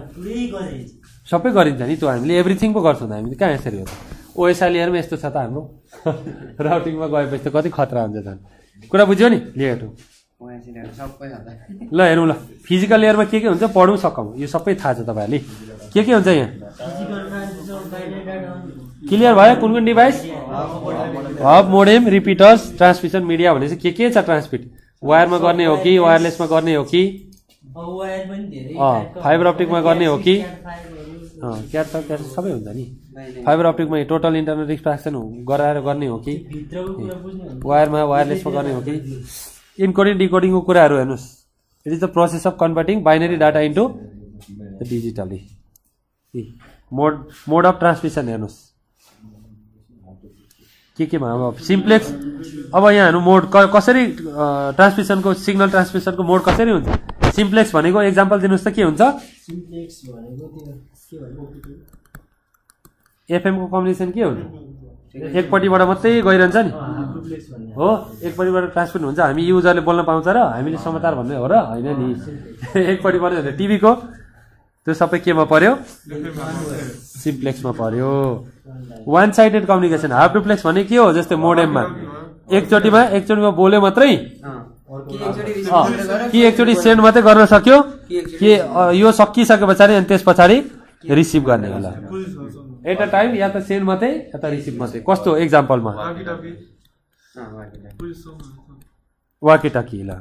सबै गरिन्छ नि। त्यो हामीले एभ्रिथिङ पो गर्छौँ, हामीले कहाँ यसरी हो त। ओएसआइलियरमा यस्तो छ त हाम्रो राउटिङमा गएपछि त कति खतरा हुन्छ झन्। कुरा बुझ्यो नि? लेयर 2 ल हेरौँ ल, फिजिकल लेयरमा के हुन्छ पढौँ सकौँ, यो सबै थाहा छ तपाईँहरूले के हुन्छ यहाँ। क्लियर भयो? कुन कुन device, hub, modem, repeaters, transmission media भनेपछि के छ? ट्रान्समिट वायरमा गर्ने हो कि वायरलेसमा गर्ने हो कि फाइबर अप्टिकमा गर्ने हो कि क्याट सबै हुन्छ नि। फाइबर अप्टिकमा टोटल इन्टरनेट एक्सट्राक्सन गराएर गर्ने हो कि वायरमा वायरलेसमा गर्ने हो कि। इन्कोडिङ डिकोडिङको कुराहरू हेर्नुहोस्, it is the process of converting binary data into digitally. Mode of transmission हेर्नुहोस्, केमा अब सिम्प्लेक्स अब यहाँ हेर्नु मोड कसरी ट्रान्समिसनको सिग्नल ट्रान्समिसनको मोड कसरी हुन्छ सिम्प्लेक्स भनेको एक्जाम्पल दिनुहोस् त के हुन्छ सिम्प्लेक्स भनेको के भनेको एफएम को कम्युनिकेसन के हुन्छ एकपट्टिबाट मात्रै गइरहन्छ नि हो एकपट्टिबाट ट्रान्समिट हुन्छ हामी युजरले बोल्न पाउँछ र हामीले समाचार भन्ने हो र होइन नि एकपट्टिबाट टिभीको त्यो सबै केमा पर्यो सिम्प्लेक्समा पर्यो one sided communication half duplex भने के हो जस्तै मोडेममा एकचोटिमा बोल्यो मात्रै कि एकचोटि सेन्ड मात्रै गर्न सक्यो कि यो सकिसके पछाडि अनि त्यस पछाडि रिसिभ गर्ने होला एट अ टाइम या त सेन्ड मात्रै या त रिसिभ मात्रै कस्तो एक्जाम्पलमा वाकी ल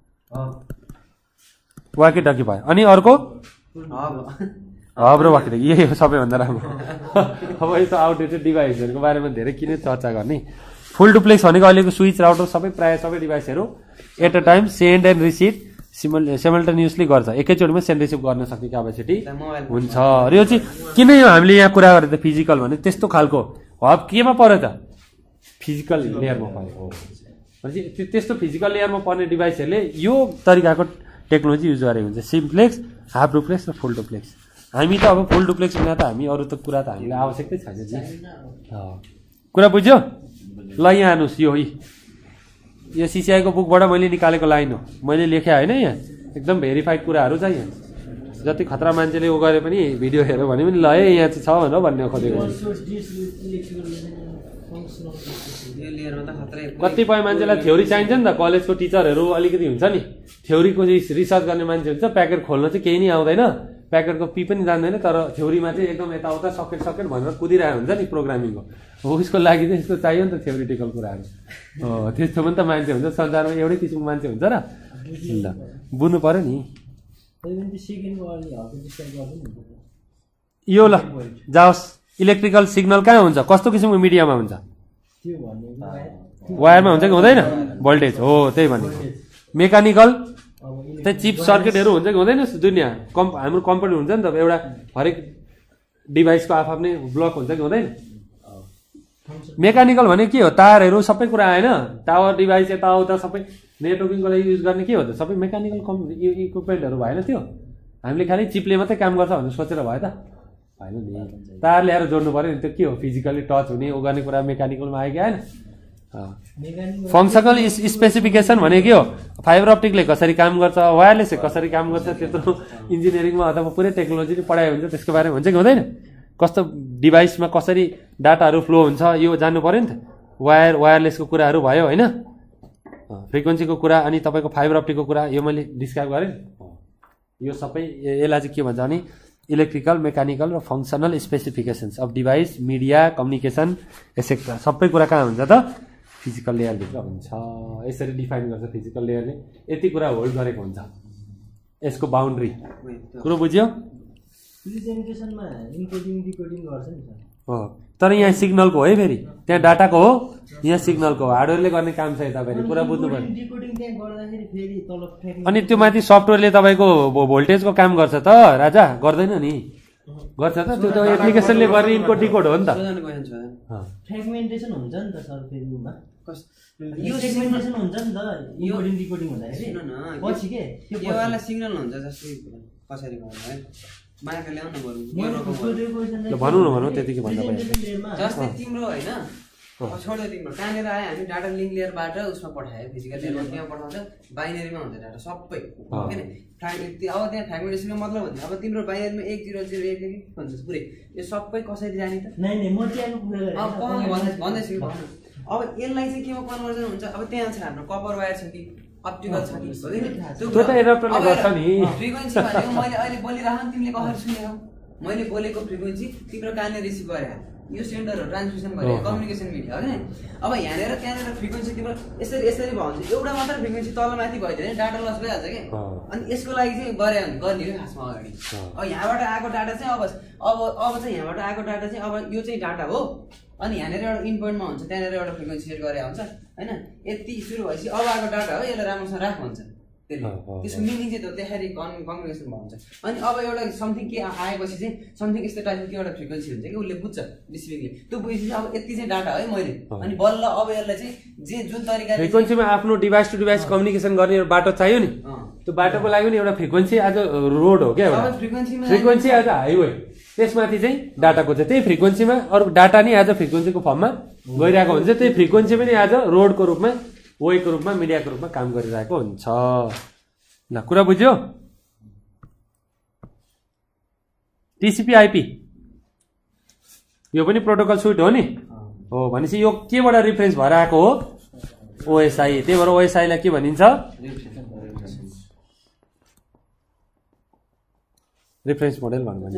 वाकी टकी भयो अनि अर्को हब र वाकी टकी यही हो सबैभन्दा राम्रो अब यस्तो आउटडेटेड डिभाइसहरूको बारेमा धेरै किन चर्चा गर्ने फुल डुप्लेक्स भनेको अहिलेको स्विच राउटर प्राय सबै डिभाइसहरू at a time send and receive simultaneously गर्छ एकैचोटिमा सेन्ड रिसिभ गर्न सक्ने क्यापेसिटी हुन्छ र यो चाहिँ किन यो हामीले यहाँ कुरा गरेको त फिजिकल भने त्यस्तो खालको हब केमा पर्यो त फिजिकल लेयरमा पर्यो भनेपछि त्यस्तो फिजिकल लेयरमा पर्ने डिभाइसहरूले यो तरिकाको टेक्नोलोजी युज गरेको हुन्छ सिम्प्लेक्स हाफ डुप्लेक्स र फुल डुप्लेक्स हामी त अब फुल डुप्लेक्स बिना त हामी अरू त कुरा त हामीलाई आवश्यकै छैन कुरा बुझ्यो ल यहाँ हेर्नुहोस् यो सिसिआईको बुकबाट मैले निकालेको लाइन हो मैले लेखेँ होइन यहाँ एकदम भेरिफाइड कुराहरू छ यहाँ जति खतरा मान्छेले उ गरे पनि भिडियो हेऱ्यो भने पनि ल है यहाँ चाहिँ छ भनेर भन्ने खोजेको कतिपय मान्छेलाई थ्योरी चाहिन्छ नि त कलेजको टिचरहरू अलिकति हुन्छ नि थ्योरीको रिसर्च गर्ने मान्छे हुन्छ प्याकेट खोल्न चाहिँ केही नै आउँदैन प्याकेटको पी पनि जान्दैन तर थ्योरीमा चाहिँ एकदम यताउता सकेट भनेर कुदिरहेको हुन्छ नि प्रोग्रामिङको हो उसको लागि चाहिँ यस्तो चाहियो नि त थ्योरिटिकल कुराहरू हो त्यस्तो पनि त मान्छे हुन्छ संसारमा एउटै किसिमको मान्छे हुन्छ र ल बुझ्नु पर्यो नि यो ल जाओस् इलेक्ट्रिकल सिग्नल कहाँ हुन्छ कस्तो किसिमको मिडियामा हुन्छ वायरमा हुन्छ कि हुँदैन भोल्टेज हो त्यही भनेको मेकानिकल त्यही चिप सर्किटहरू हुन्छ कि हुँदैन दुनियाँ हाम्रो कम्प्युटर हुन्छ नि त एउटा हरेक डिभाइसको आफ्नै ब्लक हुन्छ कि हुँदैन मेकानिकल भने के हो तारहरू सबै कुरा आएन टावर डिभाइस यताउता सबै नेटवर्किङको लागि युज गर्ने के हो त सबै मेकानिकल इक्विपमेन्टहरू भएन त्यो हामीले खालि चिपले मात्रै काम गर्छ भनेर सोचेर भयो त होइन नि तार ल्याएर जोड्नु पऱ्यो नि त्यो के हो फिजिकली टच हुने उ गर्ने कुरा मेकानिकलमा आयो कि आएन फङ्सनल स्पेसिफिकेसन भने के हो फाइबर अप्टिकले कसरी काम गर्छ वायरलेसले कसरी काम गर्छ त्यत्रो इन्जिनियरिङमा अथवा पुरै टेक्नोलोजीले पढाइ हुन्छ त्यसको बारेमा हुन्छ कि हुँदैन कस्तो डिभाइसमा कसरी डाटाहरू फ्लो हुन्छ यो जान्नु पऱ्यो नि त वायरलेसको कुराहरू भयो होइन फ्रिक्वेन्सीको कुरा अनि तपाईँको फाइबर अप्टिकको कुरा यो मैले डिस्क्राइब गरेँ यो सबै यसलाई चाहिँ के भन्छ भने इलेक्ट्रिकल मेकानिकल र functional specifications of device media communication etcetera सबै कुरा कहाँ हुन्छ त फिजिकल लेयरभित्र हुन्छ यसरी डिफाइन गर्छ फिजिकल लेयरले यति कुरा होल्ड गरेको हुन्छ यसको बााउन्ड्री कुरो बुझ्यो हो तर यहाँ सिग्नलको हो है फेरि त्यहाँ डाटाको हो यहाँ सिग्नलको हो हार्डवेयरले गर्ने काम छ यता फेरि कुरा बुझ्नु पर्यो अनि त्यो माथि सफ्टवेयरले तपाईँको भोल्टेजको काम गर्छ त राजा गर्दैन नि गर्छ त त्यो त एप्लिकेसनले गर्ने इनकोड डिकोड हो नि त फ्रेगमेन्टेसन हुन्छ नि त सर फेसबुकमा यो सेगमेन्टेसन हुन्छ नि त इन्कोडिङ डिकोडिङ हुँदाखेरि पछि के यो वाला सिग्नल हुन्छ जस्तै कसरी गर्नु है माइकले ल्याउनु पर्यो भनौँ त्यतिकै भन्दा भयो जस्तै तिम्रो होइन छोड्यो तिम्रो कहाँनिर आयो हामी डाटा लिङ्क लेयरबाट उसमा पठायो फिजिकल लेयरमा त्यहाँ पठाउँछ बाइनरीमा हुन्छ डाटा सबै किन अब त्यहाँ फ्रेगमेन्टेसनको मतलब हुन्छ अब तिम्रो बाइनरीमा 1001 भन्छ पुरै यो सबै कसरी जाने त भन्दैछु अब यसलाई चाहिँ केमा कन्भर्जन हुन्छ अब त्यहाँ छ हाम्रो कपर वायर छ कि अप्टिकल छ कि त्यो त एडाप्टरले गर्छ नि फ्रिक्वेन्सी भनेको मैले अहिले बोलिरहेको तिमीले कसरी सुनेको मैले बोलेको फ्रिक्वेन्सी तिम्रो कानले रिसिभ गरे यो सेन्डरहरू ट्रान्समिसन गरे कम्युनिकेसन मिडिया हो नि अब यहाँनिर त्यहाँनिर फ्रिक्वेन्सी तिम्रो यसरी भयो भने एउटा मात्र फ्रिक्वेन्सी तल माथि भयो भने डाटा लस भइहाल्छ कि अनि यसको लागि चाहिँ गर्ने हो खासमा अगाडि अब यहाँबाट आएको डाटा चाहिँ अब चाहिँ यहाँबाट आएको डाटा चाहिँ अब यो चाहिँ डाटा हो अनि यहाँनिर एउटा इनपुटमा हुन्छ त्यहाँनिर एउटा फ्रिक्वेन्सी सेट गरे हुन्छ होइन यति सुरु भएपछि अब आएको डाटा हो यसलाई राम्रोसँग राख्नु हुन्छ त्यसको मिनिङ चाहिँ त्यसरी कम्युनिकेसन भन्छ। अनि अब एउटा समथिङ के आएपछि चाहिँ समथिङ यस्तो टाइपको के एउटा फ्रिक्वेन्सी हुन्छ कि उसले बुझ्छ रिसिभिङले, त्यो बुझेपछि अब यति चाहिँ डाटा है मैले, अनि बल्ल अब यसलाई चाहिँ जे जुन तरिकाले फ्रिक्वेन्सीमा आफ्नो डिभाइस टु डिभाइस कम्युनिकेसन गर्ने एउटा बाटो चाहियो नि, त्यो बाटोको लागि नि एउटा फ्रिक्वेन्सी आज रोड हो क्या, एउटा फ्रिक्वेन्सी आज हाइवे, त्यसमाथि चाहिँ डाटाको चाहिँ त्यही फ्रिक्वेन्सीमा अरू डाटा नि आज फ्रिक्वेन्सीको फर्ममा गइरहेको हुन्छ, त्यही फ्रिक्वेन्सी पनि आज रोडको रूपमा वेको रूपमा मिडियाको रूपमा काम गरिरहेको हुन्छ। ल कुरा बुझ्यो? टिसिपी आइपी यो पनि प्रोटोकल सुइट हो नि, हो भनेपछि यो केबाट रिफरेन्स भएर आएको हो? ओएसआई, त्यही भएर ओएसआईलाई के भनिन्छ? रिफरेन्स मोडेल भन्नु।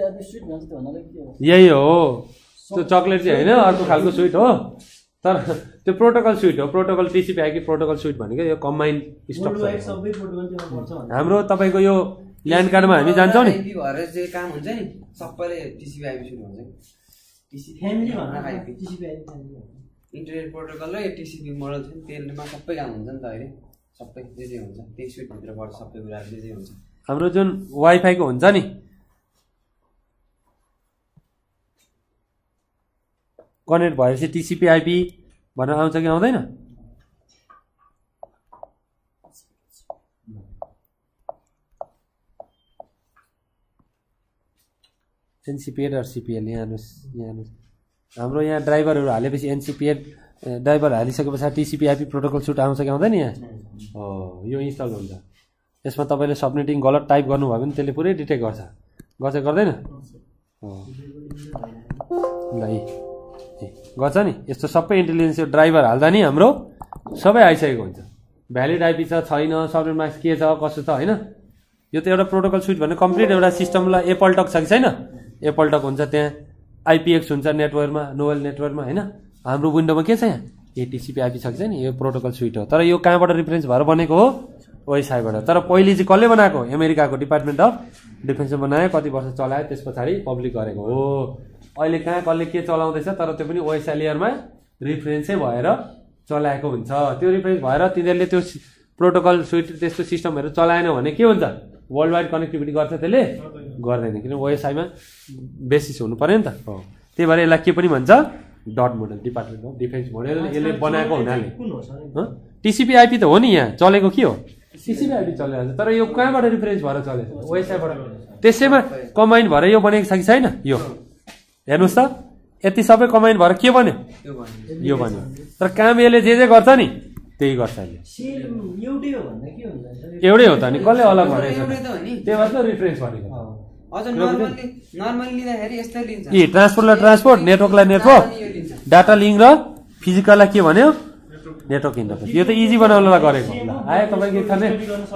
यही हो, त्यो चक्लेट चाहिँ होइन, अर्को खालको सुइट हो, तर त्यो प्रोटोकल सुइट हो। Protocol TCP IP protocol suite भनेको यो कम्बाइन्ड स्ट्रक्चर। हाम्रो तपाईँको यो ल्यान्ड कार्डमा हामी जान्छौँ नि, भएर जे काम हुन्छ नि सबैले टिसिपी आइपी सुइट भन्छ। टिसिपी फ्यामिली भनेर IP TCP IP internet protocol र यो टिसिपी मोडल छ नि, त्यसमा सबै काम हुन्छ नि त अहिले, सबै जे हुन्छ त्यही सुइट भित्रबाट सबै कुराहरू जे हुन्छ। हाम्रो जुन वाइफाईको हुन्छ नि, कनेक्ट भएपछि टिसिपी आइपी भनेर आउँछ कि आउँदैन? एनसिपिएड र सिपिएल यहाँ हेर्नुहोस्, यहाँ हेर्नुहोस्, हाम्रो यहाँ ड्राइभरहरू हालेपछि एनसिपिएड ड्राइभर हालिसके पछाडि टिसिपी आइपी प्रोटोकल सुट आउँछ कि आउँदैन? यहाँ हो, यो इन्स्टल हुन्छ। यसमा तपाईँले सबनेटिङ गलत टाइप गर्नुभयो भने त्यसले पुरै डिटेक्ट गर्छ, गर्दैन? हो ल गर्छ नि, यस्तो सबै इन्टेलिजेन्स यो ड्राइभर हाल्दा नि हाम्रो सबै आइसकेको हुन्छ। भ्यालिड आइपी छ छैन, सबनेट मास्क के छ कसो छ होइन, यो त एउटा प्रोटोकल सुइट भने कम्प्लिट एउटा सिस्टमलाई एप्पल टक छ कि छैन? एप्पल टक हुन्छ, त्यहाँ आइपिएक्स हुन्छ नेटवर्कमा, नोवेल नेटवर्कमा होइन। हाम्रो विन्डोमा के छ यहाँ? टिसिपी आइपी छ कि छैन? यो प्रोटोकल सुइट हो। तर यो कहाँबाट रिफरेन्स भएर बनेको हो? ओएसआईबाट। तर पहिले चाहिँ कसले बनाएको? अमेरिकाको डिपार्टमेन्ट अफ डिफेन्सले बनायो, कति वर्ष चलायो, त्यस पछाडि पब्लिक गरेको हो। अहिले कहाँ कसले के चलाउँदैछ, तर त्यो पनि ओएसआई लेयरमा रिफरेन्सै भएर चलाएको हुन्छ। त्यो रिफरेन्स भएर तिनीहरूले त्यो प्रोटोकल सुइट त्यस्तो सिस्टमहरू चलाएन भने के हुन्छ? वर्ल्ड वाइड कनेक्टिभिटी गर्छ? त्यसले गर्दैन, किन ओएसआईमा बेसिस हुनु पर्यो नि त। हो, त्यही भएर यसलाई के पनि भन्छ? DoD model, department of defence model यसले बनाएको हुनाले। टिसिपी आइपी त हो नि, यहाँ चलेको के हो? टिसिपी आइपी चलिरहेको छ, तर यो कहाँबाट रिफरेन्स भएर चलेको? ओएसआईबाट। त्यसैमा कम्बाइन्ड भएर यो बनेको छ कि छैन? यो हेर्नुहोस् त, यति सबै कम्बाइन्ड भएर के बन्यो? यो बन्यो। तर काम यसले जे गर्छ नि त्यही गर्छ यसले। एउटै हो त नि, कसले अलग भनेको? त्यही भएर त रिफरेन्स भनेको। कि ट्रान्सपोर्टलाई ट्रान्सपोर्ट, नेटवर्कलाई नेटवर्क, डाटा लिङ्क र फिजिकललाई के भन्यो? Network interface. यो त इजी बनाउनलाई गरेको। आयो तपाईँको खाने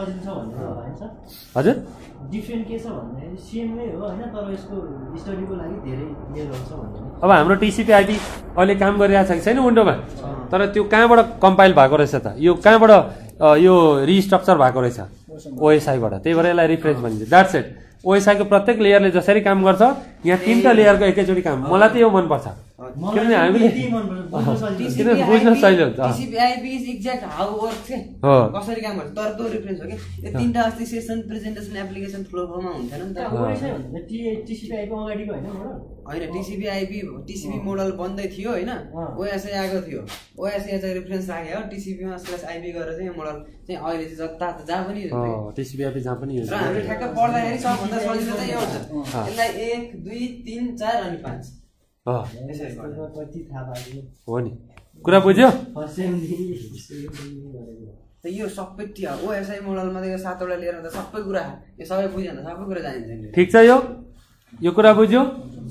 हजुर डिफ्रेन्ट के छ भन्दाखेरि सेमै हो होइन, तर यसको स्टडीको लागि धेरै लेभल छ भन्ने। अब हाम्रो टिसिपी आइपी अहिले काम गरिरहेको छ कि छैन विन्डोमा? तर त्यो कहाँबाट कम्पाइल भएको रहेछ त? यो कहाँबाट यो रिस्ट्रक्चर भएको रहेछ? ओएसआईबाट। त्यही भएर यसलाई रिफरेन्स भनिन्छ। That's it. ओएसआईको प्रत्येक लेयरले जसरी काम गर्छ, यहाँ तीनटा लेयरको एकैचोटि काम। मलाई त यो मनपर्छ, किनभने हामीले बुझ्न सजिलो हुन्छ। TCP IP is exact how work के कसरी काम गर्छ, तर त्यो रिफरेन्स हो कि यो तीनटा अस्ति सेसन प्रेजेन्टेसन एप्लिकेसन फ्लोमा हुन्थेन नि त। टिसिपी आइपी अगाडिको होइन मोडल होइन, टिसिपी आइपी टिसिपी मोडल बन्दै थियो होइन, ओएसआई आएको थियो, ओएसआई चाहिँ रिफरेन्स राख्यो, टिसिपीमा स्ल्यास आइपी गरेर चाहिँ मोडल चाहिँ अहिले चाहिँ जता जहाँ पनि टिसिपी आइपी जहाँ पनि र हामीले ठ्याक्क पढ्दाखेरि सबभन्दा सजिलो चाहिँ यो हुन्छ, यसलाई 1 2 3 4 अनि 5 हो नि। कुरा बुझ्यो? यो सबै ओएसआई मोडलमा त यो 7 वटा लिएर त सबै कुरा यो सबै बुझ्यो भने सबै कुरा जानिन्छ। ठिक छ, यो कुरा बुझ्यो?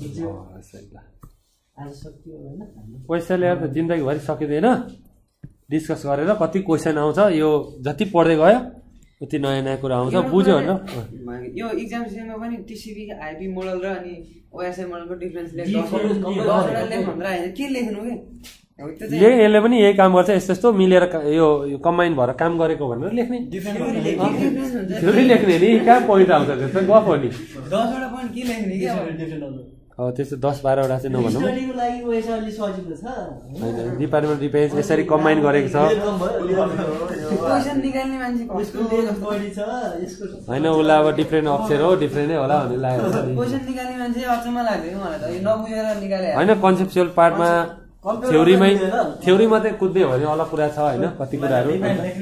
पैसा ल्याएर त जिन्दगीभरि सकिँदैन। डिस्कस गरेर कति क्वेसन आउँछ, यो जति पढ्दै गयो उति नयाँ नयाँ कुरा आउँछ, बुझ्यो होइन? यो इक्जाम सिजनमा पनि टिसिपी आइपी मोडल र अनि ओएसआई मोडलको डिफरेन्स के लेख्नु के? यसले पनि यही काम गर्छ, यस्तो यस्तो मिलेर यो कम्बाइन भएर काम गरेको भनेर लेख्ने। थ्योरी लेख्ने नि, कहाँ पोइन्ट आउँछ? त्यस्तो गफ हो नि। 10 वटा पोइन्ट के लेख्ने के? अब त्यस्तो 10-12 वटा चाहिँ नभनौँ स्टडीको लागि पैसा अलि सजिलो छ होइन डिपार्टमेन्ट डिफेन्स यसरी कम्बाइन गरेको छ क्वेसन निकाल्ने मान्छे यसको लेख बढी छ यसको होइन उसलाई अब डिफ्रेन्ट अक्षर हो डिफ्रेन्टै होला भन्ने लागेको छ नि क्वेसन निकाल्ने मान्छे अचम्म लाग्यो मलाई त यो नबुझेर निकाले होइन कन्सेप्चुअल पार्टमा थ्योरी मात्रै कुद्दै हो भने अलग कुरा छ होइन कति कुराहरू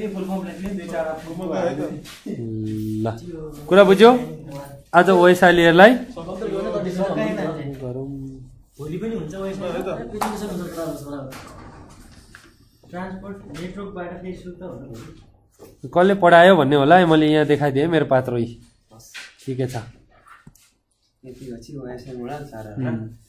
ल कुरा बुझ्यो आज ओएसआई लेयरलाई भोलि पनि हुन्छ ट्रान्सपोर्ट नेटवर्कबाट फेसबुक त हुन्छ कसले पढायो भन्ने होला है मैले यहाँ देखाइदिएँ मेरो पात्रै ठिकै छ यति पछि ओएसआई मोडल 4